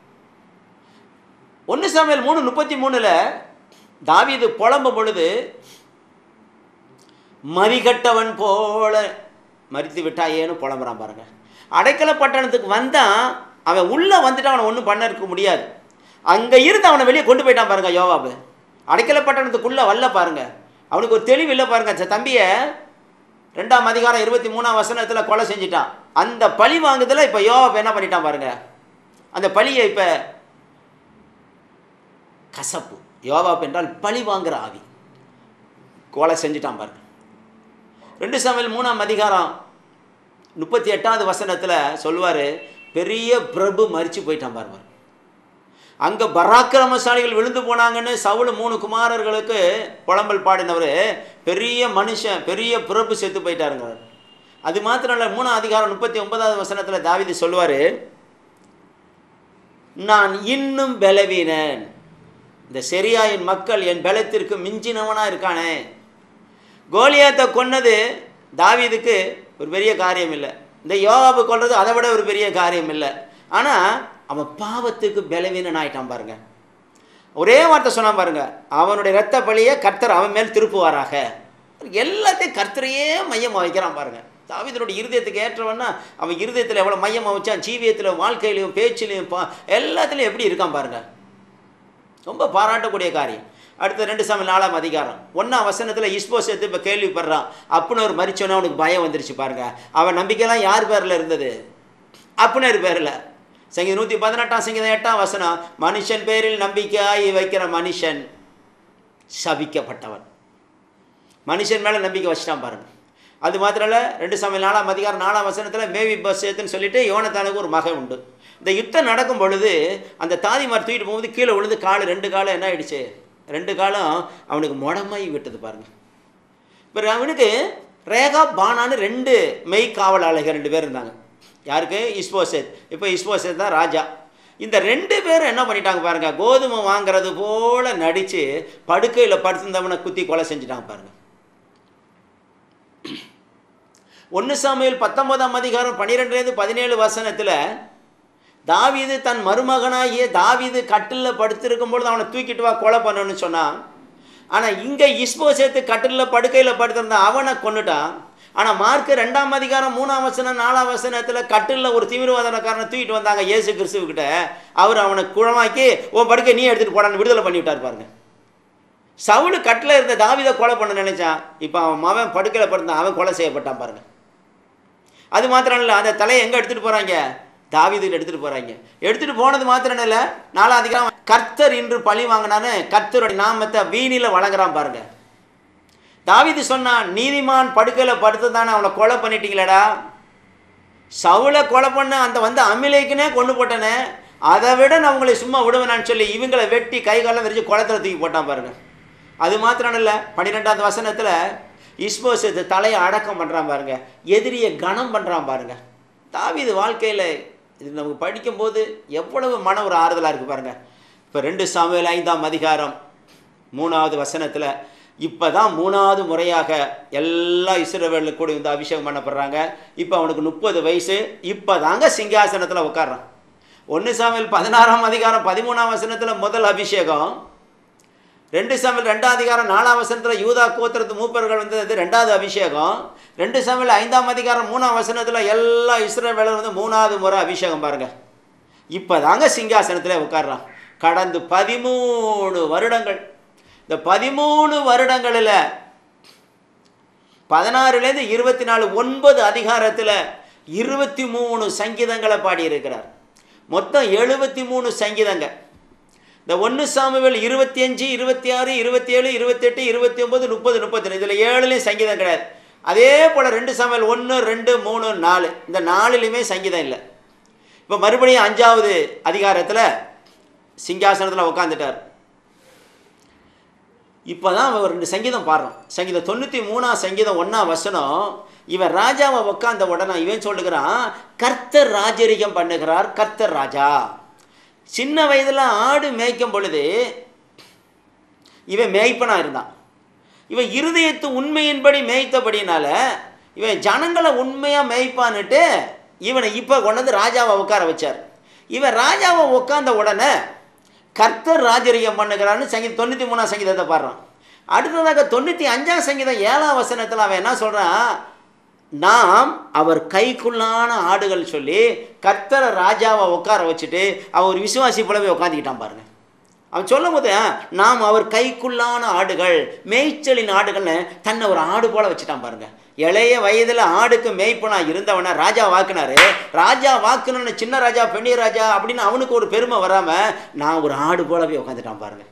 1 சாமுவேல் 3:33 தாவீது புலம்பும் பொழுது, மறிகட்டவன் போல மறித்து விட்டாயேன்னு புலம்புறான் பாருங்க. அடைக்கல பட்டணத்துக்கு வந்தான், அவன் உள்ளே வந்துட்டு அவனை ஒன்றும் பண்ண இருக்க முடியாது. அங்கே இருந்து அவனை வெளியே கொண்டு போயிட்டான் பாருங்க யோவாபு. அடைக்கல பட்டணத்துக்குள்ளே வரல பாருங்க. அவனுக்கு ஒரு தெளிவு இல்லை பாருங்க. தம்பியை 2ஆம் அதிகாரம் 23ஆம் வசனத்தில் கொலை செஞ்சிட்டான். அந்த பழி வாங்குதல இப்போ யோவாபு என்ன பண்ணிட்டான் பாருங்க. அந்த பழியை இப்போ கசப்பு, யோவாபு என்றால் பழி வாங்குற ஆவி, கொலை செஞ்சிட்டான் பாருங்க. 2 சாமுவேல் 3ஆம் அதிகாரம் 38வது வசனத்தில் சொல்லுவார், பெரிய பிரபு மரிச்சு போயிட்டான் பாருங்க. அங்கே பராக்கிரமசாலிகள் விழுந்து போனாங்கன்னு சவுல் 3 குமாரர்களுக்கு புலம்பல் பாடினவர் பெரிய மனுஷன், பெரிய பிரபு செத்து போயிட்டாருங்க. அது மாத்திரம் இல்லை, 3ஆம் அதிகாரம் 39வது வசனத்தில் தாவீது சொல்லுவார், நான் இன்னும் பலவீனன், இந்த செரியாயின் மக்கள் என் பலத்திற்கு மிஞ்சினவனாக இருக்கானே. கோலியாத்தை கொன்னது தாவீதுக்கு ஒரு பெரிய காரியம் இல்லை, இந்த யோவாபு கொல்றது அதை விட ஒரு பெரிய காரியம் இல்லை. ஆனால் அவன் பாவத்துக்கு பலவீனன் ஆயிட்டான் பாருங்க. ஒரே வார்த்தை சொன்னான் பாருங்க, அவனுடைய இரத்த பழியை கர்த்தர் அவன் மேல் திருப்புவாராக. எல்லாத்தையும் கர்த்தரையே மையமாக வைக்கிறான் பாருங்க. தாவீதுடைய இருதயத்துக்கு ஏற்றவன்னா அவன் இருதயத்தில் எவ்வளோ மையமாக வச்சான், ஜீவியத்தில், வாழ்க்கையிலையும், பேச்சிலையும், எல்லாத்துலேயும் எப்படி இருக்கான் பாருங்க. ரொம்ப பாராட்டக்கூடிய காரியம். அடுத்த 2 சாமுவேல் 4ஆம் அதிகாரம் 1ஆம் வசனத்தில் இஸ்போசேத்து இப்போ கேள்விப்படுறான். அப்புன்னு ஒரு மரிச்சோன்னா அவனுக்கு பயம் வந்துருச்சு பாருங்க. அவன் நம்பிக்கைலாம் யார் பேரில் இருந்தது, அப்புனர் பேரில். சங்கீதம் 118 சங்கீதம் 8ஆம் வசனம், மனுஷன் பேரில் நம்பிக்கையாய் வைக்கிற மனுஷன் சபிக்கப்பட்டவன். மனுஷன் மேலே நம்பிக்கை வச்சுட்டான் பாருங்க. அது மாத்திரம் இல்லை, 2 சாமுவேல் 4ஆம் அதிகாரம் 4ஆம் வசனத்தில் மேவிபோசேத்துன்னு சொல்லிட்டு யோனத்தானுக்கு ஒரு மகன் உண்டு. இந்த யுத்தம் நடக்கும் பொழுது அந்த தாதிமார் தூக்கிட்டு போகும்போது கீழே விழுந்து கால் 2 காலம் என்ன ஆயிடுச்சு, 2 காலம் அவனுக்கு முடமாய் விட்டது பாருங்க. இப்போ அவனுக்கு ரேகா பானான்னு 2 மெய்காவலாளர்கள் 2 பேர் இருந்தாங்க. யாருக்கு, இஸ்போசேத். இப்போ இஸ்போசேத் தான் ராஜா. இந்த 2 பேரும் என்ன பண்ணிட்டாங்க பாருங்க, கோதுமை வாங்குறது போல நடித்து படுக்கையில் படுத்திருந்தவனை குத்தி கொலை செஞ்சுட்டாங்க பாருங்க. 1 சாமுவேல் 19ஆம் அதிகாரம் 12-17 வசனத்தில் தாவீது தன் மருமகனாகிய தாவீது கட்டிலில் படுத்திருக்கும் பொழுது அவனை தூக்கிட்டு வா கொலை பண்ணணும்னு சொன்னான். ஆனால் இங்கே இஸ்போசேத்து கட்டிலில் படுக்கையில் படுத்திருந்தான், அவனை கொண்டுட்டான். ஆனால் மார்க் 2ஆம் அதிகாரம் 3ஆம் வசனம் 4ஆம் வசனத்தில் கட்டிலில் ஒரு தீவிரவாதக்காரனை தூக்கிட்டு வந்தாங்க இயேசு கிறிஸ்துவக்கிட்ட. அவர் அவனை குணமாக்கி உன் படுக்கை நீ எடுத்துகிட்டு போடான்னு விடுதலை பண்ணி விட்டார் பாருங்க. சவுல் கட்டில் இருந்த தாவீதை கொலை பண்ண நினைச்சான். இப்போ அவன் மகன் படுக்கையில் படுத்தான், அவன் கொலை செய்யப்பட்டான் பாருங்க. அது மாத்திரம் இல்லை, அந்த தலையை எங்கே எடுத்துகிட்டு போகிறாங்க, தாவீதுக்கு எடுத்துகிட்டு போகிறாங்க. எடுத்துகிட்டு போனது மாத்திரம் இல்லை, 4ஆம் அதிகாரம் கர்த்தர் இன்று பழி வாங்கினான்னு கர்த்தருடைய நாமத்தை வீணில் வழங்குறான் பாருங்க. தாவீது சொன்னான், நீதிமான் படுக்கையில் படுத்து தானே அவனை கொலை பண்ணிட்டீங்களடா, சவுலை கொலை பண்ண அந்த அமிலேக்குனே கொண்டு போட்டனே, அதை விட நான் உங்களை சும்மா விடுவேனான்னு சொல்லி இவங்களை வெட்டி கைகாலம் விரிச்சு குளத்தில் தூக்கி போட்டான் பாருங்க. அது மாத்திரம் இல்லை, 12ஆம் வசனத்தில் இஸ்போசேத்து தலையை அடக்கம் பண்ணுறான் பாருங்க, எதிரியை கனம் பண்ணுறான் பாருங்க. தாவீது வாழ்க்கையில் இது நமக்கு படிக்கும்போது எவ்வளவு மன ஒரு ஆறுதலாக இருக்குது பாருங்க. இப்போ 2 சாமுவேல் 5ஆம் அதிகாரம் 3ஆவது வசனத்தில் இப்போ தான் 3வது முறையாக எல்லா இஸ்ரவேலுக்கு கூட வந்து அபிஷேகம் பண்ணப்படுறாங்க. இப்போ அவனுக்கு 30 வயசு, இப்போ தாங்க சிங்காசனத்தில் உட்கார்றான். 1 சாமுவேல் 16ஆம் அதிகாரம் 13ஆம் வசனத்தில் முதல் அபிஷேகம், 2 சாமுவேல் 2ஆம் அதிகாரம் 4ஆம் வசனத்தில் யூதா கோத்திரத்து மூப்பர்கள் வந்தது 2வது அபிஷேகம், 2 சாமுவேல் 5ஆம் அதிகாரம் 3ஆம் வசனத்தில் எல்லா இஸ்ரவேலரும் வந்து 3வது முறை அபிஷேகம் பாருங்க. இப்போ தாங்க சிங்காசனத்தில் உட்கார்றான். கடந்து 13 வருடங்கள், இந்த 13 வருடங்களில் 16லேருந்து 24 9 அதிகாரத்தில் 23 சங்கீதங்களை பாடியிருக்கிறார். மொத்தம் 73 சங்கீதங்கள். இந்த 1 சாமுவேல் 25, 26, 27, 28, 29, 30, 32 இதில் 7லையும் சங்கீதம் கிடையாது. அதே போல் 2 சாமுவேல் 1, 2, 3, 4 இந்த 4லையுமே சங்கீதம் இல்லை. இப்போ மறுபடியும் 5வது அதிகாரத்தில் சிங்காசனத்தில் உட்காந்துட்டார். இப்போ தான் ஒரு 2 சங்கீதம் பாடுறோம். சங்கீதம் 93 சங்கீதம் 1 வசனம். இவன் ராஜாவை உட்காந்த உடனே இவன் சொல்லுகிறான், கர்த்தர் ராஜரிகம் பண்ணுகிறார், கர்த்தர் ராஜா. சின்ன வயதில் ஆடு மேய்க்கும் பொழுது இவன் மேய்ப்பனாக இருந்தான். இவன் இருதயத்து உண்மையின்படி மேய்த்தபடினால இவன் ஜனங்களை உண்மையாக மேய்ப்பான்னுட்டு இவனை இப்போ கொண்டு ராஜாவை உட்கார வச்சார். இவன் ராஜாவை உட்காந்த உடனே கர்த்தர் ராஜரிகம் பண்ணுகிறான்னு சங்கீதம் 93 சங்கீதத்தை பாடுறான். அடுத்ததாக 95 சங்கீதம் 7 வசனத்தில் அவன் என்ன சொல்கிறான், நாம் அவர் கைக்குள்ளான ஆடுகள் சொல்லி கர்த்தரை ராஜாவை உட்கார வச்சுட்டு அவன் ஒரு விசுவாசி போலவே உட்காந்துக்கிட்டான் பாருங்க. அவன் சொல்லும் போது நாம் அவர் கைக்குள்ளான ஆடுகள், மேய்ச்சலின் ஆடுகள்னு தன்னை ஒரு ஆடு போல வச்சுட்டான் பாருங்க. இளைய வயதில் ஆடுக்கு மேய்ப்பனா இருந்தவனை ராஜா வாக்குனாரு. ராஜா வாக்குனு சின்ன ராஜா பெரிய ராஜா அப்படின்னு அவனுக்கு ஒரு பெருமை வராமல் நான் ஒரு ஆடு போலவே உட்காந்துட்டான் பாருங்க.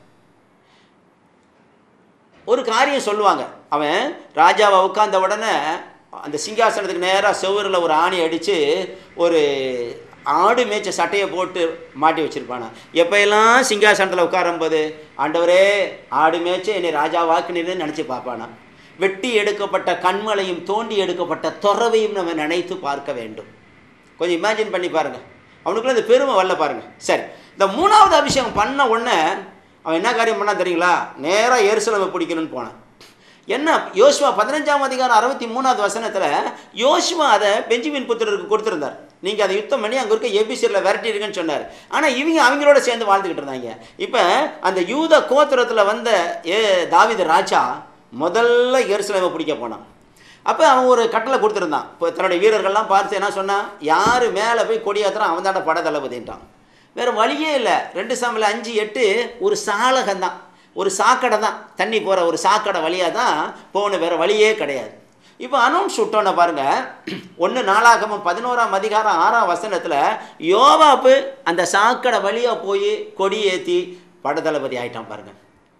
ஒரு காரியம் சொல்லுவாங்க, அவன் ராஜாவை உட்கார்ந்த உடனே அந்த சிங்காசனத்துக்கு நேராக செவ்வரில் ஒரு ஆணி அடித்து ஒரு ஆடு மேய்ச்ச சட்டையை போட்டு மாட்டி வச்சுருப்பானா. எப்போயெல்லாம் சிங்காசனத்தில் உட்காரும்போது ஆண்டவரே ஆடு மேய்ச்ச என்னை ராஜா வாக்குனீர்னு நினச்சி பார்ப்பானா. வெட்டி எடுக்கப்பட்ட கண்மலையும் தோண்டி எடுக்கப்பட்ட துறவையும் நம்ம நினைத்து பார்க்க வேண்டும். கொஞ்சம் இமேஜின் பண்ணி பாருங்கள், அவனுக்குள்ள இந்த பெருமை வரல பாருங்கள். சரி, இந்த 3வது அபிஷேகம் பண்ண உடனே அவன் என்ன காரியம் பண்ணான் தெரியுங்களா, நேராக எருசலேமை பிடிக்கணும்னு போனான். என்ன யோசுவா 15ஆம் அதிகாரம் 63வது வசனத்தில் யோசுவா அதை பெஞ்சமின் புத்திரருக்கு கொடுத்துருந்தார். நீங்கள் அதை யுத்தம் பண்ணி அங்கே இருக்க எபிசியில் விரட்டிருக்குன்னு சொன்னார். ஆனால் அவங்களோட சேர்ந்து வாழ்ந்துக்கிட்டு இருந்தாங்க. இப்போ அந்த யூத கோத்திரத்தில் வந்த தாவீது ராஜா முதல்ல எருசலேமை பிடிக்க போனான். அப்போ அவன் ஒரு கட்டளை கொடுத்துருந்தான். இப்போ தன்னுடைய வீரர்கள்லாம் பார்த்து என்ன சொன்னான், யார் மேலே போய் கொடியாத்துறான் அவன் தாண்ட பட தளபதின்றான். வேறு வழியே இல்லை. 2 சாமுவேல் 5:8 ஒரு சாலகந்தான், ஒரு சாக்கடை தான், தண்ணி போகிற ஒரு சாக்கடை வழியாக தான் போகணும், வேறு வழியே கிடையாது. இப்போ அனௌன்ஸ் விட்டோன்னு பாருங்கள், 1 நாளாகமம் 11ஆம் அதிகாரம் 6ஆம் வசனத்தில் யோவாப்பு அந்த சாக்கடை வழியாக போய் கொடி ஏற்றி படத்தளபதி ஆகிட்டான் பாருங்கள்.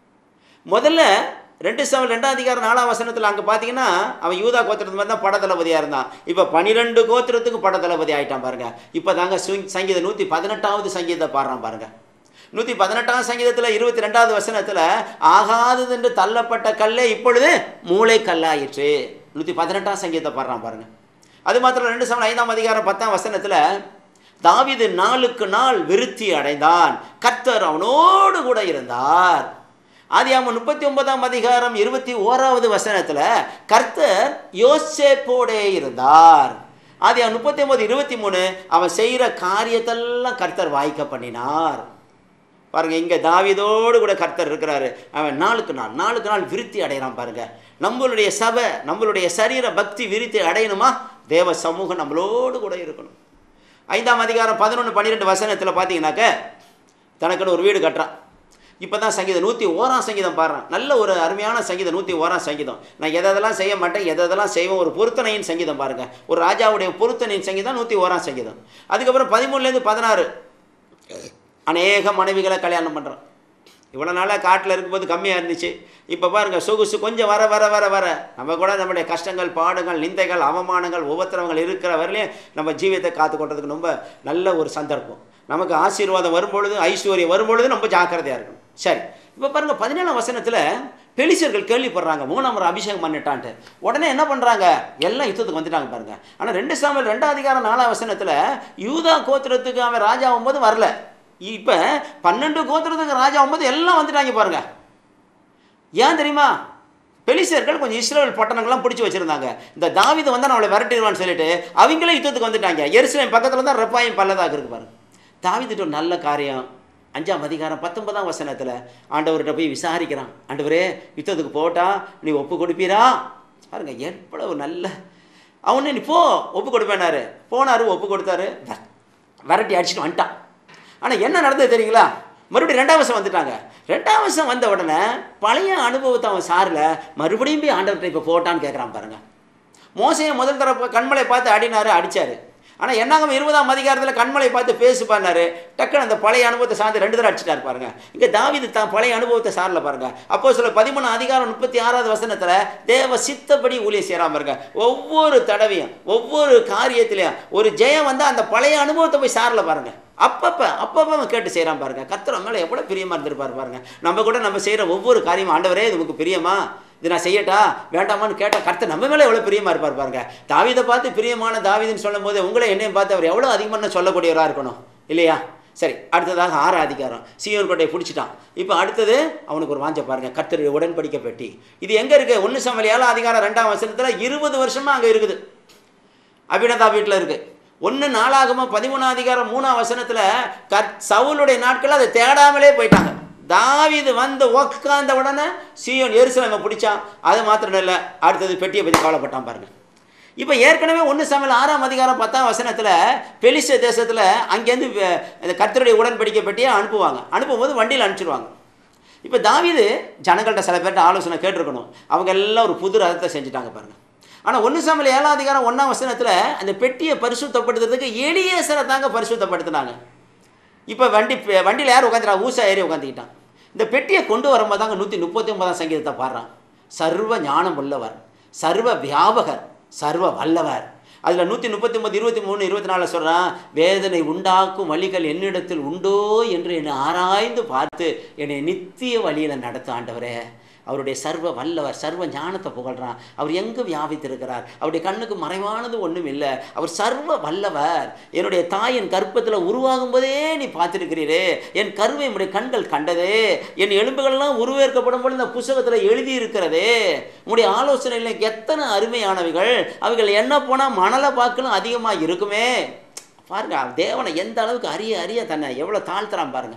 முதல்ல 2 சாமுவேல் 2ஆம் அதிகாரம் 4ஆம் வசனத்தில் அங்கே பார்த்தீங்கன்னா அவன் யூதா கோத்திரத்து மாதிரி தான் படத்தளபதியாக இருந்தான். இப்போ 12 கோத்திரத்துக்கு படத்தளபதி ஆகிட்டான் பாருங்கள். இப்போ தாங்க சங்கீதம் 118வது சங்கீதத்தை பாடுறான் பாருங்கள். 118ஆம் சங்கீதத்தில் 22வது வசனத்தில் ஆகாதது என்று தள்ளப்பட்ட கல்லே இப்பொழுது மூளை கல்லாயிற்று. 118ஆம் சங்கீதத்தை பாடுறான் பாருங்க. அது மாத்திரம் 2 சாமுவேல் 5ஆம் அதிகாரம் 10ஆம் வசனத்தில் தாவீது நாளுக்கு நாள் விருத்தி அடைந்தான், கர்த்தர் அவனோடு கூட இருந்தார். ஆதியாகமம் 39ஆம் அதிகாரம் 21வது வசனத்தில் கர்த்தர் யோசேப்போடே இருந்தார். ஆதியாகமம் 39:23 அவன் செய்கிற காரியத்தெல்லாம் கர்த்தர் வாய்க்க பண்ணினார். பாருங்க, இங்கே தாவீதோடு கூட கர்த்தர் இருக்கிறாரு. அவன் நாளுக்கு நாள் விருத்தி அடைகிறான் பாருங்க. நம்மளுடைய சபை, நம்மளுடைய சரீர பக்தி விருத்தி அடையணுமா, தேவ சமூகம் நம்மளோடு கூட இருக்கணும். 5ஆம் அதிகாரம் 11-12 வசனத்தில் பார்த்தீங்கன்னாக்க தனக்குன்னு ஒரு வீடு கட்டுறான். இப்போ தான் சங்கீதம் 101ஆம் சங்கீதம் பாடுறான். நல்ல ஒரு அருமையான சங்கீதம் 101ஆம் சங்கீதம். நான் எதெல்லாம் செய்ய மாட்டேன், எதெல்லாம் செய்வேன், ஒரு பொருத்தனையின் சங்கீதம் பாருங்கள். ஒரு ராஜாவுடைய பொருத்தனையின் சங்கீதம் 101ஆம் சங்கீதம். அதுக்கப்புறம் 13லேருந்து 16 அநேக மனைவிகளை கல்யாணம் பண்ணுறான். இவ்வளோ நாளாக காட்டில் இருக்கும்போது கம்மியாக இருந்துச்சு. இப்போ பாருங்கள், சொகுசு கொஞ்சம் வர வர வர வர நம்ம கூட நம்முடைய கஷ்டங்கள், பாடுகள், நிந்தைகள், அவமானங்கள், உபத்திரவங்கள் இருக்கிற வரலையும் நம்ம ஜீவியத்தை காத்துக்கொண்டதுக்கு ரொம்ப நல்ல ஒரு சந்தர்ப்பம். நமக்கு ஆசீர்வாதம் வரும்பொழுது, ஐஸ்வர்யம் வரும்பொழுது நம்ம ஜாக்கிரதையாக இருக்கணும். சரி, இப்போ பாருங்கள் 17ஆம் வசனத்தில் பெலிசர்கள் கேள்விப்படுறாங்க 3ஆம் முறை அபிஷேகம் பண்ணிட்டான்ட்டு. உடனே என்ன பண்ணுறாங்க, எல்லாம் யுத்தத்துக்கு வந்துட்டாங்க பாருங்கள். ஆனால் 2 சாமுவேல் 2ஆம் அதிகாரம் 4ஆம் வசனத்தில் யூதா கோத்திரத்துக்கு அவன் ராஜாவும் போது வரல. இப்போ 12 கோத்திரத்துக்கு ராஜாவும் போது எல்லாம் வந்துட்டாங்க பாருங்க. ஏன் தெரியுமா, பெலிசர்கள் கொஞ்சம் இஸ்ரவேல் பட்டணங்கள்லாம் பிடிச்சி வச்சுருந்தாங்க. இந்த தாவீது வந்தால் அவளை விரட்டிடுவான்னு சொல்லிட்டு அவங்களே யுத்தத்துக்கு வந்துட்டாங்க. எருசலேம் பக்கத்தில் தான் ரெப்பாயும் பள்ளதாக இருக்கு பாருங்க. தாவீதுட்ட ஒரு நல்ல காரியம் 5ஆம் அதிகாரம் 19ஆம் வசனத்தில் ஆண்டவர்கிட்ட போய் விசாரிக்கிறான். ஆண்டவரே, யுத்தத்துக்கு போட்டா நீ ஒப்பு கொடுப்பீரா? பாருங்க எவ்வளவு நல்ல, அவனே நீ போ ஒப்பு கொடுப்பேனாரு. போனாரு, ஒப்பு கொடுத்தாரு, விரட்டி அடிச்சுட்டு வந்துட்டான். ஆனால் என்ன நடந்தது தெரியுங்களா, மறுபடியும் 2ஆம் வருஷம் வந்துட்டாங்க. 2ஆம் வருஷம் வந்த உடனே பழைய அனுபவத்தை அவன் சாரில் மறுபடியும் போய் ஆண்டவர்கிட்ட இப்போ போட்டான்னு கேட்குறான் பாருங்க. மோசையை முதல் தர கண்மலை பார்த்து அடினாரு, அடித்தார். ஆனால் என்னாகும் 20ஆம் அதிகாரத்தில் கண்மலை பார்த்து பேசு பண்ணாரு, டக்குன்னு அந்த பழைய அனுபவத்தை சார்ந்து 2 தடவை அடிச்சிட்டார் பாருங்க. இங்கே தாவீது தான் பழைய அனுபவத்தை சாரல பாருங்க. அப்போ சில 13 அதிகாரம் 36வது வசனத்தில் தேவ சித்தப்படி ஊழியம் செய்யறாம பாருங்க. ஒவ்வொரு தடவையும் ஒவ்வொரு காரியத்திலையும் ஒரு ஜெயம் வந்து அந்த பழைய அனுபவத்தை போய் சாரல பாருங்க. அப்பப்போ அவன் கேட்டு செய்கிறான் பாருங்க. கர்த்தர் மேலே எவ்வளோ பிரியமாக இருந்திருப்பார் பாருங்க. நம்ம கூட நம்ம செய்கிற ஒவ்வொரு காரியமும் ஆண்டவரே இது நமக்கு பிரியமா, இது நான் செய்யட்டா வேண்டாமான்னு கேட்டால் கர்த்தர் நம்ம மேலே எவ்வளோ பிரியமாக இருப்பார் பாருங்க. தாவீதை பார்த்து பிரியமான தாவீதுன்னு சொல்லும் போது உங்களை என்னையும் பார்த்து அவர் எவ்வளோ அதிகமான சொல்லக்கூடியவராக இருக்கணும் இல்லையா? சரி, அடுத்ததாக 6 அதிகாரம் சீயோன் கோட்டையை பிடிச்சிட்டான். இப்போ அடுத்தது அவனுக்கு ஒரு வாஞ்ச பாருங்க, கர்த்தருடைய உடன்படிக்கை பெட்டி. இது எங்கே இருக்குது? 1 சாமுவேல் 7ஆம் அதிகாரம் 2ஆம் வசனத்தில் 20 வருஷமாக அங்கே இருக்குது. அபினதா வீட்டில் இருக்குது. 1 நாளாகம 13ஆம் அதிகாரம் 3ஆம் வசனத்தில் சவுலுடைய நாட்கள் அதை தேடாமலே போயிட்டாங்க. தாவீது வந்து உட்கார்ந்த உடனே சீயோன் எருசலேமை பிடிச்சான். அது மாத்திரம் இல்லை, அடுத்தது பெட்டியை பற்றி கவலைப்பட்டான் பாருங்க. இப்போ ஏற்கனவே 1 சாமுவேல் 6ஆம் அதிகாரம் 10ஆம் வசனத்தில் பெலிஸ்தே தேசத்தில் அங்கேருந்து இந்த கர்த்தருடைய உடன்படிக்கை பெட்டியை அனுப்பும்போது வண்டியில் அனுப்பிச்சிடுவாங்க. இப்போ தாவீது ஜனங்கள்கிட்ட சில பேர்கிட்ட ஆலோசனை கேட்டிருக்கணும். அவங்க எல்லாம் ஒரு புது ரதத்தை செஞ்சுட்டாங்க பாருங்க. ஆனால் 1 சாமுவேல் 7ஆம் அதிகாரம் 1ஆம் வசனத்தில் அந்த பெட்டியை பரிசுத்தப்படுத்துறதுக்கு எலியேசரை தாங்க பரிசுத்தப்படுத்தினாங்க. இப்போ வண்டியில் யார் உட்காந்துட்டா? ஊசா ஏறி உட்காந்துக்கிட்டான். இந்த பெட்டியை கொண்டு வரும்போது தாங்க 139ஆம் சங்கீதத்தை பாடுறான். சர்வ ஞானம் உள்ளவர், சர்வ வியாபகர், சர்வ வல்லவர். அதில் 139, 23, 24 சொல்கிறான், வேதனை உண்டாக்கும் வழிகள் என்னிடத்தில் உண்டோ என்று என்னை ஆராய்ந்து பார்த்து என்னை நித்திய வழியில் நடத்த ஆண்டவரே. அவருடைய சர்வ வல்லவர், சர்வ ஞானத்தை புகழ்றான். அவர் எங்கே வியாபித்திருக்கிறார்? அவருடைய கண்ணுக்கு மறைவானது ஒன்றும் இல்லை. அவர் சர்வ வல்லவர். என்னுடைய தாயின் கர்ப்பத்தில் உருவாகும் போதே நீ பார்த்துருக்கிறீரே, என் கருவை என்னுடைய கண்கள் கண்டதே, என் எலும்புகள்லாம் உருவேற்கப்படும் போது இந்த புத்தகத்தில் எழுதியிருக்கிறதே, உங்களுடைய ஆலோசனையில் எத்தனை அருமையானவைகள், அவைகள் என்ன போனால் மணலை பார்க்கணும் அதிகமாக இருக்குமே. பாருங்க, தேவனை எந்த அளவுக்கு அறிய தன்னை எவ்வளோ தாழ்த்துறான் பாருங்க.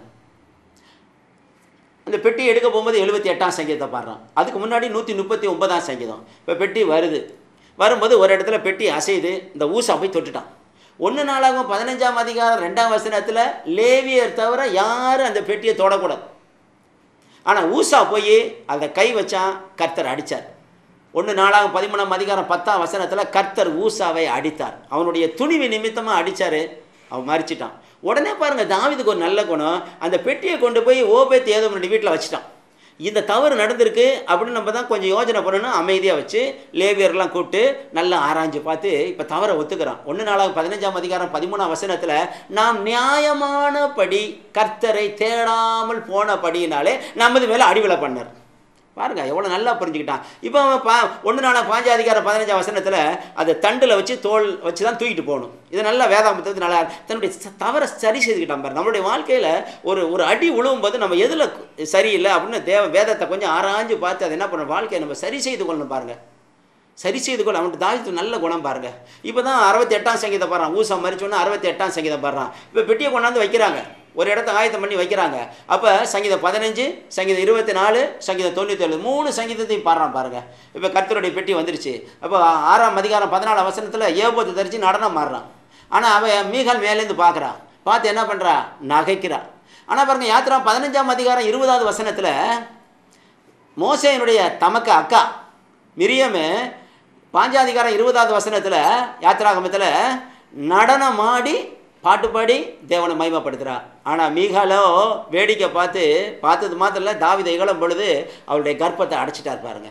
அந்த பெட்டி எடுக்க போகும்போது 78ஆம் சங்கீதத்தை பாடுறான். அதுக்கு முன்னாடி 139ஆம் சங்கீதம். இப்போ பெட்டி வரும்போது ஒரு இடத்துல பெட்டி அசைது இந்த ஊசா போய் தொட்டுட்டான். 1 நாளாகமம் 15ஆம் அதிகாரம் 2ஆம் வசனத்தில் லேவியர் தவிர யாரும் அந்த பெட்டியை தொடக்கூடாது. ஆனால் ஊசா போய் அதை கை வச்சான், கர்த்தர் அடித்தார். 1 நாளாகமம் 13ஆம் அதிகாரம் 10ஆம் வசனத்தில் கர்த்தர் ஊசாவை அடித்தார். அவனுடைய துணிவு நிமித்தமாக அடித்தார், அவன் மறிச்சிட்டான். உடனே பாருங்கள், தாவீதுக்கு ஒரு நல்ல குணம், அந்த பெட்டியை கொண்டு போய் ஓபேத் ஏதோமுடைய வீட்டில் வச்சுட்டான். இந்த தவறு நடந்திருக்கு அப்படின்னு நம்ம தான் கொஞ்சம் யோசனை பண்ணணும். அமைதியாக வச்சு லேவியர்லாம் கூப்பிட்டு நல்லா ஆராய்ஞ்சு பார்த்து இப்போ தவறை ஒத்துக்கிறான். 1 நாளாகமம் 15ஆம் அதிகாரம் 13ஆம் வசனத்தில் நாம் நியாயமானபடி கர்த்தரை தேடாமல் போனபடினாலே நமது மேலே அடிவிலை பண்ணார். பாருங்க எவ்வளோ நல்லா புரிஞ்சுக்கிட்டான். இப்போ அவன் 1 நாளாகமம் 5ஆம் அதிகாரம் 15ஆம் வசனத்தில் அதை தண்டில் வச்சு தோல் வச்சு தான் தூக்கிட்டு போகணும். இதை நல்லா வேதாமத்துக்கு நல்லா தன்னுடைய தவறை சரி செய்துக்கிட்டான் பாரு. நம்மளுடைய வாழ்க்கையில் ஒரு அடி உழுவும் போது நம்ம எதில் சரியில்லை அப்படின்னு வேதத்தை கொஞ்சம் ஆராய்ஞ்சு பார்த்து அதை என்ன பண்ணணும், வாழ்க்கையை நம்ம சரி செய்து கொள்ளணும் பாருங்கள். சரி செய்து கொள்ள அவனுக்கு தாவீது நல்ல குணம் பாருங்க. இப்போ தான் 68ஆம் சங்கீதம் பாடுறான். ஊசா மறிச்சோன்னா 68ஆம் சங்கீதம் பாடுறான். இப்போ பெட்டியை கொண்டாந்து வைக்கிறாங்க, ஒரு இடத்த ஆயத்தம் பண்ணி வைக்கிறாங்க. அப்போ சங்கீதம் 15, சங்கீதம் 24, சங்கீதம் 97 3 சங்கீதத்தையும் பாடுறான் பாருங்க. இப்போ கர்த்தருடைய பெட்டி வந்துருச்சு. அப்போ 6ஆம் அதிகாரம் 14ஆம் வசனத்தில் ஏபோத்து தரிச்சு நடனம் மாறுறான். ஆனால் அவன் மீகால் மேலேருந்து பார்க்குறான், பார்த்து என்ன பண்ணுறா, நகைக்கிறான். ஆனால் பாருங்க, யாத்திரா 15ஆம் அதிகாரம் 20வது வசனத்தில் மோசேயினுடைய தமக்கு அக்கா மிரியமு 5ஆம் அதிகாரம் 20வது வசனத்தில் யாத்திராகமத்தில் நடனம் ஆடி பாட்டு பாடி தேவனை மகிமைப்படுத்துகிறா. ஆனால் மீகாலோ வேடிக்கை பார்த்தது மாத்திரம் இல்லை, தாவீதை இகழும் பொழுது அவளுடைய கர்ப்பத்தை அடைச்சிட்டார் பாருங்க.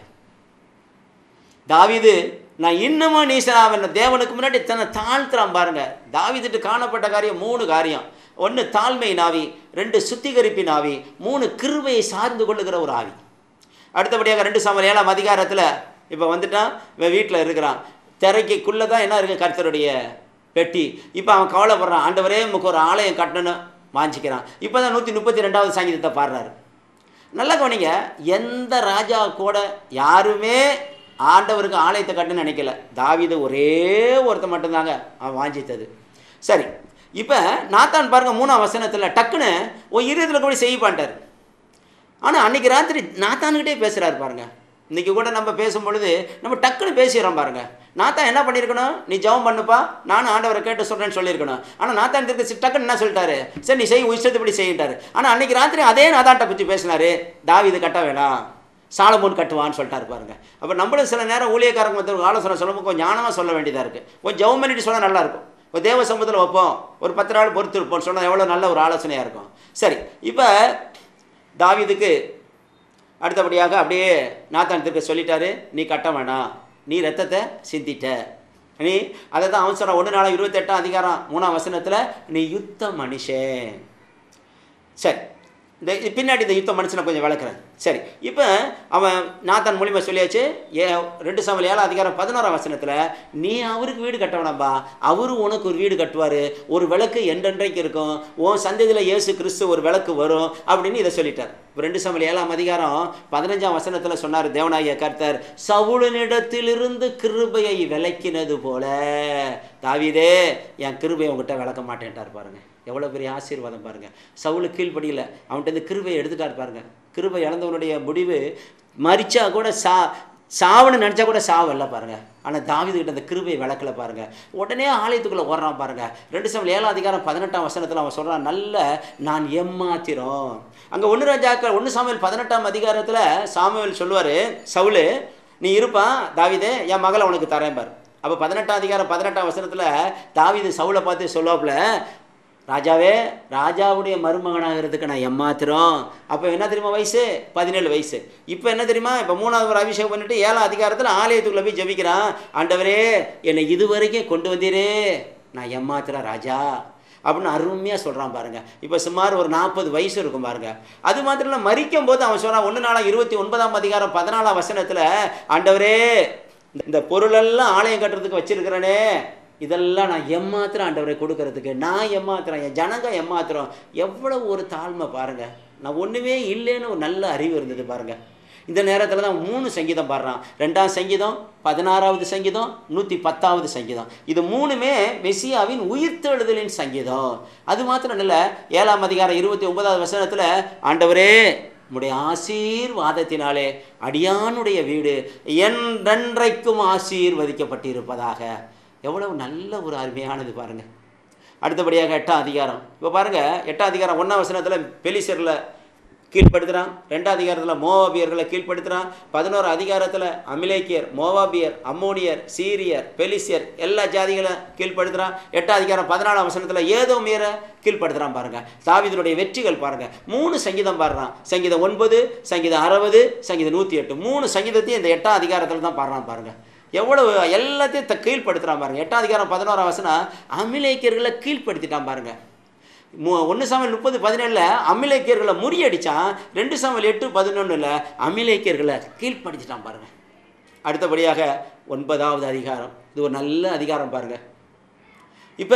தாவீது நான் இன்னமும் நீசனாவன் தேவனுக்கு முன்னாடி தன்னை தாழ்த்துறான் பாருங்க. தாவீதுட்டு காணப்பட்ட காரியம் 3 காரியம். 1 தாழ்மை ஆவி, 2 சுத்திகரிப்பின் ஆவி, 3 கிருபையை சார்ந்து கொள்ளுகிற ஒரு ஆவி. அடுத்தபடியாக 2 சாமுவேல் 7ஆம் அதிகாரத்தில் இப்போ வந்துட்டான், இவன் வீட்டில் இருக்கிறான். திரைக்குள்ளே தான் என்ன இருக்குது, கர்த்தருடைய பெட்டி. இப்போ அவன் கவலைப்படுறான், ஆண்டவரே உமக்கு ஒரு ஆலயம் கட்டணும்னு வாஞ்சிக்கிறான். இப்போ தான் 132வது சங்கீதத்தை பாடுறாரு. நல்லா கவனிங்க, எந்த ராஜா கூட யாருமே ஆண்டவருக்கு ஆலயத்தை கட்டணும்னு நினைக்கல. தாவீது ஒரே ஒருத்தர் மட்டும்தாங்க அவன் வாஞ்சித்தது. சரி, இப்போ நாத்தான் பாருங்கள் 3ஆம் வசனத்தில் டக்குன்னு ஒரு இருதயத்தில் கூட செய்யப்பான்ட்டார். ஆனால் அன்றைக்கி ராத்திரி நாத்தான்கிட்டே பேசுகிறாரு பாருங்கள். இன்றைக்கி கூட நம்ம பேசும்பொழுது நம்ம டக்குன்னு பேசிடுறோம் பாருங்கள். நாத்தான் என்ன பண்ணியிருக்கணும், நீ ஜெபம் பண்ணுப்பா, நானும் ஆண்டவரை கேட்டு சொல்கிறேன்னு சொல்லியிருக்கணும். ஆனால் நாத்தான் திருப்பி டக்குன்னு என்ன சொல்லிட்டாரு, சரி நீ செய், இஷ்டத்துப்படி செய்யிட்டாரு. ஆனால் அன்றைக்கி ராத்திரி அதே நாத்தான்ட்ட பற்றி பேசினார், தாவீது கட்ட வேணாம், சாலமோன் கட்டுவான்னு சொல்லிட்டாரு பாருங்கள். அப்போ நம்மளும் சில நேரம் ஊழியக்காரங்க ஆலோசனை சொல்லும்போது கொஞ்சம் ஞானமாக சொல்ல வேண்டியதாக இருக்குது. கொஞ்சம் ஜெபம் பண்ணிட்டு சொன்னால் நல்லாயிருக்கும். ஒரு தேவ சமூகத்தில் வைப்போம், ஒரு 10 நாள் பொறுத்து இருப்போம்னு சொன்னால் எவ்வளோ நல்ல ஒரு ஆலோசனையாக இருக்கும். சரி, இப்போ தாவீதுக்கு அடுத்தபடியாக அப்படியே நாத்தான் திருக்க சொல்லிட்டாரு, நீ கட்ட வேணாம், நீ ரத்தத்தை சிந்திட்ட, நீ அதை தான் அவன் சொல்கிறான் 1 நாள் 28 அதிகாரம் 3ஆம் வசனத்தில், நீ யுத்த மனுஷன். சரி, இந்த பின்னாடி இந்த யுத்த மனுஷனை கொஞ்சம் விளக்குறேன். சரி, இப்போ அவன் நாத்தான் மூலிமா சொல்லியாச்சு. 2 சாமுவேல் 7ஆம் அதிகாரம் 11ஆம் வசனத்தில், நீ அவருக்கு வீடு கட்ட வேணாம்பா, அவரு உனக்கு ஒரு வீடு கட்டுவார், ஒரு விளக்கு என்றென்றைக்கு இருக்கும், உன் சந்ததியில் இயேசு கிறிஸ்து ஒரு விளக்கு வரும் அப்படின்னு இதை சொல்லிட்டார். 2 சாமுவேல் 7ஆம் அதிகாரம் 15ஆம் வசனத்தில் சொன்னார் தேவனாகிய கர்த்தர், சவுலினிடத்திலிருந்து கிருபையை விலக்கினது போல தாவீதே என் கிருபையை உங்ககிட்ட விளக்க மாட்டேன்ட்டார். பாருங்க எவ்வளோ பெரிய ஆசீர்வாதம் பாருங்க. சவுலு கீழ்ப்படியில் அவன்கிட்ட இந்த கிருபையை எடுத்துட்டார் பாருங்க. கிருபை இழந்தவனுடைய முடிவு மரிச்சா கூட சாவுன்னு நினச்சா கூட சாவல்ல பாருங்க. ஆனால் தாவீதுகிட்ட அந்த கிருபையை விளக்கல பாருங்க. உடனே ஆலயத்துக்குள்ளே ஓடுறான் பாருங்க. 2 சாமுவேல் 7ஆம் அதிகாரம் 18ஆம் வசனத்தில் அவன் சொல்கிறான், நல்ல நான் எம்மாத்திரம். அங்கே 1 சாமுவேல் 18ஆம் அதிகாரத்தில் சாமுவேல் சொல்லுவார், சவுலு நீ இருப்பா தாவீதே, என் மகளை உனக்கு தரேன் பார். அப்போ 18ஆம் அதிகாரம் 18ஆம் வசனத்தில் தாவீது சவுலை பார்த்து சொல்லுவாப்புல, ராஜாவே, ராஜாவுடைய மருமகனாகிறதுக்கு நான் எம்மாத்திரம். அப்போ என்ன தெரியுமா வயசு? 17 வயசு. இப்போ என்ன தெரியுமா? இப்போ 3வது ஒரு அபிஷேகம் பண்ணிட்டு 7ஆம் அதிகாரத்தில் ஆலயத்துக்குள்ளே போய் ஜெபிக்கிறான், ஆண்டவரே என்னை இதுவரைக்கும் கொண்டு வந்தீரே, நான் எம்மாத்திரம் ராஜா அப்படின்னு அருமையாக சொல்கிறான் பாருங்க. இப்போ சுமார் ஒரு 40 வயசு இருக்கும் பாருங்க. அது மாத்திரம் இல்லை, மரிக்கும் போது அவன் சொல்கிறான் 1 நாளாக 29ஆம் அதிகாரம் 14ஆம் வசனத்தில், ஆண்டவரே இந்த பொருளெல்லாம் ஆலயம் கட்டுறதுக்கு வச்சிருக்கிறேனே, இதெல்லாம் நான் எம்மாத்திரம் ஆண்டவரை கொடுக்கறதுக்கு, நான் எம்மாத்திரம், என் ஜனங்க எம்மாத்திரம். எவ்வளோ ஒரு தாழ்மை பாருங்க. நான் ஒன்றுமே இல்லைன்னு ஒரு நல்ல அறிவு இருந்தது பாருங்க. இந்த நேரத்தில் தான் 3 சங்கீதம் பாடுறான். 2ஆம் சங்கீதம், 16வது சங்கீதம், 110வது சங்கீதம். இது 3மே மெசியாவின் உயிர்த்தெழுதலின் சங்கீதம். அது மாத்திரம் இல்லை, 7ஆம் அதிகாரம் 29வது வசனத்தில், ஆண்டவரே உம்முடைய ஆசீர்வாதத்தினாலே அடியானுடைய வீடு என்றென்றைக்கும் ஆசீர்வதிக்கப்பட்டிருப்பதாக. எவ்வளவு நல்ல ஒரு அருமையானது பாருங்கள். அடுத்தபடியாக 8ஆம் அதிகாரம். இப்போ பாருங்கள், 8ஆம் அதிகாரம் 1ஆம் வசனத்தில் பெலிஸ்தர்களை கீழ்ப்படுத்துகிறான். 2ஆம் அதிகாரத்தில் மோவாபியர்களை கீழ்ப்படுத்துகிறான். 11ஆம் அதிகாரத்தில் அமிலேக்கியர், மோவாபியர், அம்மோனியர், சீரியர், பெலிஸ்தியர் எல்லா ஜாதிகளை கீழ்ப்படுத்துகிறான். 8ஆம் அதிகாரம் 14ஆம் வசனத்தில் ஏதோமியரை கீழ்ப்படுத்துகிறான் பாருங்கள். தாவீதுடைய வெற்றிகள் பாருங்கள். 3 சங்கீதம் பாடுறான். சங்கீதம் 9, சங்கீதம் 60, சங்கீதம் 108. 3 சங்கீதத்தையும் இந்த 8ஆம் அதிகாரத்தில் தான் பாடுறான் பாருங்கள். எவ்வளவு எல்லாத்தையும் கீழ்ப்படுத்துகிறான் பாருங்க. 8ஆம் அதிகாரம் 11ஆம் வசனம் அமிலேக்கியர்களை கீழ்ப்படுத்திட்டான் பாருங்க. 1 சாமுவேல் 30:17 அமிலேக்கியர்களை முறியடிச்சான். 2 சாமுவேல் 8:11 அமிலேக்கியர்களை கீழ்ப்படுத்திட்டான் பாருங்க. அடுத்தபடியாக 9வது அதிகாரம். இது ஒரு நல்ல அதிகாரம் பாருங்க. இப்போ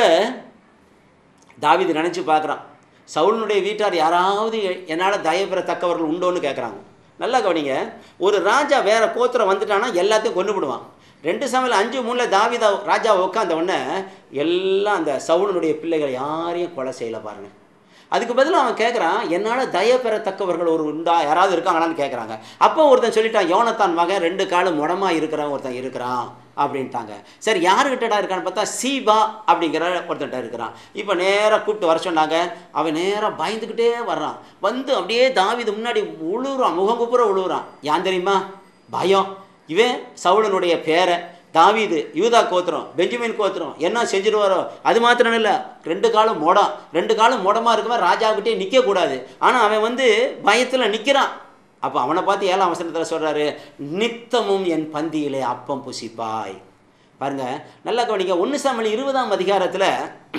தாவீது நினச்சி பார்க்குறான், சவுலினுடைய வீட்டார் யாராவது என்னால் தயவு பெறத்தக்கவர்கள் உண்டோன்னு கேட்குறாங்க. நல்லா கவனிங்க, ஒரு ராஜா வேற கோத்திரம் வந்துட்டான்னா எல்லாத்தையும் கொண்டு விடுவான். 2 சாமுவேல் 5:3 தாவீது ராஜா உட்காந்த உடனே எல்லாம் அந்த சவுலினுடைய பிள்ளைகள் யாரையும் கொலை செய்யலை பாருங்க. அதுக்கு பதிலாக அவன் கேட்குறான், என்னால் தய பெறத்தக்கவர்கள் ஒரு உண்டா, யாராவது இருக்காங்களான்னு கேட்குறாங்க. அப்போ ஒருத்தன் சொல்லிட்டான், யோனத்தான் மகன் 2 காலும் முடமாக இருக்கிறான் ஒருத்தன் இருக்கிறான் அப்படின்ட்டாங்க. சரி, யாருக்கிட்டடா இருக்கான்னு பார்த்தா சீபா அப்படிங்கிற ஒருத்தன்ட்ட இருக்கிறான். இப்போ நேராக கூப்பிட்டு வர சொன்னாங்க. அவன் நேராக பயந்துக்கிட்டே வர்றான். வந்து அப்படியே தாவீது முன்னாடி உழுவுறான், முகங்குப்புற உழுவுறான். யான் தெரியுமா? பயம். இவன் சவுலனுடைய பேரை, தாவீது யூதா கோத்திரம், பெஞ்சமின் கோத்திரம், என்ன செஞ்சிருவாரோ. அது மாத்திரம் இல்லை, 2 காலும் மொடம். 2 காலும் மொடமாக இருக்கவன் ராஜாவுக்கிட்டே நிற்கக்கூடாது. ஆனால் அவன் வந்து பயத்தில் நிற்கிறான். அப்போ அவனை பார்த்து 7ஆம் வசனத்தில் சொல்கிறாரு, நித்தமும் என் பந்தியிலே அப்பம் புசிப்பாய். பாருங்க, நல்லா கவனிங்க. 1 சாமுவேல் 20ஆம் அதிகாரத்தில்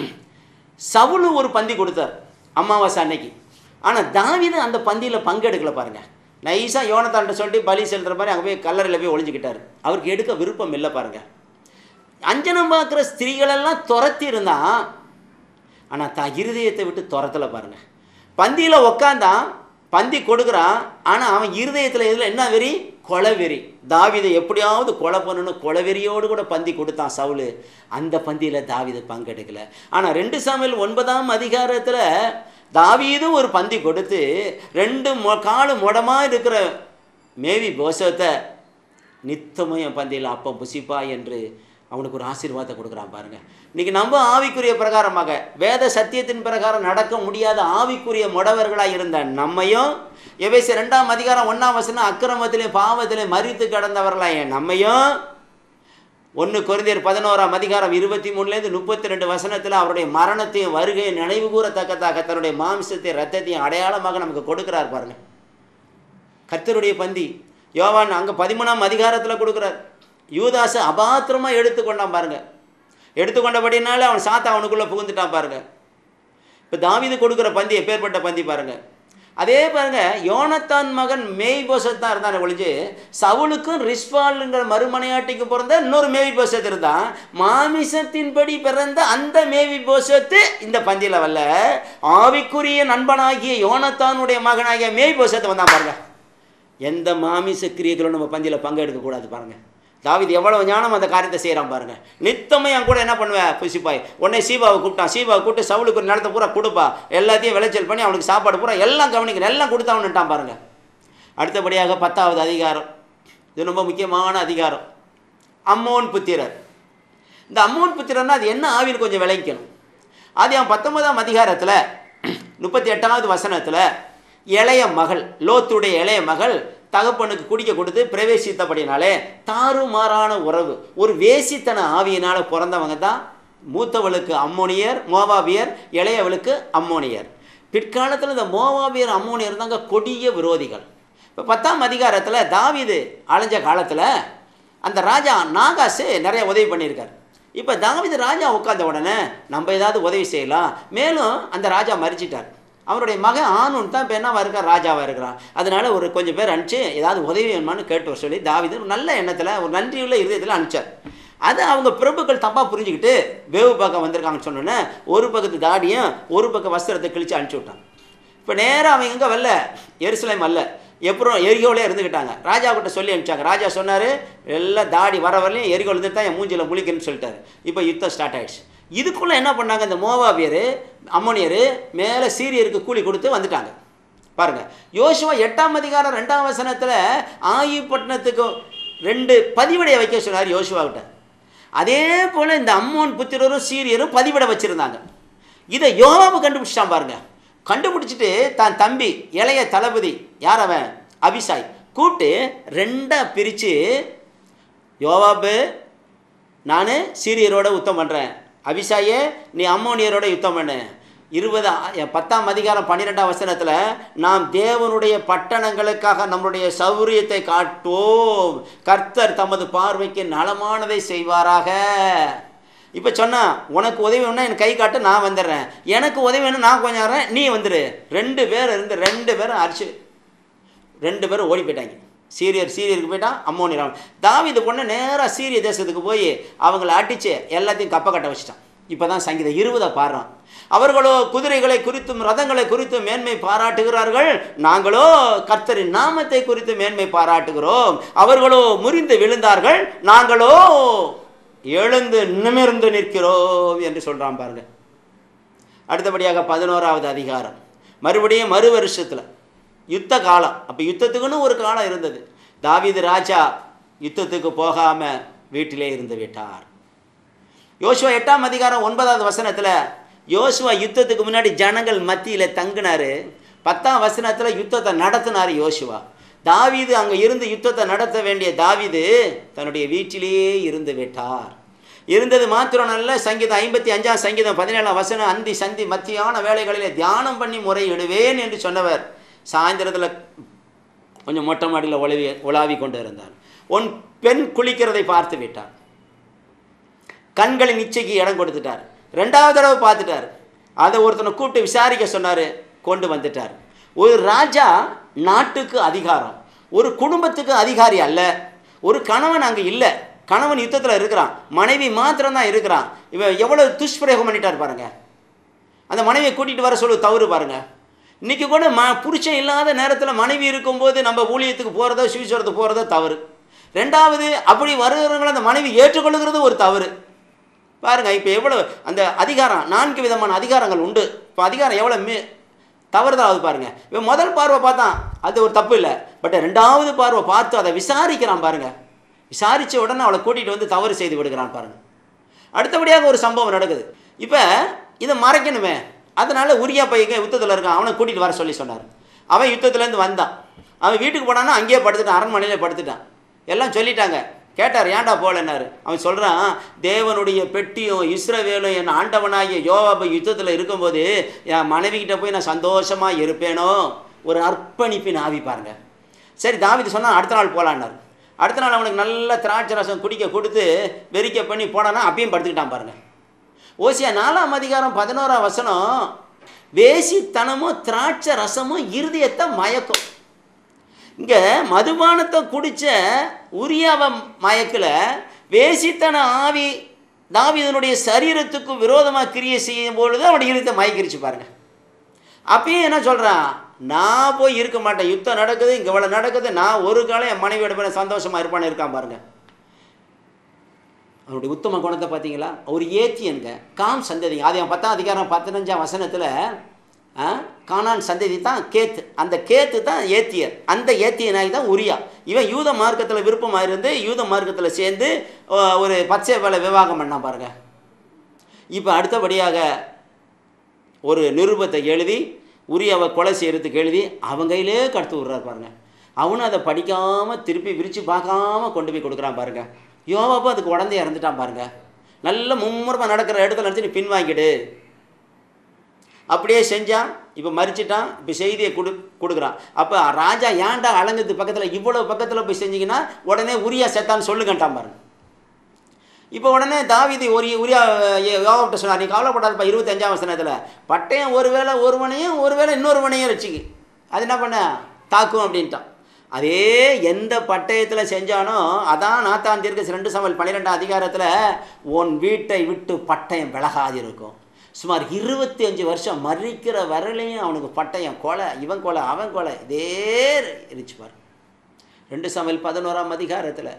சவுலு ஒரு பந்தி கொடுத்தார் அமாவாசை அன்னைக்கு. ஆனால் தாவீது அந்த பந்தியில் பங்கெடுக்கல பாருங்க. நைஸாக யோனத்தான்ட்ட சொல்லிட்டு பலி செலுத்துற மாதிரி அங்கே போய் கல்லறையில் போய் ஒளிஞ்சிக்கிட்டார். அவருக்கு எடுக்க விருப்பம் இல்லை பாருங்க. அஞ்சனம் பார்க்குற ஸ்திரீகளெல்லாம் துரத்தி இருந்தான், ஆனால் தான் இருதயத்தை விட்டு துரத்தலை பாருங்க. பந்தியில் உக்காந்தான், பந்தி கொடுக்குறான், ஆனால் அவன் இருதயத்தில் இதில் என்ன வெறி? கொலை வெறி. தாவீதை எப்படியாவது கொலை பண்ணணும் கொலைவெறியோடு கூட பந்தி கொடுத்தான் சவுலு. அந்த பந்தியில் தாவீது பங்கெடுக்கலை. ஆனால் 2 சாமுவேல் 9ஆம் அதிகாரத்தில் தாவீது ஒரு பந்தி கொடுத்து 2 காலு முடமாக இருக்கிற மேவி போசத்தை நித்தமும் என் பந்தியில் அப்பம் புசிப்பா என்று அவனுக்கு ஒரு ஆசீர்வாதத்தை கொடுக்குறான் பாருங்க. இன்னைக்கு நம்ம ஆவிக்குரிய பிரகாரமாக வேத சத்தியத்தின் பிரகாரம் நடக்க முடியாத ஆவிக்குரிய முடவர்களாக இருந்த நம்மையும், எபேசியர் 2ஆம் அதிகாரம் 1ஆம் வசனம் அக்கிரமத்திலே பாவத்திலே மரித்து கிடந்தவர்களாக நம்மையும் 1 கொரிந்தியர் 11:23-32 அவருடைய மரணத்தையும் வருகையை நினைவு கூறத்தக்கதாக தன்னுடைய மாம்சத்தை ரத்தத்தையும் அடையாளமாக நமக்கு கொடுக்கிறார் பாருங்க. கர்த்தருடைய பந்தி. யோவான் அங்கே 13 கொடுக்குறார். யூதாசு அபாத்திரமாக எடுத்துக்கொண்டான் பாருங்க. எடுத்துக்கொண்டபடினால அவன் சாத்தா அவனுக்குள்ளே புகுந்துட்டான் பாருங்க. இப்போ தாவீது கொடுக்குற பந்தி எப்பேற்பட்ட பந்தி பாருங்க. அதே பாருங்க, யோனத்தான் மகன் மேய்போசத் தான் இருந்தான் ஒழிஞ்சு சவுலுக்கும் ரிஸ்பாலுங்கிற மறுமனையாட்டிக்கு பிறந்த இன்னொரு மேய்போசத் இருந்தான். மாமிசத்தின்படி பிறந்த அந்த மேய்போசத்து இந்த பந்தியில் வரல. ஆவிக்குரிய நண்பனாகிய யோனத்தானுடைய மகனாகிய மேய்போசத்து வந்தான் பாருங்க. எந்த மாமிச கிரியைகளும் நம்ம பந்தியில் பங்கெடுக்கக்கூடாது பாருங்க. தாவீது எவ்வளவு ஞானம் அந்த காரியத்தை செய்கிறான் பாருங்க. நித்தமே என் கூட என்ன பண்ணுவேன் புசிப்பாய். உடனே சீபாவை கூப்பிட்டான். சீபாவை கூப்பிட்டு சவுலுக்கு ஒரு நிலத்தை பூரா கொடுப்பா, எல்லாத்தையும் விளைச்சல் பண்ணி அவனுக்கு சாப்பாடு பூரா எல்லாம் கவனிக்கிறேன், எல்லாம் கொடுத்தான்னுட்டான் பாருங்க. அடுத்தபடியாக 10வது அதிகாரம், இது ரொம்ப முக்கியமான அதிகாரம். அம்மோன் புத்திரர். இந்த அம்மோன் புத்திரர்னா அது என்ன ஆவின்னு கொஞ்சம் விளங்கிக்கணும். அது அவன் 19ஆம் அதிகாரத்தில் 38வது வசனத்தில் இளைய மகள், லோத்துடைய இளைய மகள் தகப்பனுக்கு குடிக்க கொடுத்து பிரவேசித்தபடினாலே தாறுமாறான உறவு, ஒரு வேசித்தன ஆவியினால் பிறந்தவங்க தான் மூத்தவளுக்கு அம்மோனியர் மோவாபியர், இளையவளுக்கு அம்மோனியர். பிற்காலத்தில் இந்த மோவாபியர் அம்மோனியர் தாங்க கொடிய விரோதிகள். இப்போ 10ஆம் அதிகாரத்தில் தாவீது அலைஞ்ச காலத்தில் அந்த ராஜா நாகாசு நிறைய உதவி பண்ணியிருக்கார். இப்போ தாவீது ராஜா உட்கார்ந்த உடனே நம்ம ஏதாவது உதவி செய்யலாம். மேலும் அந்த ராஜா மறிச்சிட்டார். அவருடைய மகன் ஆணுன்னு தான் இப்போ என்னவா இருக்கார், ராஜாவாக இருக்கிறான். அதனால் ஒரு கொஞ்சம் பேர் அனுப்பிச்சு ஏதாவது உதவி வேணுமான்னு கேட்டு வர சொல்லி தாவீது நல்ல எண்ணத்தில் ஒரு நன்றியுள்ள இருதயத்தில் அனுப்பிச்சார். அதை அவங்க பிரபுக்கள் தப்பாக புரிஞ்சுக்கிட்டு வேவு பார்க்க வந்திருக்காங்கன்னு சொன்னோன்னே ஒரு பக்கத்து தாடியும் ஒரு பக்கம் வஸ்திரத்தை கிழிச்சு அனுப்பிச்சி விட்டாங்க. இப்போ நேராக அவங்க எங்கே வரல, எருசலேம் அல்ல, எப்பறம் எரிகோவிலே இருந்துக்கிட்டாங்க. ராஜா கிட்ட சொல்லி அனுப்பிச்சாங்க. ராஜா சொன்னார், எல்லாம் தாடி வர வரலையும் எரிகோல் இருந்துட்டு தான் என் மூஞ்சியில் முழிக்கணும்னு சொல்லிட்டாரு. இப்போ யுத்தம் ஸ்டார்ட் ஆகிடுச்சு. இதுக்குள்ளே என்ன பண்ணாங்க, இந்த மோவாபியர் அம்மோனியர் மேலே சீரியருக்கு கூலி கொடுத்து வந்துட்டாங்க பாருங்கள். யோசுவா 8ஆம் அதிகாரம் 2ஆம் வசனத்தில் ஆயி பட்டணத்துக்கு 2 பதிவிடைய வைக்க சொன்னார் யோசுவாக்கிட்ட. அதே போல் இந்த அம்மோன் புத்திரரும் சீரியரும் பதிவிட வச்சுருந்தாங்க. இதை யோவாபு கண்டுபிடிச்சிட்டான் பாருங்க. கண்டுபிடிச்சிட்டு தான் தம்பி இளைய தளபதி யார் அவன் அபிசாய் கூப்பிட்டு 2ஆக பிரித்து, யோவாபு நான் சீரியரோட யுத்தம் பண்ணுறேன், அபிசாயே நீ அம்மோனியரோட யுத்தம் பண்ணு. 10ஆம் அதிகாரம் 12ஆம் வசனத்தில் நாம் தேவனுடைய பட்டணங்களுக்காக நம்முடைய சௌரியத்தை காட்டுவோம், கர்த்தர் தமது பார்வைக்கு நலமானதை செய்வாராக. இப்போ சொன்னா உனக்கு உதவி வேணும்னா என் கை காட்டு, நான் வந்துடுறேன். எனக்கு உதவி வேணும், நான் கொஞ்சம் வரேன், நீ வந்துடு. 2 பேர் இருந்து 2 பேரும் அடிச்சு 2 பேரும் ஓடி போயிட்டாங்க. சீரியருக்கு போயிட்டான், அம்மோனியர். தாவீது பொண்ணு நேராக சீரிய தேசத்துக்கு போய் அவங்கள அடித்து எல்லாத்தையும் கப்ப கட்ட வச்சுட்டான். இப்போ தான் சங்கீதம் 20 பாடுறான். அவர்களோ குதிரைகளை குறித்தும் ரதங்களை குறித்தும் மேன்மை பாராட்டுகிறார்கள், நாங்களோ கர்த்தரின் நாமத்தை குறித்து மேன்மை பாராட்டுகிறோம். அவர்களோ முறிந்து விழுந்தார்கள், நாங்களோ எழுந்து நிமிர்ந்து நிற்கிறோம் என்று சொல்கிறான் பாருங்க. அடுத்தபடியாக 11ஆவது அதிகாரம், மறுபடியும் மறு வருஷத்தில் யுத்த காலம். அப்போ யுத்தத்துக்குன்னு ஒரு காலம் இருந்தது. தாவீது ராஜா யுத்தத்துக்கு போகாமல் வீட்டிலே இருந்து விட்டார். யோசுவா 8ஆம் அதிகாரம் 9வது வசனத்தில் யோசுவா யுத்தத்துக்கு முன்னாடி ஜனங்கள் மத்தியில் தங்கினார். 10ஆம் வசனத்தில் யுத்தத்தை நடத்தினார் யோசுவா. தாவீது அங்கே இருந்து யுத்தத்தை நடத்த வேண்டிய தாவீது தன்னுடைய வீட்டிலேயே இருந்து விட்டார். இருந்தது மாத்திரம் நல்ல. சங்கீதம் 55ஆம் சங்கீதம் 17ஆம் வசனம், அந்தி சந்தி மத்தியான வேளைகளிலே தியானம் பண்ணி முறையிடுவேன் என்று சொன்னவர் சாயந்தரத்தில் கொஞ்சம் மொட்டை மாடியில் உலாவி கொண்டு இருந்தார். உன் பெண் குளிக்கிறதை பார்த்து விட்டார். கண்களின் இச்சைக்கு இடம் கொடுத்துட்டார். 2வது தடவை பார்த்துட்டார். அதை ஒருத்தனை கூப்பிட்டு விசாரிக்க சொன்னார், கொண்டு வந்துட்டார். ஒரு ராஜா நாட்டுக்கு அதிகாரம், ஒரு குடும்பத்துக்கு அதிகாரி அல்ல. ஒரு கணவன் அங்கே இல்லை, கணவன் யுத்தத்தில் இருக்கிறான், மனைவி மாத்திரம்தான் இருக்கிறான். இவன் எவ்வளோ துஷ்பிரயோகம் பண்ணிட்டார் பாருங்க. அந்த மனைவியை கூட்டிகிட்டு வர சொல்லு தவறு பாருங்க. இன்றைக்கி கூட புருஷன் இல்லாத நேரத்தில் மனைவி இருக்கும்போது நம்ம ஊழியத்துக்கு போகிறதோ சுவிசேஷத்துக்கு போகிறதோ தவறு. 2வது அப்படி வருகிறவங்களை அந்த மனைவி ஏற்றுக்கொள்ளுகிறது ஒரு தவறு பாருங்கள். இப்போ எவ்வளோ அந்த அதிகாரம், 4 விதமான அதிகாரங்கள் உண்டு. இப்போ அதிகாரம் எவ்வளோ தவறுதலாவது பாருங்கள். இப்போ முதல் பார்வை பார்த்தான், அது ஒரு தப்பு இல்லை. பட் 2வது பார்வை பார்த்து அதை விசாரிக்கிறான் பாருங்கள். விசாரித்த உடனே அவளை கூட்டிகிட்டு வந்து தவறு செய்து விடுகிறான் பாருங்கள். அடுத்தபடியாக ஒரு சம்பவம் நடக்குது. இப்போ இதை மறைக்கணுமே, அதனால் உரியா பையன் யுத்தத்தில் இருக்கான், அவனை கூட்டிகிட்டு வர சொல்லி சொன்னார். அவன் யுத்தத்துலேருந்து வந்தான். அவன் வீட்டுக்கு போனான்னா அங்கேயே படுத்துட்டான், அரண்மனையிலே படுத்துட்டான். எல்லாம் சொல்லிட்டாங்க, கேட்டார், ஏன்டா போகலன்னாரு. அவன் சொல்கிறான், தேவனுடைய பெட்டியும் இஸ்ரவேலும் என் ஆண்டவனாகிய யோவாபு யுத்தத்தில் இருக்கும்போது என் மனைவிக்கிட்ட போய் நான் சந்தோஷமாக இருப்பேனோ. ஒரு அர்ப்பணிப்பின் ஆவி பாருங்க. சரி, தாவீது சொன்னால் அடுத்த நாள் போகலான்னாரு. அடுத்த நாள் அவனுக்கு நல்ல திராட்சை ரசம் குடிக்க கொடுத்து வெறிக்கை பண்ணி போனான்னா அப்பயும் படுத்துக்கிட்டான் பாருங்க. ஓசியா 4:11 வேசித்தனமும் திராட்சை ரசமும் இருதயத்தை மயக்கும். இங்கே மதுபானத்தை குடித்த உரியாவை மயக்கில் வேசித்தன ஆவி தாவீதனுடைய சரீரத்துக்கு விரோதமாக கிரியை செய்யும் பொழுது அவனுடைய இருதயத்தை மயக்கிருச்சு பாருங்க. அப்பயும் என்ன சொல்கிறான், நான் போய் இருக்க மாட்டேன், யுத்தம் நடக்குது, இங்கே இவ்வளோ நடக்குது, நான் ஒரு காலம் என் மனைவியோட போய் சந்தோஷமாக இருப்பான்னு இருக்கான் பாருங்க. அவருடைய உத்தம குணத்தை பார்த்தீங்களா? ஒரு ஏத்தியனுங்க, காம் சந்ததி. அது 10:15 கானான் சந்ததி தான் கேத்து. அந்த கேத்து தான் ஏத்தியர். அந்த ஏத்தியனாகி தான் உரியா. இவன் யூத மார்க்கத்தில் விருப்பமாக இருந்து யூத மார்க்கத்தில் சேர்ந்து ஒரு பத்சேபாவை விவாகம் பண்ணான் பாருங்க. இப்போ அடுத்தபடியாக ஒரு நிருபத்தை எழுதி உரியாவை கொலை செய்கிறதுக்கு எழுதி அவன் கையிலே கடத்து விட்றாரு பாருங்க. அவனும் அதை படிக்காமல் திருப்பி விரித்து பார்க்காம கொண்டு போய் கொடுக்குறான் பாருங்க. யோவாபு அதுக்கு உடனே இறந்துட்டான் பாருங்க. நல்ல மும்முரமாக நடக்கிற இடத்துல நினச்சி நீ பின் வாங்கிடு அப்படியே செஞ்சான். இப்போ மறிச்சிட்டான். இப்போ செய்தியை கொடுக்குறான். அப்போ ராஜா ஏன்டா அலங்குது பக்கத்தில் இவ்வளோ பக்கத்தில் போய் செஞ்சிங்கன்னா உடனே உரியா செத்தான்னு சொல்லுங்கட்டான் பாருங்க. இப்போ உடனே தாவீது உரியா யோவாப்ட்ட சொன்னார், நீ கவலைப்படாதப்பா. 25 பட்டயம் ஒருவேளை ஒருவனையும் ஒருவேளை இன்னொருவனையும் வச்சுக்கு அது என்ன பண்ண தாக்கும் அப்படின்ட்டான். அதே எந்த பட்டயத்தில் செஞ்சானோ அதான் நாத்தான் தீர்க்கதரிசி 2 சாமுவேல் 12 உன் வீட்டை விட்டு பட்டயம் விலகாது இருக்கும். சுமார் 25 வருஷம் மறிக்கிற வரலையும் அவனுக்கு பட்டயம், கொலை, இவன் கொலை அவன் கொலை, இதே இருந்துச்சுப்பார். 2 சாமுவேல் 11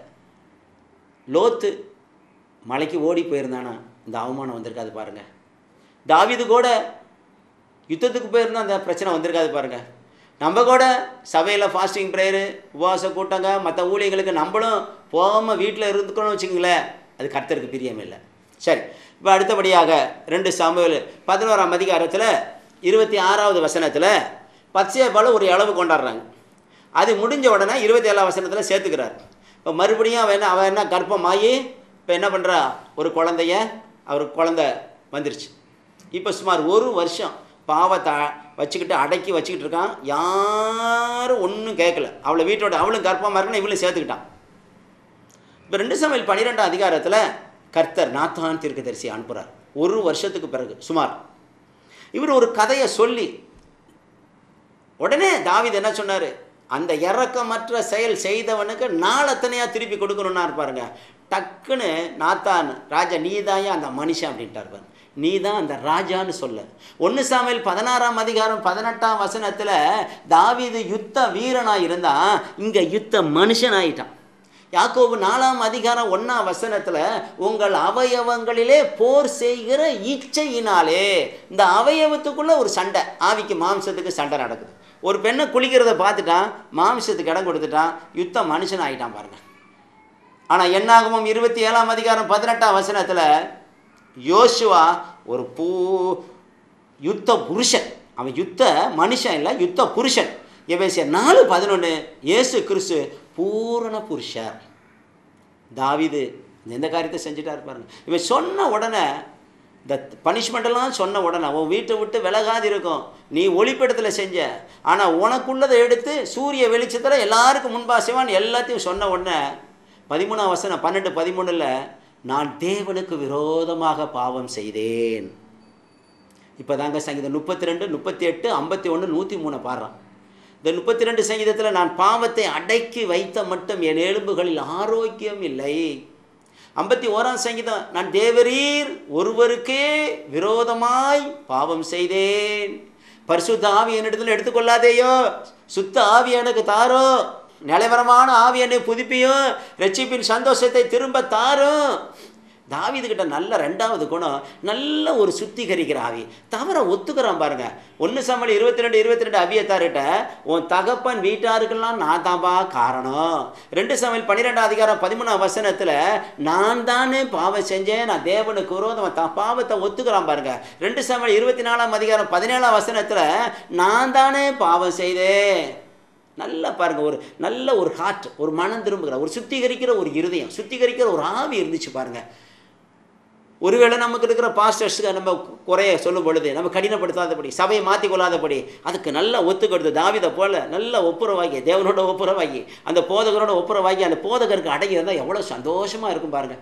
லோத்து மலைக்கு ஓடி போயிருந்தானா இந்த அவமானம் வந்திருக்காது பாருங்க. தாவீது கூட யுத்தத்துக்கு போயிருந்தா அந்த பிரச்சனை வந்திருக்காது பாருங்க. நம்ம கூட சபையில் ஃபாஸ்டிங் ப்ரேயரு, உபவாச கூட்டங்க, மற்ற ஊழியர்களுக்கு நம்மளும் போகாமல் வீட்டில் இருந்துக்கணும்னு வச்சுங்களேன், அது கர்த்தருக்கு பிரியம் இல்லை. சரி, இப்போ அடுத்தபடியாக 2 சாமுவேல் 11 26 பத்சேபாவை ஒரு அளவு கொண்டாடுறாங்க. அது முடிஞ்ச உடனே 27 சேர்த்துக்கிறார். இப்போ மறுபடியும் அவன் என்ன கர்ப்பமாகி இப்போ என்ன பண்ணுறா, ஒரு குழந்தைய அவருக்கு குழந்தை வந்துருச்சு. இப்போ சுமார் 1 வருஷம் பாவத்தை வச்சுக்கிட்டு அடக்கி வச்சுக்கிட்டு இருக்கான். யாரும் ஒன்றும் கேட்கல. அவளை வீட்டோட அவளும் கர்ப்பமாக இருக்குன்னு இவளும் சேர்த்துக்கிட்டான். இப்போ 2 சாமுவேல் 12 கர்த்தர் நாத்தான் தீர்க்கதரிசி அனுப்புகிறார். 1 வருஷத்துக்கு பிறகு சுமார் இவர் ஒரு கதையை சொல்லி உடனே தாவீது என்ன சொன்னார், அந்த இறக்கமற்ற செயல் செய்தவனுக்கு நாளத்தனையாக திருப்பி கொடுக்கணுன்னா இருப்பாருங்க. டக்குன்னு நாத்தான், ராஜா நீ தான் அந்த மனுஷன் அப்படின்ட்டு இருப்பார். நீ தான் அந்த ராஜான்னு சொல்ல. 1 சாமுவேல் 16 தாவீது யுத்த வீரனாக இருந்தான், இங்கே யுத்த மனுஷனாயிட்டான். யாக்கோபு 4:1 உங்கள் அவயவங்களிலே போர் செய்கிற இச்சையினாலே, இந்த அவயவத்துக்குள்ள ஒரு சண்டை, ஆவிக்கு மாம்சத்துக்கு சண்டை நடக்குது. ஒரு பெண்ணை குளிக்கிறத பார்த்துட்டான், மாம்சத்துக்கு இடம் கொடுத்துட்டான், யுத்த மனுஷன் ஆகிட்டான் பாருங்க. ஆனால் என்னாகமம் 27:18 யோசுவா ஒரு யுத்த புருஷன். அவன் யுத்த மனுஷன் இல்லை, யுத்த புருஷன். எபேசியர் 4:11 இயேசு கிறிஸ்து பூரண புருஷர். தாவீது எந்த காரியத்தை செஞ்சுட்டா பாருங்க. இவன் சொன்ன உடனே இந்த பனிஷ்மெண்ட்டெல்லாம் சொன்ன உடனே உன் வீட்டை விட்டு விலகாது இருக்கும், நீ ஒளிப்படத்தில் செஞ்ச, ஆனால் உனக்குள்ளதை எடுத்து சூரிய வெளிச்சத்தில் எல்லாருக்கும் முன்பாக செய்வான் எல்லாத்தையும் சொன்ன உடனே 12 நான் தேவனுக்கு விரோதமாக பாவம் செய்தேன். இப்போ தாங்க சங்கீதம் 32, 38, 51, 103 பாடுறான். இந்த 32 சங்கீதத்தில் நான் பாவத்தை அடக்கி வைத்த மட்டும் என் எலும்புகளில் ஆரோக்கியம் இல்லை. 51 சங்கீதம் நான் தேவரீர் ஒருவருக்கே விரோதமாய் பாவம் செய்தேன், பரிசுத்த ஆவி என்னிடத்தில் எடுத்துக்கொள்ளாதேயோ, சுத்த ஆவி எனக்கு தாரோ, நிலைவரமான ஆவி என்னை புதுப்பியும், ரட்சிப்பின் சந்தோஷத்தை திரும்ப தாரும். தாவீதுகிட்ட நல்ல 2வது குணம், நல்ல ஒரு சுத்திகரிக்கிற ஆவி. தவற ஒத்துக்கிறான் பாருங்க. 1 சாமுவேல் 22 அபியத்தார்கிட்ட உன் தகப்பன் வீட்டாருக்கெல்லாம் நான் தான்பா காரணம். 2 சாமுவேல் 12:13 நான் தானே பாவம் செஞ்சேன், நான் தேவனுக்கு விரோதம் பாவத்தை ஒத்துக்கிறான் பாருங்க. 2 சாமுவேல் 24:17 நான் தானே பாவம் செய்தேன், நல்லா பாருங்கள், ஒரு நல்ல ஒரு ஹார்ட், ஒரு மனம் திரும்புகிற, ஒரு சுத்திகரிக்கிற ஒரு இருதயம், சுத்திகரிக்கிற ஒரு ஆவி இருந்துச்சு பாருங்கள். ஒருவேளை நமக்கு இருக்கிற பாஸ்டர்ஸுக்கு நம்ம குறைய சொல்லும் பொழுது நம்ம கடினப்படுத்தாதபடி, சபையை மாற்றிக்கொள்ளாதபடி, அதுக்கு நல்லா ஒத்துக்கொடுத்து தாவீதை போல நல்ல ஒப்புரவாகி, தேவனோட ஒப்புரவாகி, அந்த போதகரோட ஒப்புரவாகி, அந்த போதகருக்கு அடங்கி இருந்தால் எவ்வளோ சந்தோஷமாக இருக்கும் பாருங்கள்.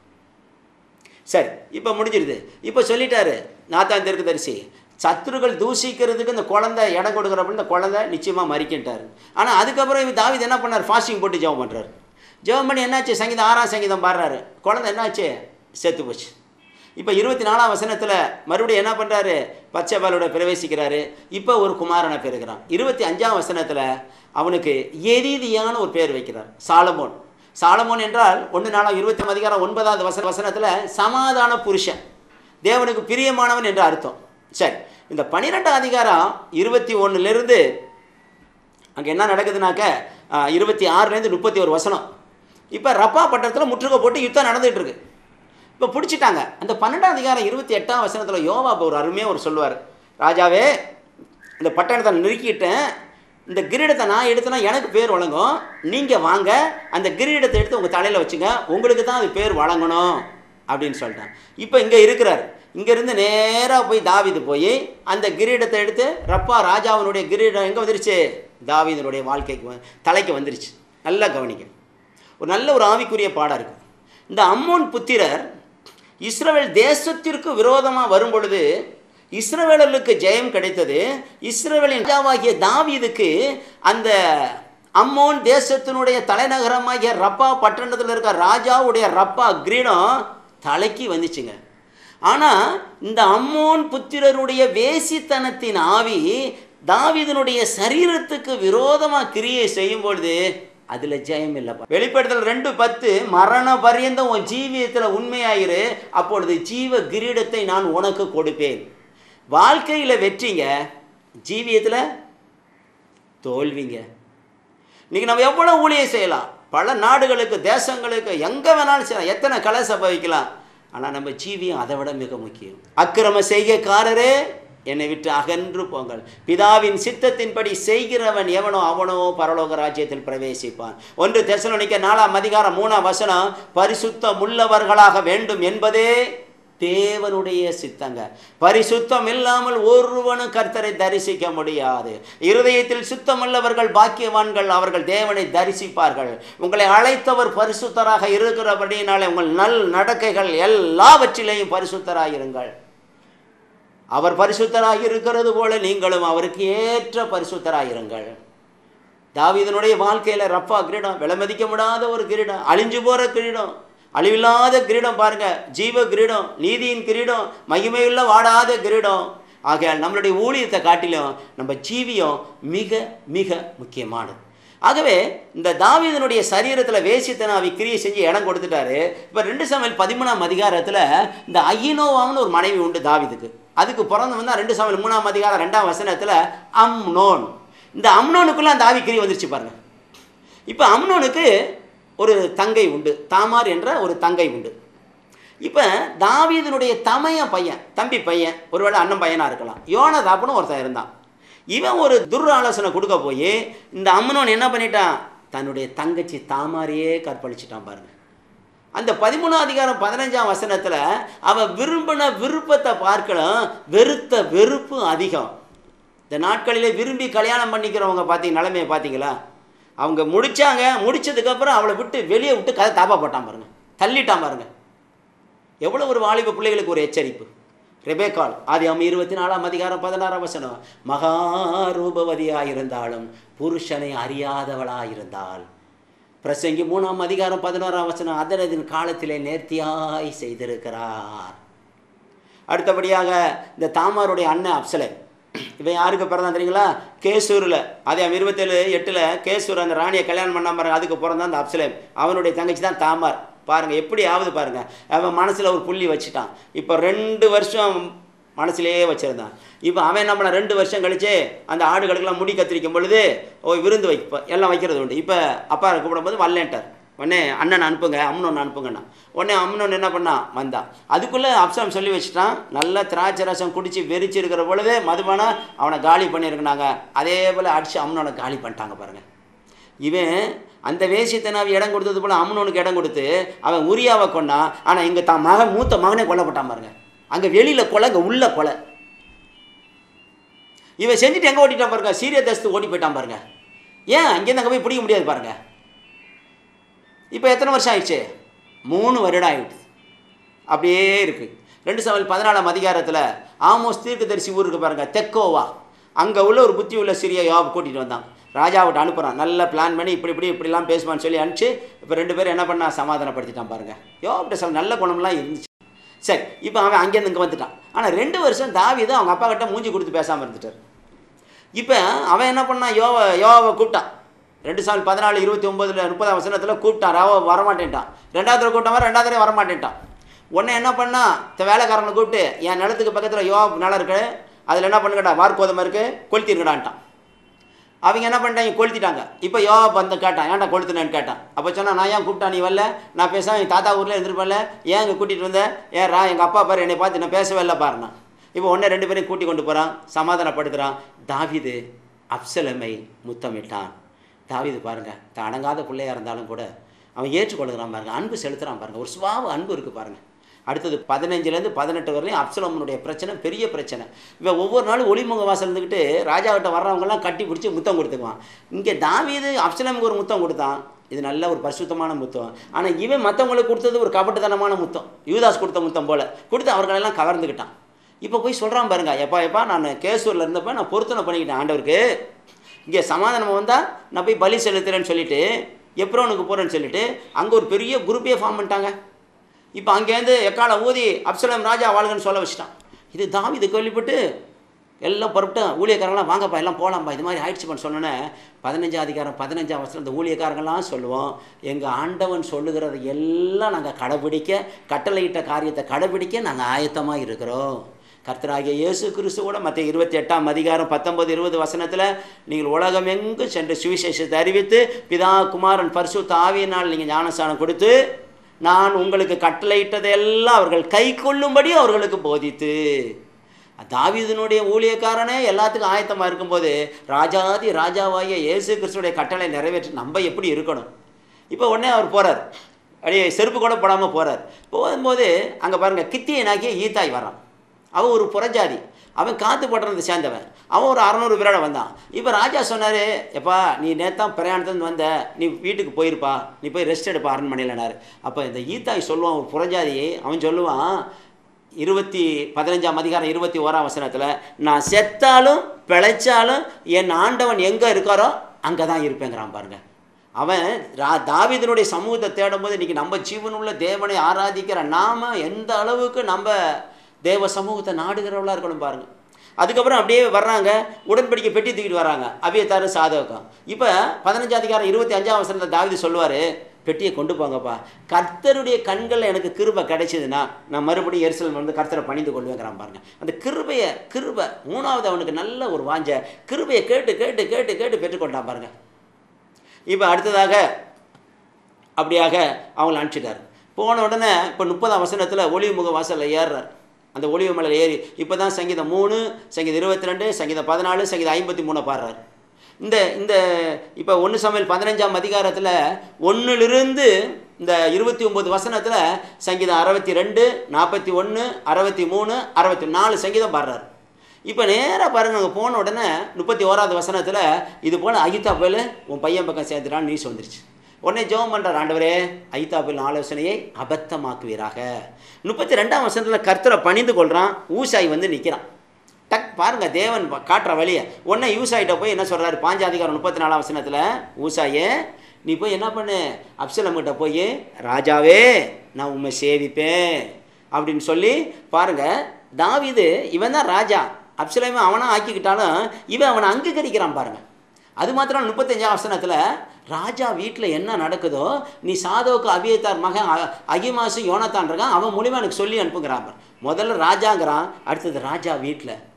சரி, இப்போ முடிஞ்சிருது. இப்போ சொல்லிட்டாரு நாத்தான் தீர்க்கதரிசி, சத்துருக்கள் தூசிக்கிறதுக்கு இந்த குழந்தை இடம் கொடுக்குறப்ப இந்த குழந்தை நிச்சயமாக மறிக்கின்றார். ஆனால் அதுக்கப்புறம் இவர் தாவீது என்ன பண்ணார்? ஃபாஸ்டிங் போட்டு ஜெபம் பண்ணுறாரு. ஜெபம் பண்ணி என்னாச்சு? சங்கீதம் 6ஆம் சங்கீதம் பாடுறாரு. குழந்தை என்னாச்சு? செத்து போச்சு. இப்போ 24ஆம் வசனத்தில் மறுபடியும் என்ன பண்ணுறாரு? பச்சைபாலோட பிரவேசிக்கிறாரு. இப்போ ஒரு குமாரனை பெறுகிறான். 25ஆம் வசனத்தில் அவனுக்கு எரீதியான ஒரு பேர் வைக்கிறார், சாலமோன். சாலமோன் என்றால் 1 வசனத்தில் சமாதான புருஷன், தேவனுக்கு பிரியமானவன் என்று அர்த்தம். சரி, இந்த 12ஆம் அதிகாரம் 21லேருந்து அங்கே என்ன நடக்குதுனாக்க 26லேருந்து 31 வசனம். இப்போ ரப்பா பட்டணத்தில் முற்றுகை போட்டு யுத்தம் நடந்துகிட்டு இருக்கு. இப்போ பிடிச்சிட்டாங்க. அந்த 12ஆம் அதிகாரம் 28ஆம் வசனத்தில் யோவாப் ஒரு அருமையாக ஒரு சொல்லுவார், ராஜாவே இந்த பட்டணத்தை நெருக்கிட்டேன், இந்த கிரீடத்தை நான் எடுத்தேன்னா எனக்கு பேர் வழங்கும், நீங்கள் வாங்க அந்த கிரீடத்தை எடுத்து உங்கள் தலையில் வச்சுங்க, உங்களுக்கு தான் அது பேர் வழங்கணும் அப்படின்னு சொல்லிட்டான். இப்போ இங்கே இருக்கிறார். இங்கேருந்து நேராக போய் தாவீது போய் அந்த கிரீடத்தை எடுத்து, ரப்பா ராஜாவினுடைய கிரீடம் எங்கே வந்துருச்சு? தாவீதனுடைய வாழ்க்கைக்கு தலைக்கு வந்துருச்சு. நல்லா கவனிக்க, ஒரு நல்ல ஒரு ஆவிக்குரிய பாடம் இருக்குது. இந்த அம்மோன் புத்திரர் இஸ்ரவேல் தேசத்திற்கு விரோதமாக வரும் பொழுது இஸ்ரவேலர்களுக்கு ஜெயம் கிடைத்தது. இஸ்ரவேலின் ராஜாவாகிய தாவீதுக்கு அந்த அம்மோன் தேசத்தினுடைய தலைநகரமாகிய ரப்பா பட்டணத்தில் இருக்க ராஜாவுடைய ரப்பா கிரீடம் தலைக்கு வந்துச்சுங்க. ஆனால் இந்த அம்மோன் புத்திரருடைய வேசித்தனத்தின் ஆவி தாவீதினுடைய சரீரத்துக்கு விரோதமாக கிரியை செய்யும் பொழுது அதில் ஜெயம் இல்லைப்பா. வெளிப்படுத்தல் 2:10, மரண பரியந்தம் உன் ஜீவியத்தில் உண்மையாயிரு, அப்பொழுது ஜீவ கிரீடத்தை நான் உனக்கு கொடுப்பேன். வாழ்க்கையில் வெற்றிங்க, ஜீவியத்தில் தோல்விங்க. இன்றைக்கி நம்ம எவ்வளோ ஊழியம் செய்யலாம், பல நாடுகளுக்கு, தேசங்களுக்கு, எங்கே வேணாலும் செய்யலாம், எத்தனை கலை சபை வைக்கலாம், ஆனால் நம்ம ஜீவியம் அதை விட மிக முக்கியம். அக்கிரம செய்கைக்காரரே என்னை விட்டு அகன்று போங்கள், பிதாவின் சித்தத்தின்படி செய்கிறவன் எவனோ அவனோ பரலோக ராஜ்யத்தில் பிரவேசிப்பான். 1 தெசலோனிக்கர் 4ஆம் அதிகாரம் 3ஆம் வசனம், பரிசுத்தம் உள்ளவர்களாக வேண்டும் என்பதே தேவனுடைய சித்தங்க. பரிசுத்தம் இல்லாமல் ஒருவனும் கர்த்தரை தரிசிக்க முடியாது. இருதயத்தில் சுத்தமுள்ளவர்கள் பாக்கியவான்கள், அவர்கள் தேவனை தரிசிப்பார்கள். உங்களை அழைத்தவர் பரிசுத்தராக இருக்கிறபடியினாலே உங்கள் நல் நடக்கைகள் எல்லாவற்றிலேயும் பரிசுத்தராயிருங்கள். அவர் பரிசுத்தராக இருக்கிறது போல நீங்களும் அவருக்கு ஏற்ற பரிசுத்தராயிருங்கள். தாவீதனுடைய வாழ்க்கையில் ரப்பா கிரீடம், விலைமதிக்க முடியாத ஒரு கிரீடம், அழிஞ்சு போகிற கிரீடம், அழிவில்லாத கிரீடம் பாருங்க, ஜீவ கிரீடம், நீதியின் கிரீடம், மகிமையுள்ள வாடாத கிரீடம். ஆகையால் நம்மளுடைய ஊழியத்தை காட்டிலும் நம்ம ஜீவியம் மிக மிக முக்கியமானது. ஆகவே இந்த தாவீதனுடைய சரீரத்தில் வேசித்தனாவி கிரியை செஞ்சு இடம் கொடுத்துட்டாரு. இப்போ 2 சாமுவேல் 13ஆம் அதிகாரத்தில் இந்த அகினோவாம்னு ஒரு மனைவி உண்டு தாவீதுக்கு. அதுக்கு பிறந்து வந்தால் 2 சாமுவேல் 3ஆம் அதிகாரம் 2ஆம் வசனத்தில் அம்னோன். இந்த அம்னோனுக்குள்ளே அந்த ஆவி கிரி வந்துருச்சு பாருங்க. இப்போ அம்னோனுக்கு ஒரு தங்கை உண்டு, தாமார் என்ற ஒரு தங்கை உண்டு. இப்போ தாவீதனுடைய தம்பி பையன், ஒருவேளை அண்ணன் பையனாக இருக்கலாம், யோனதாப்னு ஒருத்தன் இருந்தான். இவன் ஒரு துராலோசனை கொடுக்க போய் இந்த அம்னோன் என்ன பண்ணிட்டான்? தன்னுடைய தங்கச்சி தாமாரையே கற்பழிச்சிட்டான் பாருங்க. அந்த 13ஆம் அதிகாரம் 15ஆம் வசனத்தில் அவன் விரும்பின விருப்பத்தை பார்க்கலாம், வெறுத்த வெறுப்பு அதிகம். இந்த நாட்களிலே விரும்பி கல்யாணம் பண்ணிக்கிறவங்க நிலைமையை பார்த்தீங்களா? அவங்க முடிச்சதுக்கப்புறம் அவளை விட்டு வெளியே விட்டு கதை தாப்பா போட்டான் பாருங்க, தள்ளிட்டான் பாருங்க. எவ்வளோ ஒரு வாலிப பிள்ளைகளுக்கு ஒரு எச்சரிப்பு. ரெபேக்காள் ஆதியாகமம் 24ஆம் அதிகாரம் 16ஆம் வசனம், மகாரூபவதியாயிருந்தாலும் புருஷனை அறியாதவளாயிருந்தாள். பிரசங்கி 3ஆம் அதிகாரம் 11ஆம் வசனம், அதனதின் காலத்திலே நேர்த்தியாய் செய்திருக்கிறார். அடுத்தபடியாக இந்த தாமாருடைய அண்ணன் அப்சலேம், இவன் யாருக்கு பிறந்தான் தெரியுங்களா? கேசூரில். ஆதியாகமம் 27:8 கேசூர் அந்த ராணியை கல்யாணம் பண்ணாம பாருங்க, அதுக்கு பிறந்தான் அந்த அப்சலேம். அவனுடைய தங்கச்சி தான் தாமார். பாருங்கள் எப்படி ஆகுது பாருங்கள். அவன் மனசில் ஒரு புள்ளி வச்சுட்டான். இப்போ 2 வருஷம் மனசுலேயே வச்சுருந்தான். இப்போ அவன் என்ன பண்ண, 2 வருஷம் கழிச்சு அந்த ஆடுகளுக்கெல்லாம் முடி கத்திரிக்கும் பொழுது விருந்து எல்லாம் வைக்கிறது உண்டு. இப்போ அப்பா கூப்பிடும்போது வரலேன்ட்டார். உடனே அண்ணன் அனுப்புங்க, அம்னோன் அனுப்புங்கண்ணா. உடனே அம்னோன் என்ன பண்ணான், வந்தான். அதுக்குள்ளே அப்சலோம் சொல்லி வச்சுட்டான், நல்லா திராட்சை ரசம் குடித்து வெறிச்சு இருக்கிற பொழுதே மதுபானா அவனை காலி பண்ணியிருக்கிறாங்க. அதே போல் அடித்து அம்னோனை காலி பண்ணிட்டாங்க பாருங்கள். இவன் அந்த வேசித்தனாவை இடம் கொடுத்தது போல் அம்னோனுக்கு இடம் கொடுத்து அவன் உரியாவை கொண்டான். ஆனால் இங்கே தான் மகன், மூத்த மகனே கொல்லப்பட்டான் பாருங்க. அங்கே வெளியில் கொலை, இங்கே உள்ள கொலை. இவன் செஞ்சுட்டு எங்கே ஓட்டிட்டான் பாருங்க, சீரிய தேசத்துக்கு ஓடி போயிட்டான் பாருங்க. ஏன் இங்கேருந்து அங்கே போய் பிடிக்க முடியாது பாருங்க. இப்போ எத்தனை வருஷம் ஆயிடுச்சு, 3 வருடம் ஆகிடுது. அப்படியே இருக்குது. 2 சாமுவேல் 14ஆம் அதிகாரத்தில் ஆமோஸ் தீர்க்கதரிசி ஊருக்கு பாருங்கள், தெக்கோவா. அங்கே உள்ள ஒரு புத்தி உள்ள சிறிய யோவாப் கூட்டிகிட்டு வந்தான். ராஜாவிட்ட அனுப்புகிறான், நல்லா பிளான் பண்ணி இப்படிலாம் பேசுவான்னு சொல்லி அனுப்பிச்சு இப்போ 2 பேரும் என்ன பண்ணா, சமாதானப்படுத்திட்டான் பாருங்கள். யோவாப்ட்ட சில நல்ல குணம்லாம் இருந்துச்சு. சரி, இப்போ அவன் அங்கேருந்து இங்கே வந்துட்டான். ஆனால் 2 வருஷம் தாவீது அவங்க அப்பா கிட்ட மூஞ்சி கொடுத்து பேசாமல் இருந்துட்டார். இப்போ அவன் என்ன பண்ணான், யோவாவை கூப்பிட்டான். 2 சாமுவேல் 14, 29, 30ஆம் வசனத்தில் கூப்பிட்டான். வரமாட்டேன்ட்டான். 2வது தடவை கூப்பிட்டான், 2வது தடவை வரமாட்டேன்ட்டான். உடனே என்ன பண்ணா, வேலைக்காரனை கூப்பிட்டு என் நிலத்துக்கு பக்கத்தில் யோவாப் நிலம் இருக்கு, அதில் என்ன பண்ணுங்கடா, வார்கோதமை இருக்குது, கொளுத்திருக்கடான்ட்டான். அவங்க என்ன பண்ணிட்டாங்க, கொளுத்திட்டாங்க. இப்போ யோவாப் வந்து கேட்டான், ஏன்டா கொளுத்துனேன்னு கேட்டான். அப்போ சொன்னால், நான் ஏன் கூப்பிட்டான், நீ வரல, நான் பேசாமல் என் தாத்தா ஊரில் இருந்துருப்பேன்ல, ஏன் இங்கே கூட்டிகிட்டு வந்தேன், ஏறா எங்கள் அப்பா பாரு என்னை பார்த்து நான் பேசவே இல்லை பாருண்ணா. இப்போ ஒன்று 2 பேரையும் கூட்டி கொண்டு போகிறான், சமாதானப்படுத்துகிறான். தாவீது அப்சலோமை முத்தமிட்டான். தாவீது பாருங்கள், அடங்காத பிள்ளையாக இருந்தாலும் கூட அவன் ஏற்றுக்கொள்கிறான் பாருங்கள், அன்பு செலுத்துகிறான் பாருங்கள், ஒரு சுபாவ அன்பு இருக்குது பாருங்கள். அடுத்தது 15லேருந்து 18 வரையும் அப்சலோமனுடைய பிரச்சனை பெரிய பிரச்சனை. இவன் ஒவ்வொரு நாளும் ஒளிமுக வாசல் இருந்துக்கிட்டு ராஜாவிட்ட வர்றவங்கெல்லாம் கட்டி பிடிச்சி முத்தம் கொடுத்துக்குவான். இங்கே தாவீது அப்சலோமுக்கு ஒரு முத்தம் கொடுத்தான், இது நல்ல ஒரு பரிசுத்தமான முத்தம். ஆனால் இவன் மற்றவங்களுக்கு கொடுத்தது ஒரு கபட்டுத்தனமான முத்தம், யூதாஸ் கொடுத்த முத்தம் போல் கொடுத்து அவர்களெல்லாம் கவர்ந்துக்கிட்டான். இப்போ போய் சொல்கிறான் பாருங்க, எப்பா நான் கேசூரில் இருந்தப்போ நான் பொருத்தனை பண்ணிக்கிட்டேன் ஆண்டவருக்கு, இங்கே சமாதானம் வந்தால் நான் போய் பலி செலுத்துறேன்னு சொல்லிவிட்டு எப்ரோனுக்கு போகிறேன்னு சொல்லிவிட்டு அங்கே ஒரு பெரிய குரூப்பே ஃபார்ம் பண்ணிட்டாங்க. இப்போ அங்கேருந்து எக்கால ஊதி அப்சலோம் ராஜா வாழ்கன்னு சொல்ல வச்சுட்டான். இது தாவீது கேள்விப்பட்டு எல்லாம் பொறுப்பிட்டு ஊழியக்காரங்களாம் வாங்கப்பா எல்லாம் போகலாம்ப்பா, இது மாதிரி ஆயிடுச்சுப்பான்னு சொன்னோன்னே 15ஆம் அதிகாரம் 15ஆம் வசனம் இந்த ஊழியக்காரங்களாம் சொல்லுவோம், எங்கள் ஆண்டவன் சொல்லுகிறத எல்லாம் நாங்கள் கடைபிடிக்க, கட்டளையிட்ட காரியத்தை கடைபிடிக்க நாங்கள் ஆயத்தமாக இருக்கிறோம். கர்த்தராகிய இயேசு கிறிஸ்துவோட மத்திய 28ஆம் அதிகாரம் 19, 20 வசனத்தில் நீங்கள் உலகமெங்கும் சென்று சுவிசேஷத்தை அறிவித்து பிதா குமாரன் பரிசுத்த ஆவியினால் நீங்கள் ஞானஸ்நானம் கொடுத்து நான் உங்களுக்கு கட்டளையிட்டதெல்லாம் அவர்கள் கை கொள்ளும்படி அவர்களுக்கு போதித்து. தாவீதினுடைய ஊழியக்காரனே எல்லாத்துக்கும் ஆயத்தமாக இருக்கும்போது ராஜாதி ராஜாவாகிய இயேசு கிறிஸ்துடைய கட்டளை நிறைவேற்றி நம்ம எப்படி இருக்கணும். இப்போ உடனே அவர் போகிறார், அப்படியே செருப்பு கூட போடாமல் போகிறார். போகும்போது அங்கே பாருங்கள், கித்தியனாகிய ஈத்தாய் வரான். அவன் ஒரு புறஜாதி, அவன் காத்து போட்டுறது சேர்ந்தவன். அவன் ஒரு 600 பேரோட வந்தான். இப்போ ராஜா சொன்னார், எப்பா நீ நேத்தான் பிரயாணத்துலேருந்து வந்த, நீ வீட்டுக்கு போயிருப்பா, நீ போய் ரெஸ்ட் எடுப்பா அரண்மனையிலனார். அப்போ இந்த ஈத்தாய் சொல்லுவான், ஒரு புறஜாதி, அவன் சொல்லுவான் 15ஆம் அதிகாரம் 21ஆம் வசனத்தில், நான் செத்தாலும் பிழைச்சாலும் என் ஆண்டவன் எங்கே இருக்காரோ அங்கே தான் இருப்பேங்கிறான் பாருங்க. அவன் தாவீதினுடைய சமூகத்தை தேடும்போது இன்றைக்கி நம்ம ஜீவனுள்ள தேவனை ஆராதிக்கிற நாம் எந்த அளவுக்கு நம்ம தேவ சமூகத்தை நாடுகிறவளாக இருக்கணும் பாருங்கள். அதுக்கப்புறம் அப்படியே வர்றாங்க, உடன்படிக்கை பெட்டி தூக்கிட்டு வராங்க அபியத்தாரு சாதகம். இப்போ 15ஆம் அதிகாரம் 25ஆம் வசனத்தில் தாவீது சொல்லுவார், பெட்டியை கொண்டு போங்கப்பா, கர்த்தருடைய கண்களில் எனக்கு கிருபை கிடைச்சதுன்னா நான் மறுபடியும் எருசலேம் வந்து கர்த்தரை பணிந்து கொள்வேங்கிறான் பாருங்க. அந்த கிருபை 3வது அவனுக்கு நல்ல ஒரு வாஞ்ச கிருபையை கேட்டு கேட்டு கேட்டு கேட்டு பெற்றுக்கொண்டான் பாருங்க. இப்போ அடுத்ததாக அப்படியாக அவங்களை அனுப்பிச்சிட்டார். போன உடனே இப்போ 30ஆம் வசனத்தில் ஒளிவு முக வாசலில் ஏறுறார். அந்த ஒளிவு மலையில் ஏறி இப்போ தான் சங்கீதம் 3, சங்கீதம் 22, சங்கீதம் 14, சங்கீதம் 53 பாடுறார். இந்த இப்போ 1 சாமுவேல் 15ஆம் அதிகாரத்தில் 1லிருந்து இந்த 29 வசனத்தில் சங்கீதம் 62, 41, 63, 64 சங்கீதம் பாடுறார். இப்போ நேராக பாருங்க, அங்கே போன உடனே 31ஆவது வசனத்தில் இது போல் அகித்தாப்பேல் உன் பையன் பக்கம் சேர்த்துட்டான்னு நியூஸ் வந்துருச்சு. உடனே ஜெபம் பண்ணுறார், ஆண்டவரே அகித்தாப்பேல் ஆலோசனையை அபத்தமாக்குவீராக. 32ஆம் வசனத்தில் கர்த்தரை பணிந்து கொள்கிறான். ஊசாய் வந்து நிற்கிறான். டக் பாருங்க, தேவன் காட்டுற வழியை. உடனே யூசாயிட்ட போய் என்ன சொல்கிறாரு, 5ஆம் அதிகாரம் 34ஆம் வசனத்தில், ஊசாயே நீ போய் என்ன பண்ணு, அப்சலோம்கிட்ட போய் ராஜாவே நான் உண்மை சேவிப்பேன் அப்படின்னு சொல்லி பாருங்கள். தாவீது இவன் தான் ராஜா, அப்சலோமை அவனாக ஆக்கிக்கிட்டாலும் இவன் அவனை அங்கீகரிக்கிறான் பாருங்கள். அது மாத்திரம் 35ஆம் வசனத்தில், ராஜா வீட்டில் என்ன நடக்குதோ நீ சாதோக்கு அபியத்தார் மகன் அகிமாசு யோனத்தான் இருக்கான், அவன் மூலிமா எனக்கு சொல்லி அனுப்புங்கிறான். முதல்ல ராஜாங்கிறான், அடுத்தது ராஜா வீட்டில்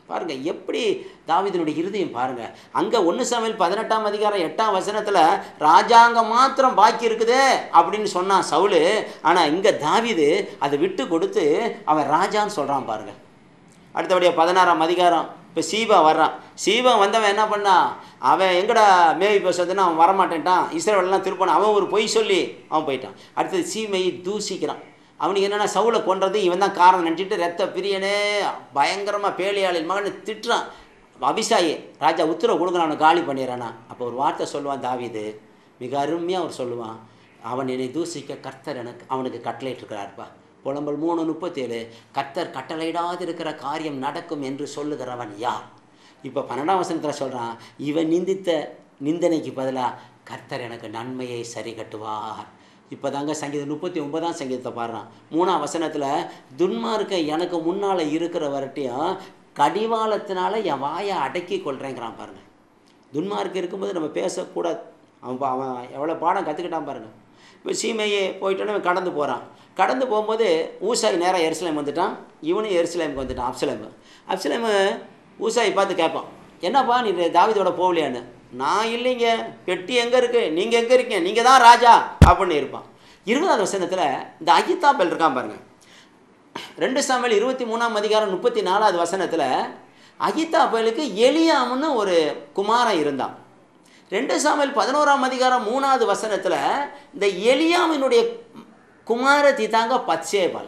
பாருங்கள் எப்படி தாவீதினுடைய இருதயம் பாருங்கள். அங்கே 1 சாமுவேல் 18ஆம் அதிகாரம் 8ஆம் வசனத்தில் ராஜாங்கம் மாத்திரம் பாக்கி இருக்குதே அப்படின்னு சொன்னான் சவுலு. ஆனால் இங்கே தாவீது அதை விட்டு கொடுத்து அவன் ராஜான்னு சொல்கிறான் பாருங்கள். அடுத்தபடியாக 16ஆம் அதிகாரம் இப்போ சீபா வர்றான். சீபா வந்தவன் என்ன பண்ணான், அவன் எங்கடா மேவி பேசுறதுன்னா அவன் வரமாட்டேன்ட்டான், இஸ்ரவேலெல்லாம் திருப்பான், அவன் ஒரு பொய் சொல்லி அவன் போயிட்டான். அடுத்தது சீமையை தூசிக்கிறான். அவனுக்கு என்னென்னா சவுலை கொன்றது இவன் தான் காரணம் நினச்சிட்டு ரத்த பிரியனே பயங்கரமாக பேலியாளின் மகனை திட்டுறான். அபிசாயி ராஜா உத்தரவு கொடுக்குறான், அவனை காலி பண்ணிடுறானா. அப்போ ஒரு வார்த்தை சொல்லுவான் தாவீது, மிக அருமையாக அவர் சொல்லுவான், அவன் என்னை தூசிக்க கர்த்தர் அவனுக்கு கட்டளையிட்டிருக்கிறார்ப்பா. புலம்பல் 3:37 கர்த்தர் கட்டளையிடாது இருக்கிற காரியம் நடக்கும் என்று சொல்லுகிறவன் யார்? இப்போ 12ஆம் வசனத்தில் சொல்கிறான், இவன் நிந்தித்த நிந்தனைக்கு பதிலாக கர்த்தர் எனக்கு நன்மையை சரி கட்டுவார். இப்போ தாங்க சங்கீதம் 39ஆம் சங்கீதத்தை பாடுறான். 3ஆம் வசனத்தில் துன்மார்க்க எனக்கு முன்னால் இருக்கிற வரட்டையும் கடிவாளத்தினால என் வாயை அடக்கி கொள்கிறேங்கிறான் பாருங்கள். துன்மார்க்க இருக்கும்போது நம்ம பேசக்கூடாது. அவன் எவ்வளோ பாடம் கற்றுக்கிட்டான் பாருங்கள். இப்போ சீமையே போயிட்டோன்னு அவன் கடந்து போகிறான். கடந்து போகும்போது ஊசாய் நேராக எருசலேம் வந்துட்டான். இவனும் எருசலேமுக்கு வந்துட்டான். அப்சலேமு ஊசாயை பார்த்து கேட்பான், என்னப்பா நீ தாவீதோட போகலையான்னு. நான் இல்லைங்க, பெட்டி எங்கே இருக்குது, நீங்கள் எங்கே இருக்கீங்க, நீங்கள் தான் ராஜா அப்படின்னு இருப்பான். 20ஆவது வசனத்தில் இந்த அகித்தாபேல் இருக்கான் பாருங்கள். 2 சாமுவேல் 23ஆம் அதிகாரம் 34வது வசனத்தில் அகித்தாபேலுக்கு எலியாம்னு ஒரு குமாரன் இருந்தான். 2 சாமுவேல் 11ஆம் அதிகாரம் 3வது வசனத்தில் இந்த எலியாமினுடைய குமாரத்தி தாங்க பத்சேபாள்.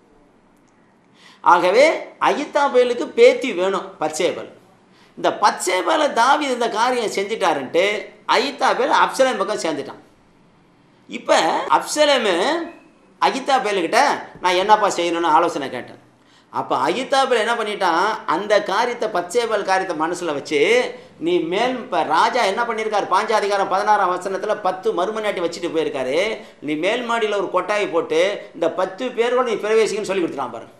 ஆகவே அகித்தாபேலுக்கு பேத்தி வேணும் பத்சேபாள். இந்த பத்சேபாலை தாவீது இந்த காரியம் செஞ்சிட்டாருன்ட்டு அகித்தாபேல் அப்சலேம் பக்கம் சேர்ந்துட்டான். இப்போ அப்சலேமு அகித்தாபேலுக்கிட்ட நான் என்னப்பா செய்யணும்னு ஆலோசனை கேட்டேன். அப்போ அகித்தாபேல் என்ன பண்ணிட்டான், அந்த காரியத்தை பத்சேபால் காரியத்தை மனசில் வச்சு நீ இப்போ ராஜா என்ன பண்ணியிருக்காரு, 5ஆம் அதிகாரம் 16ஆம் வசனத்தில் 10 மறுமணியாட்டி வச்சுட்டு போயிருக்காரு. நீ மேல் மாடியில் ஒரு கொட்டாயை போட்டு இந்த 10 பேரோடு நீ பிரவேசிக்கன்னு சொல்லி கொடுத்துட்டான் பாருங்க.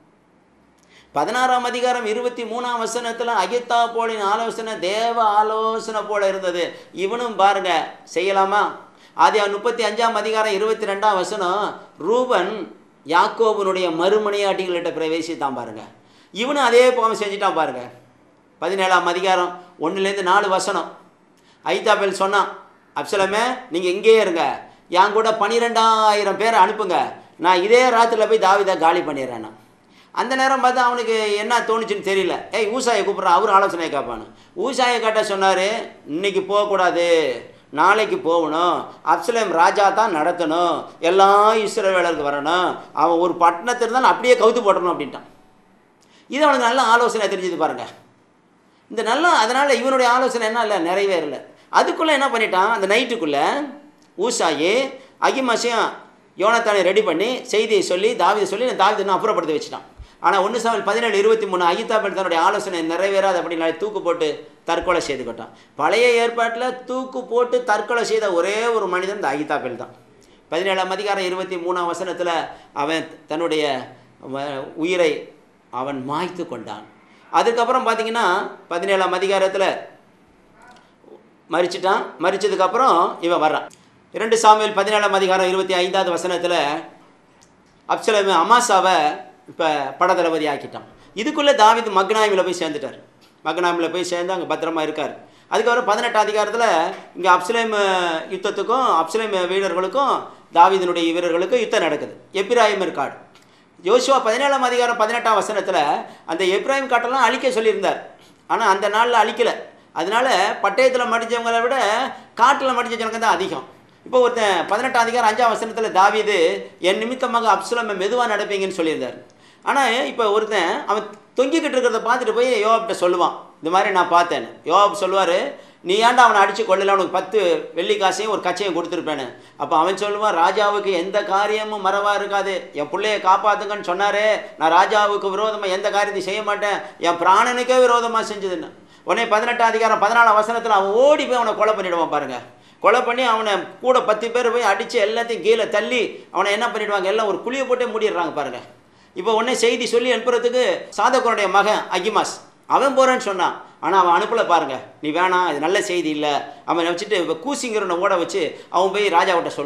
16ஆம் அதிகாரம் 23ஆம் வசனத்தில் அகித்தாபேலின் ஆலோசனை தேவ ஆலோசனை போல இருந்தது. இவனும் பாருங்க செய்யலாமா. ஆதியாகமம் 35ஆம் அதிகாரம் 22ஆம் வசனம் ரூபன் யாக்கோபனுடைய மறுமணியாட்டிகள்கிட்ட பிரவேசித்தான் பாருங்க. இவனும் அதே போக செஞ்சுட்டான் பாருங்க. 17ஆம் அதிகாரம் 1-4 வசனம் அகித்தாபேல் சொன்னான், அப்சலமே நீங்கள் இங்கேயே இருங்க, என் கூட 12,000 பேரை அனுப்புங்க, நான் இதே ராத்திரியில் போய் தாவீதை காலி பண்ணிடுறேன். அந்த நேரம் பார்த்தா அவனுக்கு என்ன தோணுச்சுன்னு தெரியல. ஊசாயை கூப்பிட்றான், அவர் ஆலோசனையை கேட்பானு. ஊசாயை கேட்ட சொன்னார், இன்னைக்கு போகக்கூடாது, நாளைக்கு போகணும், அப்சலேம் ராஜா தான் நடத்தணும், எல்லா இஸ்ரவேலருக்கு வரணும், அவன் ஒரு பட்டணத்தில் இருந்தாலும் அப்படியே கவுத்து போட்டணும் அப்படின்ட்டான். இது அவனுக்கு நல்ல ஆலோசனை தெரிஞ்சது பாருங்கள். இந்த நல்ல அதனால் இவனுடைய ஆலோசனை என்ன இல்லை, நிறைவேறலை. அதுக்குள்ளே என்ன பண்ணிட்டான், அந்த நைட்டுக்குள்ளே ஊசாயி அகிமாசையும் யோனத்தானை ரெடி பண்ணி செய்தியை சொல்லி தாவீதை சொல்லி தாவீதை அப்புறப்படுத்தி வச்சுட்டான். ஆனால் 1 சாமுவேல் 17:23 அகித்தாபேல் தன்னுடைய ஆலோசனை நிறைவேறாது அப்படின்னு தூக்கு போட்டு தற்கொலை செய்து கொண்டான். பழைய ஏற்பாட்டில் தூக்கு போட்டு தற்கொலை செய்த ஒரே ஒரு மனிதன் இந்த அகித்தாபேல் தான். 17ஆம் அதிகாரம் 23ஆம் வசனத்தில் அவன் தன்னுடைய உயிரை அவன் மாய்த்து கொண்டான். அதுக்கப்புறம் பார்த்தீங்கன்னா 17ஆம் அதிகாரத்தில் மரிச்சிட்டான். மரிச்சதுக்கப்புறம் இவன் வர்றான். 2 சாமுவேல் 17ஆம் அதிகாரம் 25வது வசனத்தில் அப்சலேமு அமாசாவை இப்போ படதளபதி ஆக்கிட்டான். இதுக்குள்ளே தாவீது மக்னாயிமில் போய் சேர்ந்துட்டார். மக்னாயிமில் போய் சேர்ந்து அங்கே பத்திரமா இருக்கார். அதுக்கப்புறம் 18 அதிகாரத்தில் இங்கே அப்சலேம் யுத்தத்துக்கும் அப்சலேம் வீரர்களுக்கும் தாவீதினுடைய வீரர்களுக்கும் யுத்தம் நடக்குது. எப்பிராயிம் காடு. யோசுவா 17ஆம் அதிகாரம் 18ஆம் வசனத்தில் அந்த எப்பிராயிம் காட்டெல்லாம் அழிக்க சொல்லியிருந்தார். ஆனால் அந்த நாளில் அழிக்கலை. அதனால பட்டயத்தில் மடித்தவங்களை விட காட்டில் மடித்த ஜனங்க தான் அதிகம். இப்போ ஒருத்தன் 18ஆம் அதிகாரம் 5ஆம் வசனத்தில் தாவீது என் நிமித்தமாக அப்சலோமை மெதுவாக நடப்பீங்கன்னு சொல்லியிருந்தார். ஆனால் இப்போ ஒருத்தன் அவன் தொங்கிக்கிட்டு இருக்கிறத பார்த்துட்டு போய் யோவாப்கிட்ட சொல்லுவான், இந்த மாதிரி நான் பார்த்தேன்னு. யோவாப் சொல்லுவார், நீ ஏன்டா அவனை அடித்து கொள்ளல, அவனுக்கு 10 வெள்ளி காசையும் ஒரு கச்சையும் கொடுத்துருப்பேன்னு. அப்போ அவன் சொல்லுவான், ராஜாவுக்கு எந்த காரியமும் மறவாக இருக்காது, என் பிள்ளையை காப்பாற்றுங்கன்னு சொன்னாரே, நான் ராஜாவுக்கு விரோதமாக எந்த காரியத்தையும் செய்ய மாட்டேன், என் பிராணனுக்கே விரோதமாக செஞ்சதுன்னு. உடனே 18ஆம் அதிகாரம் 14ஆம் வசனத்தில் அவன் ஓடி போய் அவனை கொலை பண்ணிவிடுவான் பாருங்கள். கொலை பண்ணி அவனை கூட 10 பேர் போய் அடித்து எல்லாத்தையும் கீழே தள்ளி அவனை என்ன பண்ணிவிடுவாங்க, எல்லாம் ஒரு குழியை போட்டே மூடிடுறாங்க பாருங்கள். இப்போ உடனே செய்தி சொல்லி அனுப்புறதுக்கு சாதகனுடைய மகன் அகிமாஸ் அவன் போகிறேன்னு சொன்னான். ஆனால் அவன் அனுப்பலை பாருங்கள். நீ வேணாம், இது நல்ல செய்தி இல்லை. அவன் வச்சுட்டு இப்போ கூசிங்கிறவனை ஓட வச்சு அவன் போய் ராஜாவிட்ட சொல்லுவான்.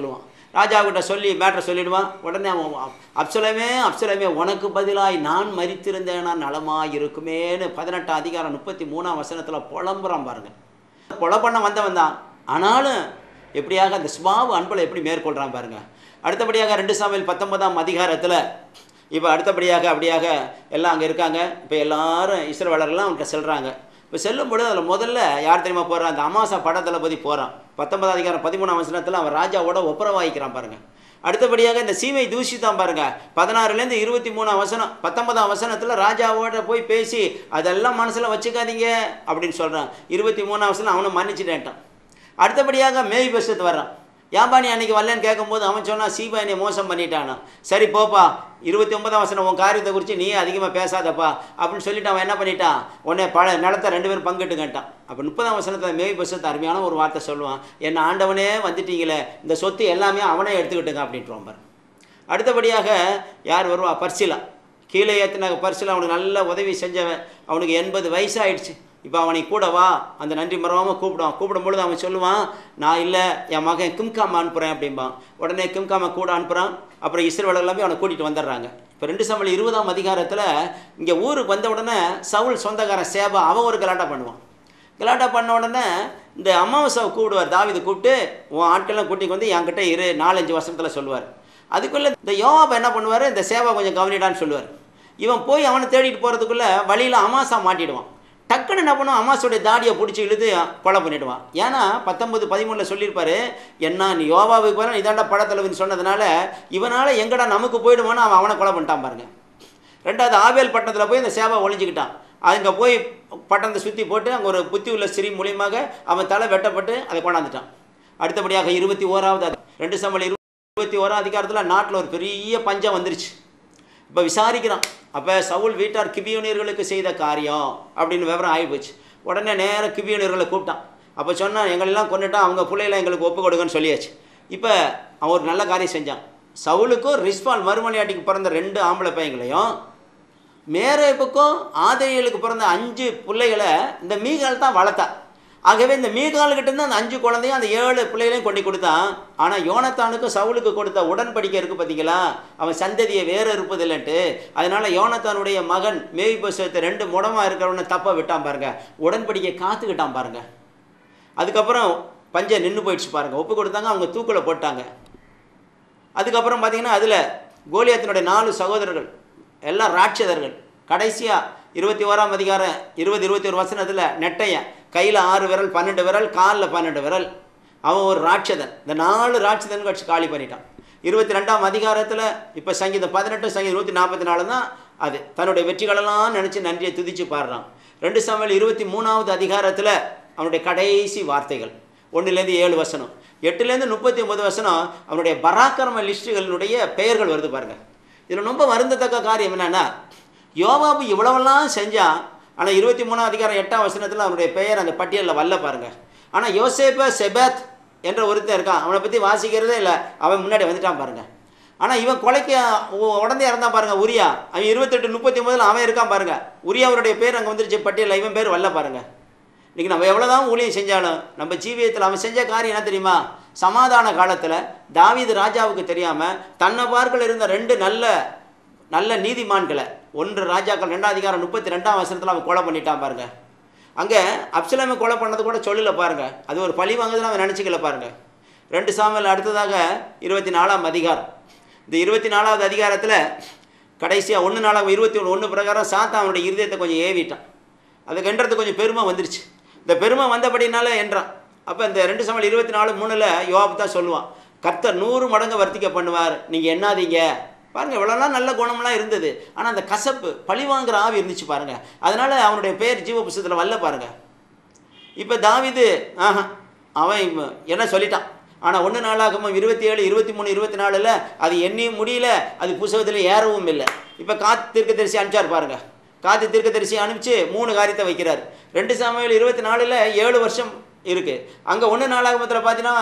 ராஜாவுக்கிட்ட சொல்லி மேட்ரை சொல்லிடுவான். உடனே அவன் அப்சலமே உனக்கு பதிலாய் நான் மரித்திருந்தேனா நலமாக இருக்குமேன்னு 18 அதிகாரம் 33ஆம் வசனத்தில் புலம்புறான் பாருங்க. கொலை பண்ண வந்தவன் தான், ஆனாலும் எப்படியாக அந்த சுபாவ அன்பலை எப்படி மேற்கொள்கிறான் பாருங்க. அடுத்தபடியாக 2 சாமுவேல் 19ஆம் அதிகாரத்தில் இப்போ அடுத்தபடியாக அப்படியாக எல்லாம் அங்கே இருக்காங்க. இப்போ எல்லாரும் இஸ்ரவேலர்லாம் அவன்கிட்ட செல்கிறாங்க. இப்போ செல்லும்பொழுது அதில் முதல்ல யார் தெரியுமா போகிறான்? அந்த அமாசா படத்தளபதி போகிறான். 19ஆம் அதிகாரம் 13ஆம் வசனத்தில் அவன் ராஜாவோட ஒப்புரவாகிக்கிறான் பாருங்கள். அடுத்தபடியாக இந்த சீமை தூஷித்தான் பாருங்கள். 16லேருந்து 23ஆம் வசனம் 19ஆம் வசனத்தில் ராஜாவோட போய் பேசி அதெல்லாம் மனசில் வச்சுக்காதீங்க அப்படின்னு சொல்கிறான். 23ஆம் வசனம் அவனை மன்னிச்சுட்டேன்ட்டான். அடுத்தபடியாக மேய்பெஸ்ட் வர்றான். ஏன்பா நீ அன்றைக்கி வரலன்னு கேட்கும்போது அவன் சொன்னான், சீபா என்னை மோசம் பண்ணிட்டானா. சரி போப்பா, 29ஆம் வசனம் உன் காரியத்தை குறித்து நீ அதிகமாக பேசாதப்பா அப்படின்னு சொல்லிட்டு அவன் என்ன பண்ணிட்டான், உடனே நிலத்தை 2 பேரும் பங்கிட்டுங்கட்டான். அப்போ 30ஆம் வசனத்தில் மேய்பெஸ்ட் அருமையான ஒரு வார்த்தை சொல்லுவான், என்ன ஆண்டவனே வந்துட்டீங்களே, இந்த சொத்து எல்லாமே அவனே எடுத்துக்கிட்டுங்க அப்படின்ட்டு பாரு. அடுத்தபடியாக யார் வருவா? பர்சிலா. கீழே ஏற்றின பர்சிலா அவனுக்கு நல்ல உதவி செஞ்சவன். அவனுக்கு 80 வயசு ஆயிடுச்சு. இப்போ அவனை கூட வா, அந்த நன்றி மறவாமல் கூப்பிடுவான். கூப்பிடும்பொழுது அவன் சொல்லுவான், நான் இல்லை என் மகன் கிம்காமை அனுப்புகிறேன் அப்படிம்பான். உடனே கிம்காமை கூட அனுப்புகிறான். அப்புறம் இஸ்ரவேலர் எல்லாமே அவனை கூட்டிகிட்டு வந்துடுறாங்க. இப்போ 2 சாமுவேல் 20ஆம் அதிகாரத்தில் இங்கே ஊருக்கு வந்த உடனே சவுல் சொந்தக்காரன் சேபா அவன் ஒரு கலாட்டா பண்ணுவான். கலாட்டா பண்ண உடனே இந்த அமாவாசையை கூப்பிடுவார். தாவீது கூப்பிட்டு உன் ஆட்கள்லாம் கூட்டிக்கு வந்து என்கிட்ட 4-5 வருஷத்தில் சொல்லுவார். அதுக்குள்ளே இந்த யோவாப் என்ன பண்ணுவார், இந்த சேவா கொஞ்சம் கவனிடான்னு சொல்லுவார். இவன் போய் அவனை தேடிட்டு போகிறதுக்குள்ளே வழியில் அமாசா மாட்டிடுவான். டக்குன்னு என்ன பண்ணுவான், அமாசோடைய தாடியை பிடிச்சி இழுத்து கொலை பண்ணிவிடுவான். ஏன்னா 19-13 சொல்லியிருப்பாரு, என்ன நீ யோவாவுக்கு போகிற இதாண்டா படத்தளவுன்னு சொன்னதுனால இவனால் எங்கடா நமக்கு போயிடுவான்னு அவனை கொலை பண்ணிட்டான் பாருங்க. 2வது ஆவேல் பட்டணத்தில் போய் அந்த சேவா ஒழிஞ்சிக்கிட்டான். அங்கே போய் பட்டணத்தை சுற்றி போட்டு அங்கே ஒரு புத்தி உள்ள ஸ்திரீ மூலியமாக அவன் தலை வெட்டப்பட்டு அதை கொண்டாந்துட்டான். அடுத்தபடியாக 21ஆவது 2 சாமுவேல் 21ஆம் அதிகாரத்தில் நாட்டில் ஒரு பெரிய பஞ்சம் வந்துருச்சு. இப்போ விசாரிக்கிறான். அப்போ சவுல் வீட்டார் கிபியோனியர்களுக்கு செய்த காரியம் அப்படின்னு விவரம் ஆகிப்போச்சு. உடனே நேராக கிபியோனியர்களை கூப்பிட்டான். அப்போ சொன்னான், எங்களெல்லாம் கொண்டுட்டான், அவங்க பிள்ளைகளை எங்களுக்கு ஒப்பு கொடுங்கன்னு சொல்லியாச்சு. இப்போ அவன் ஒரு நல்ல காரியம் செஞ்சான். சவுலுக்கும் ரிஸ்பால் மறுமணியாட்டிக்கு பிறந்த 2 ஆம்பளை பையங்களையும் மேரேப்புக்கும் ஆதேயலுக்கு பிறந்த 5 பிள்ளைகளை இந்த மீகால் தான் வளர்த்தா. ஆகவே இந்த மீகால்கிட்ட இருந்து அந்த 5 குழந்தையும் அந்த 7 பிள்ளைகளையும் கொண்டு கொடுத்தான். ஆனால் யோனத்தானுக்கும் சவுலுக்கு கொடுத்த உடன்படிக்கை இருக்குது பார்த்தீங்களா, அவன் சந்ததியை வேறு இருப்பதில்லைன்ட்டு. அதனால் யோனத்தானுடைய மகன் மேய்பெஸ்த் 2 முடமாக இருக்கிறவனை தப்பாக விட்டான் பாருங்க. உடன்படிக்கை காத்துக்கிட்டான் பாருங்க. அதுக்கப்புறம் பஞ்சம் நின்று போயிடுச்சு பாருங்கள். ஒப்பு கொடுத்தாங்க, அவங்க தூக்கில் போட்டாங்க. அதுக்கப்புறம் பார்த்தீங்கன்னா அதில் கோலியாத்தினுடைய 4 சகோதரர்கள் எல்லாம் ராட்சதர்கள். கடைசியாக 21ஆம் அதிகாரம் 20-21 வசனத்தில் நெட்டையன் கையில் 6 விரல் 12 விரல் காலில் 12 விரல், அவன் ஒரு ராட்சதன். இந்த 4 ராட்சதன் கட்சி காலி பண்ணிட்டான். 22ஆம் அதிகாரத்தில் இப்போ சங்கீதம் 18 சங்கீதம் 144 தான் அது தன்னுடைய வெற்றிகளெல்லாம் நினச்சி நன்றியை துதித்து பாடுறான். 2 சாமுவேல் 23ஆவது அதிகாரத்தில் அவனுடைய கடைசி வார்த்தைகள் 1லேருந்து 7 வசனம், 8லேருந்து 39 வசனம் அவனுடைய பராக்கிரம லிஸ்ட்டுகளினுடைய பெயர்கள் வருது பாருங்கள். இதில் ரொம்ப வருந்தத்தக்க காரியம் என்னென்னா, யோவாபு இவ்வளவெல்லாம் செஞ்சான், ஆனால் 23ஆம் அதிகாரம் 8ஆம் வசனத்தில் அவனுடைய பெயர் அந்த பட்டியலில் வரல பாருங்கள். ஆனால் யோசேப்ப செபத் என்ற ஒருத்தன் இருக்கான், அவனை பற்றி வாசிக்கிறதே இல்லை, அவன் முன்னாடி வந்துட்டான் பாருங்கள். ஆனால் இவன் கொலைக்கு உடனே இறந்தான் பாருங்கள் உரியா. அவன் 28-39 அவன் இருக்கான் பாருங்கள். உரியாவுடைய பேர் அங்கே வந்துருச்சு பட்டியலில், இவன் பேர் வரல பாருங்கள். இன்றைக்கி நம்ம எவ்வளோதான் ஊழியம் செஞ்சாலும் நம்ம ஜீவியத்தில் அவன் செஞ்ச காரியம் என்ன தெரியுமா, சமாதான காலத்தில் தாவீது ராஜாவுக்கு தெரியாமல் தன்னை பார்க்கல இருந்த 2 நல்ல நீதிமான்களை 1 ராஜாக்கள் 2ஆம் அதிகாரம் 32ஆம் வசனத்தில் அவன் கொலை பண்ணிட்டான் பாருங்க. அங்கே அப்சலோமை கொலை பண்ணது கூட சொல்லல பாருங்க. அது ஒரு பழி வாங்குதுன்னு அவன் நினச்சிக்கல பாருங்க. 2 சாமுவேல் அடுத்ததாக 24ஆம் அதிகாரம். இந்த 24ஆவது அதிகாரத்தில் கடைசியாக 1-4-21 பிரகாரம் சாத்தான் அவனுடைய இருதயத்தை கொஞ்சம் ஏவிட்டான். அதுக்கு என்றது கொஞ்சம் பெருமை வந்துருச்சு. இந்த பெருமை வந்தபடினால என்றான். அப்போ இந்த 2 சாமுவேல் 24:3 யோவாப் தான் சொல்லுவான், கர்த்தர் 100 மடங்கு வர்த்திக்க பண்ணுவார், நீங்கள் என்னாதீங்க பாருங்கள். இவ்வளோலாம் நல்ல குணம்லாம் இருந்தது, ஆனால் அந்த கசப்பு பழி வாங்குற ஆவி இருந்துச்சு பாருங்கள். அதனால் அவனுடைய பேர் ஜீவ புஸ்தகத்தில் வரல பாருங்கள். இப்போ தாவீது அவன் என்ன சொல்லிட்டான். ஆனால் 1 நாளாகமம் 27, 23, 24 அது எண்ணியும் முடியல, அது புஸ்தகத்தில் ஏறவும் இல்லை. இப்போ காத்து தீர்க்கதரிசி அனுப்பிச்சார் பாருங்கள். காத்து தீர்க்கதரிசி அனுப்பிச்சு 3 காரியத்தை வைக்கிறார். 2 சாமுவேல் 24 7 வருஷம் இருக்குது. அங்கே 1 நாளாகமத்தில் பார்த்தீங்கன்னா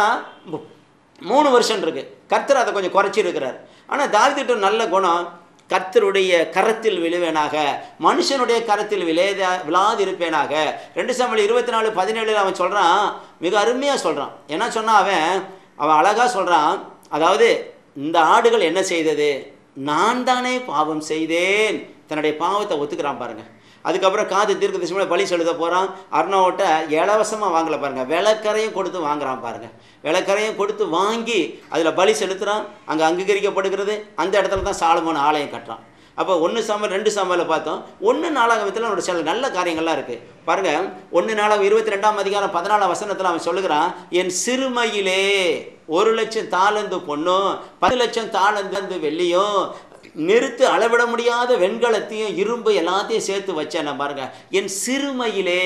3 வருஷம் இருக்குது. கர்த்தர் அதை கொஞ்சம் குறைச்சிருக்கிறார். ஆனால் தாவீதுட்ட நல்ல குணம், கர்த்தருடைய கரத்தில் விழுவேனாக, மனுஷனுடைய கரத்தில் விழாது இருப்பேனாக. 2 சாமுவேல் 24:17 அவன் சொல்கிறான், மிக அருமையாக சொல்கிறான். என்ன சொன்னால் அவன் அழகாக சொல்கிறான், அதாவது இந்த ஆடுகள் என்ன செய்தது? நான் தானே பாவம் செய்தேன், தன்னுடைய பாவத்தை ஒத்துக்கிறான் பாருங்க. அதுக்கப்புறம் காது தீர்க்கதரிசியோட பலி செலுத்த போகிறான். அர்ணோட்ட இலவசமாக வாங்கலை பாருங்கள், விளக்கரையும் கொடுத்து வாங்குறான் பாருங்கள். விளக்கரையும் கொடுத்து வாங்கி அதில் பலி செலுத்துகிறான். அங்கே அங்கீகரிக்கப்படுகிறது. அந்த இடத்துல தான் சாலமோன் ஆலயம் கட்டுறான். அப்போ 1 சாமுவேல் 2 சாமுவேலில் பார்த்தோம். 1 நாளாகமத்தில் அவனோட சில நல்ல காரியங்கள்லாம் இருக்குது பாருங்கள். 1 நாளாகம் 22ஆம் அதிகாரம் 14ஆம் வசனத்தில் அவன் சொல்லுகிறான், என் சிறுமையிலே 1,00,000 தாலந்து பொண்ணும் 10,00,000 தாலந்து வெள்ளியும் நிறுத்து அளவிட முடியாத வெண்கலத்தையும் இரும்பு எல்லாத்தையும் சேர்த்து வச்சேன் பாருங்க. என் சிறுமையிலே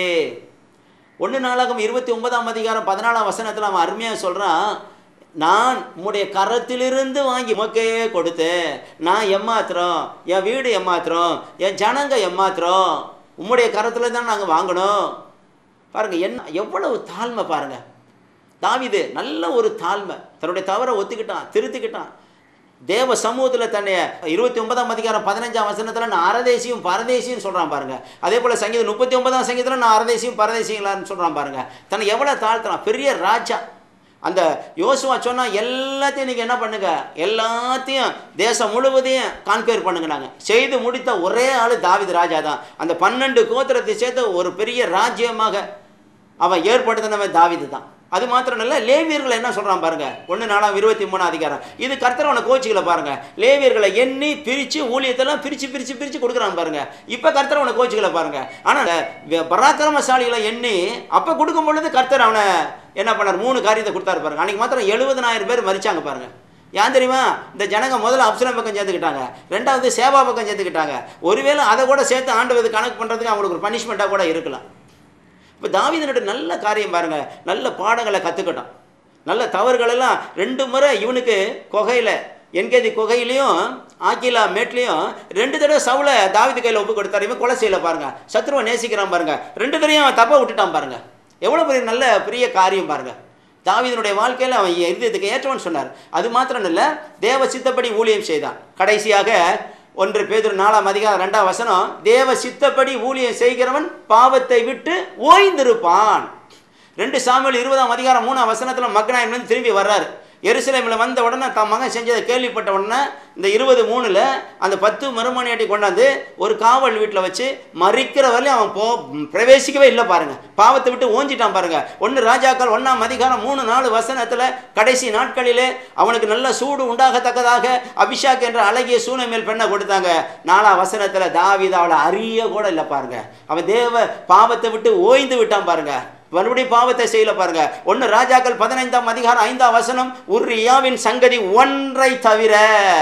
1 நாளாகம் 29ஆம் அதிகாரம் 14ஆம் வசனத்தில் அவன் அருமையாக சொல்கிறான், நான் உம்முடைய கரத்திலிருந்து வாங்கி உமக்கே கொடுத்தேன். நான் எம்மாத்திரம், என் வீடு எம்மாத்திரம், என் ஜனங்க எம்மாத்திரம், உம்முடைய கரத்தில் தான் நாங்கள் வாங்கணும். பாருங்கள் என்ன எவ்வளவு தாழ்மை பாருங்கள். தாவீது நல்ல ஒரு தாழ்மை, தன்னுடைய தவறை ஒத்துக்கிட்டான், திருத்திக்கிட்டான். தேவ சமூகத்தில் தன்னை 29ஆம் அதிகாரம் 15ஆம் வசனத்தில் நான் அரதேசியும் பரதேசியும் சொல்கிறான் பாருங்க. அதே போல் சங்கீதம் 39ஆம் சங்கீதத்தில் நான் அரதேசியும் பரதேசிங்களான்னு சொல்கிறான் பாருங்க. தன்னை எவ்வளோ தாழ்த்துறான், பெரிய ராஜா. அந்த யோசுவா சொன்னால் எல்லாத்தையும் நீங்கள் என்ன பண்ணுங்க, எல்லாத்தையும் தேசம் முழுவதையும் கான்கேர் பண்ணுங்க. நாங்கள் செய்து முடித்த ஒரே ஆள் தாவீது ராஜா தான். அந்த 12 கோத்திரத்தை சேர்த்து ஒரு பெரிய ராஜ்யமாக அவன் ஏற்படுத்தினவன் தாவீது தான். அது மாத்திரம் இல்லை, லேவியர்களை என்ன சொல்கிறான் பாருங்க. 1 நாளாம் 23ஆம் அதிகாரம். இது கர்த்தர் அவனை கோச்சிகளை பாருங்க. லேவியர்களை எண்ணி பிரித்து ஊழியத்தெல்லாம் பிரித்து கொடுக்குறான் பாருங்க. இப்போ கர்த்தர் அவனை கோச்சிகளை பாருங்க. ஆனால் பராக்கிரமசாலிகளை எண்ணி அப்போ கொடுக்கும் பொழுது கர்த்தர் அவனை என்ன பண்ணார், 3 காரியத்தை கொடுத்தாரு பாருங்க. அன்றைக்கி மாத்திரம் 70,000 பேர் மரிச்சாங்க பாருங்க. ஏன் தெரியுமா? இந்த ஜனங்க முதல்ல அப்சலோம் பக்கம் சேர்த்துக்கிட்டாங்க, 2வது சேவா பக்கம் சேர்த்துக்கிட்டாங்க. ஒருவேளை அதை கூட சேர்த்து ஆண்டவர் கணக்கு பண்ணுறதுக்கு அவங்களுக்கு ஒரு பனிஷ்மெண்ட்டாக கூட இருக்கலாம். இப்போ தாவீதுனுடைய நல்ல காரியம் பாருங்கள், நல்ல பாடங்களை கற்றுக்கிட்டான். நல்ல தவறுகளெல்லாம் 2 முறை இவனுக்கு குகையில் என்கேதி குகையிலையும் ஆக்கிலா மேட்லேயும் 2 தடவை சவுலை தாவீது கையில் ஒப்பு கொடுத்தாரு. இவன் கொலை செய்யலை பாருங்கள், சத்ருவை நேசிக்கிறான் பாருங்கள். 2 தடவையும் அவன் தப்பை விட்டுட்டான் பாருங்கள். எவ்வளோ பெரிய நல்ல பெரிய காரியம் பாருங்கள். தாவீதுனுடைய வாழ்க்கையில் அவன் இருதயத்துக்கு ஏற்றவன் சொன்னார். அது மாத்திரம் இல்லை, தேவ சித்தப்படி ஊழியம் செய்தான். கடைசியாக 1 பேதுரு 4ஆம் அதிகாரம் 2ஆம் வசனம், தேவ சித்தப்படி ஊழியம் செய்கிறவன் பாவத்தை விட்டு ஓய்ந்திருப்பான். 2 சாமுவேல் 20ஆம் அதிகாரம் 3ஆம் வசனத்தில் மக்னாயிம் திரும்பி வர்றாரு. எருசலேமில் வந்த உடனே தன் மகன் செஞ்சதை கேள்விப்பட்ட உடனே இந்த 20:3 அந்த 10 மறுமணியாட்டி கொண்டாந்து ஒரு காவல் வீட்டில் வச்சு மறிக்கிற வரையும் அவன் பிரவேசிக்கவே இல்லை பாருங்க. பாவத்தை விட்டு ஓஞ்சிட்டான் பாருங்க. 1 ராஜாக்கள் 1ஆம் அதிகாரம் 3-4 வசனத்தில் கடைசி நாட்களிலே அவனுக்கு நல்ல சூடு உண்டாகத்தக்கதாக அபிஷாக் என்ற அழகிய சூனமேல் பெண்ணை கொடுத்தாங்க. 4ஆம் வசனத்தில் தாவீது அவளை அறிய கூட இல்லை பாருங்க. அவன் தேவ பாவத்தை விட்டு ஓய்ந்து விட்டான் பாருங்க. மறுபடியும் பாவத்தை செய்யல பாருங்க. 1 ராஜாக்கள் 15ஆம் அதிகாரம் 5ஆம் வசனம், உரியாவின் சங்கதி ஒன்றை தவிர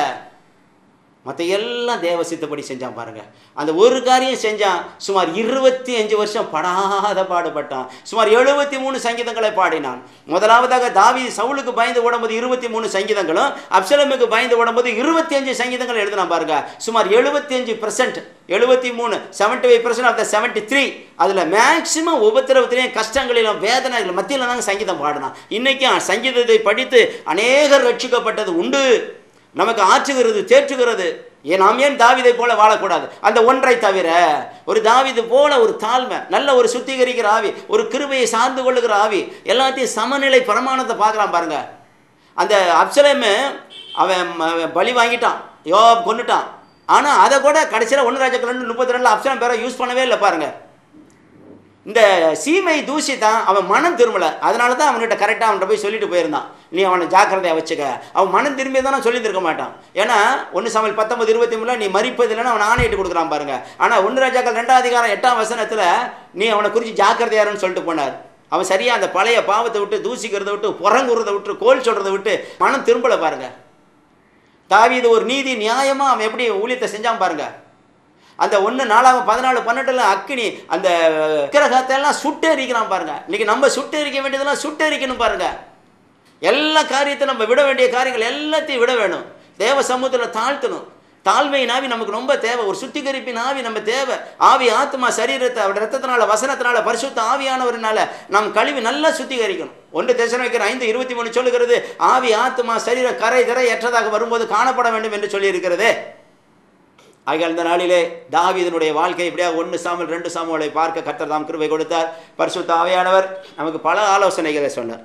மற்ற எல்லாம் தேவ சித்தப்படி செஞ்சான் பாருங்க. அந்த ஒரு காரியம் செஞ்சான். சுமார் 25 வருஷம் படாத பாடுபட்டான். சுமார் 73 சங்கீதங்களை பாடினான். முதலாவதாக தாவீது சவுலுக்கு பயந்து ஓடும்போது 23 சங்கீதங்களும், அப்சலோமுக்கு பயந்து ஓடும்போது 25 சங்கீதங்கள் எழுதினான் பாருங்க. சுமார் 75%, 73, 75% ஆஃப் த 73. அதில் மேக்சிமம் உபத்திரவத்திலையும் கஷ்டங்களிலும் வேதனைகள் மத்தியில் தாங்க சங்கீதம் பாடினான். இன்றைக்கும் சங்கீதத்தை படித்து அநேகர் ரட்சிக்கப்பட்டது உண்டு. நமக்கு ஆற்றுகிறது, தேற்றுகிறது. நாம் ஏன் தாவீதை போல வாழக்கூடாது? அந்த ஒன்றை தவிர ஒரு தாவீது போல ஒரு தாழ்மை, நல்ல ஒரு சுத்திகரிக்கிற ஆவி, ஒரு கிருபையை சார்ந்து கொள்ளுகிற ஆவி, எல்லாத்தையும் சமநிலை பிரமாணத்தை பார்க்கலாம் பாருங்க. அந்த அப்சலோமு அவன் பலி வாங்கிட்டான், யோவாப் கொன்னுட்டான். ஆனால் அதை கூட கடைசியில் 1 ராஜாக்கள் 2:32 அப்சலோம் பேரை யூஸ் பண்ணவே இல்லை பாருங்க. இந்த சீமை தூசி தான் அவன் மனம் திரும்பலை. அதனால தான் அவன்கிட்ட கரெக்டாக அவன்கிட்ட போய் சொல்லிட்டு போயிருந்தான், நீ அவனை ஜாக்கிரதையாக வச்சுக்க. அவன் மனம் திரும்பி தான் சொல்லியிருக்க மாட்டான். ஏன்னா 1 சாமுவேல் 19:23 நீ மறிப்பதில்லைன்னு அவன் ஆணையிட்டு கொடுக்குறான் பாருங்க. ஆனால் 1 ராஜாக்கள் 2ஆம் அதிகாரம் 8ஆம் வசனத்தில் நீ அவனை குறித்து ஜாக்கிரதையாருன்னு சொல்லிட்டு போனார். அவன் சரியாக அந்த பழைய பாவத்தை விட்டு, தூசிக்கிறத விட்டு, புறங்குறதை விட்டு, கோல் சொல்கிறத விட்டு மனம் திரும்பலை பாருங்க. தாவீது ஒரு நீதி நியாயமாக அவன் எப்படி ஊழியத்தை செஞ்சான் பாருங்க. அந்த 1 நாளாகும் 14, 12 அக்கினி அந்த விக்கிரகத்தை எல்லாம் சுட்டெரிக்கிறான் பாருங்க. இன்னைக்கு நம்ம சுட்டெரிக்க வேண்டியதெல்லாம் சுட்டெரிக்கணும் பாருங்க. எல்லா காரியத்தையும் நம்ம விட வேண்டிய காரியங்கள் எல்லாத்தையும் விட வேணும். தேவ சமூகத்தில் தாழ்த்தணும். தாழ்மையின் ஆவி நமக்கு ரொம்ப தேவை. ஒரு சுத்திகரிப்பின் ஆவி நம்ம தேவை. ஆவி ஆத்மா சரீரத்தை அவருடைய ரத்தத்தினால, வசனத்தினால, பரிசுத்த ஆவியானவரினால நாம் கழுவி நல்லா சுத்திகரிக்கணும். 1 தெசலோனிக்கர் 5:23 சொல்லுகிறது, ஆவி ஆத்மா சரீர கரை திரை ஏற்றதாக வரும்போது காணப்பட வேண்டும் என்று சொல்லி இருக்கிறது. ஆகிய இந்த நாளிலே தாவீதினுடைய வாழ்க்கை இப்படியாக 1 சாமுவேல் 2 சாமுவேலை பார்க்க கர்த்தர் தாம் கிருபை கொடுத்தார். பரிசுத்த ஆவியானவர் நமக்கு பல ஆலோசனைகளை சொன்னார்.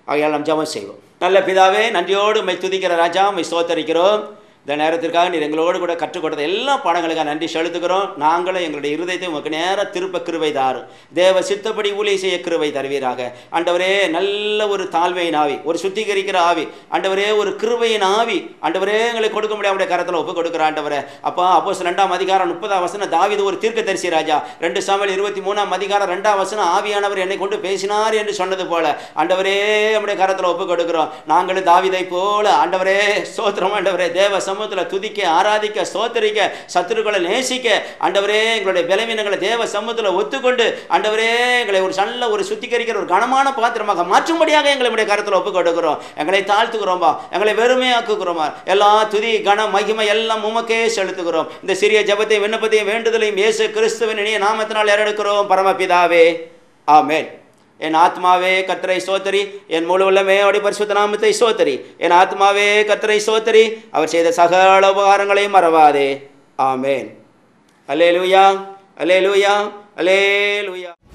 ஆகையால் நாம் ஜெபம் செய்வோம். நல்ல பிதாவே, நன்றியோடு உம்மை துதிக்கிற ராஜா, உம்மை ஸ்தோத்தரிக்கிறோம். இந்த நேரத்திற்காக நீர் எங்களோடு கூட கற்றுக் கொடுத்த எல்லா பாடங்களுக்காக நன்றி செலுத்துகிறோம். நாங்களும் எங்களுடைய இருதயத்தை உமக்கு நேராக திருப்ப கிருபை தாரும். தேவ சித்தப்படி ஊழியம் செய்ய கிருபை தருவீராக. ஆண்டவரே, நல்ல ஒரு தாழ்மையின் ஆவி, ஒரு சுத்திகரிக்கிற ஆவி, ஆண்டவரே ஒரு கிருபையின் ஆவி, ஆண்டவரே எங்களுக்கு கொடுக்க முடியாத கரத்தில் ஒப்பு கொடுக்குற ஆண்டவரே. அப்பா அப்போஸ்தலர் 2ஆம் அதிகாரம் 30ஆம் வசனம், தாவீது ஒரு தீர்க்கதரிசி ராஜா. 2 சாமுவேல் 23ஆம் அதிகாரம் 2ஆம் வசனம், ஆவியானவர் என்னை கொண்டு பேசினார் என்று சொன்னது போல ஆண்டவரே நம்முடைய கரத்தில் ஒப்பு கொடுக்கிறோம். நாங்களும் தாவீதை போல ஆண்டவரே ஸ்தோத்திரம். ஆண்டவரே, தேவ சமூகத்தில் துதிக்க, ஆராதிக்க, ஸ்தோத்தரிக்க, சத்துருக்களை நேசிக்க, ஆண்டவரே எங்களுடைய பலவீனங்களை தேவ சமூகத்தில் ஒத்துக்கொண்டு ஆண்டவரே எங்களை ஒரு நல்ல ஒரு சுத்திகரிக்கிற ஒரு கனமான பாத்திரமாக மாற்றும்படியாக எங்களுடைய கரத்தில் ஒப்பு கொடுக்கிறோம். எங்களை தாழ்த்துக்கிறோம்பா, எங்களை வெறுமையாக்குகிறோமா. எல்லா துதி கன மகிமை எல்லாம் உமக்கே செலுத்துகிறோம். இந்த சிறிய ஜெபத்தை விண்ணப்பத்தையும் வேண்டுதலையும் இயேசு கிறிஸ்துவின் இனிய நாமத்தினால் ஏறெடுக்கிறோம் பரமபிதாவே, ஆமென். என் ஆத்மாவே கர்த்தரை ஸ்தோத்தரி, என் முழு உள்ளமே அவருடைய பரிசுத்த நாமத்தை ஸ்தோத்தரி. என் ஆத்மாவே கர்த்தரை ஸ்தோத்தரி, அவர் செய்த சகல உபகாரங்களையும் மறவாதே. ஆமென். அல்லேலூயா, அல்லேலூயா, அல்லேலூயா.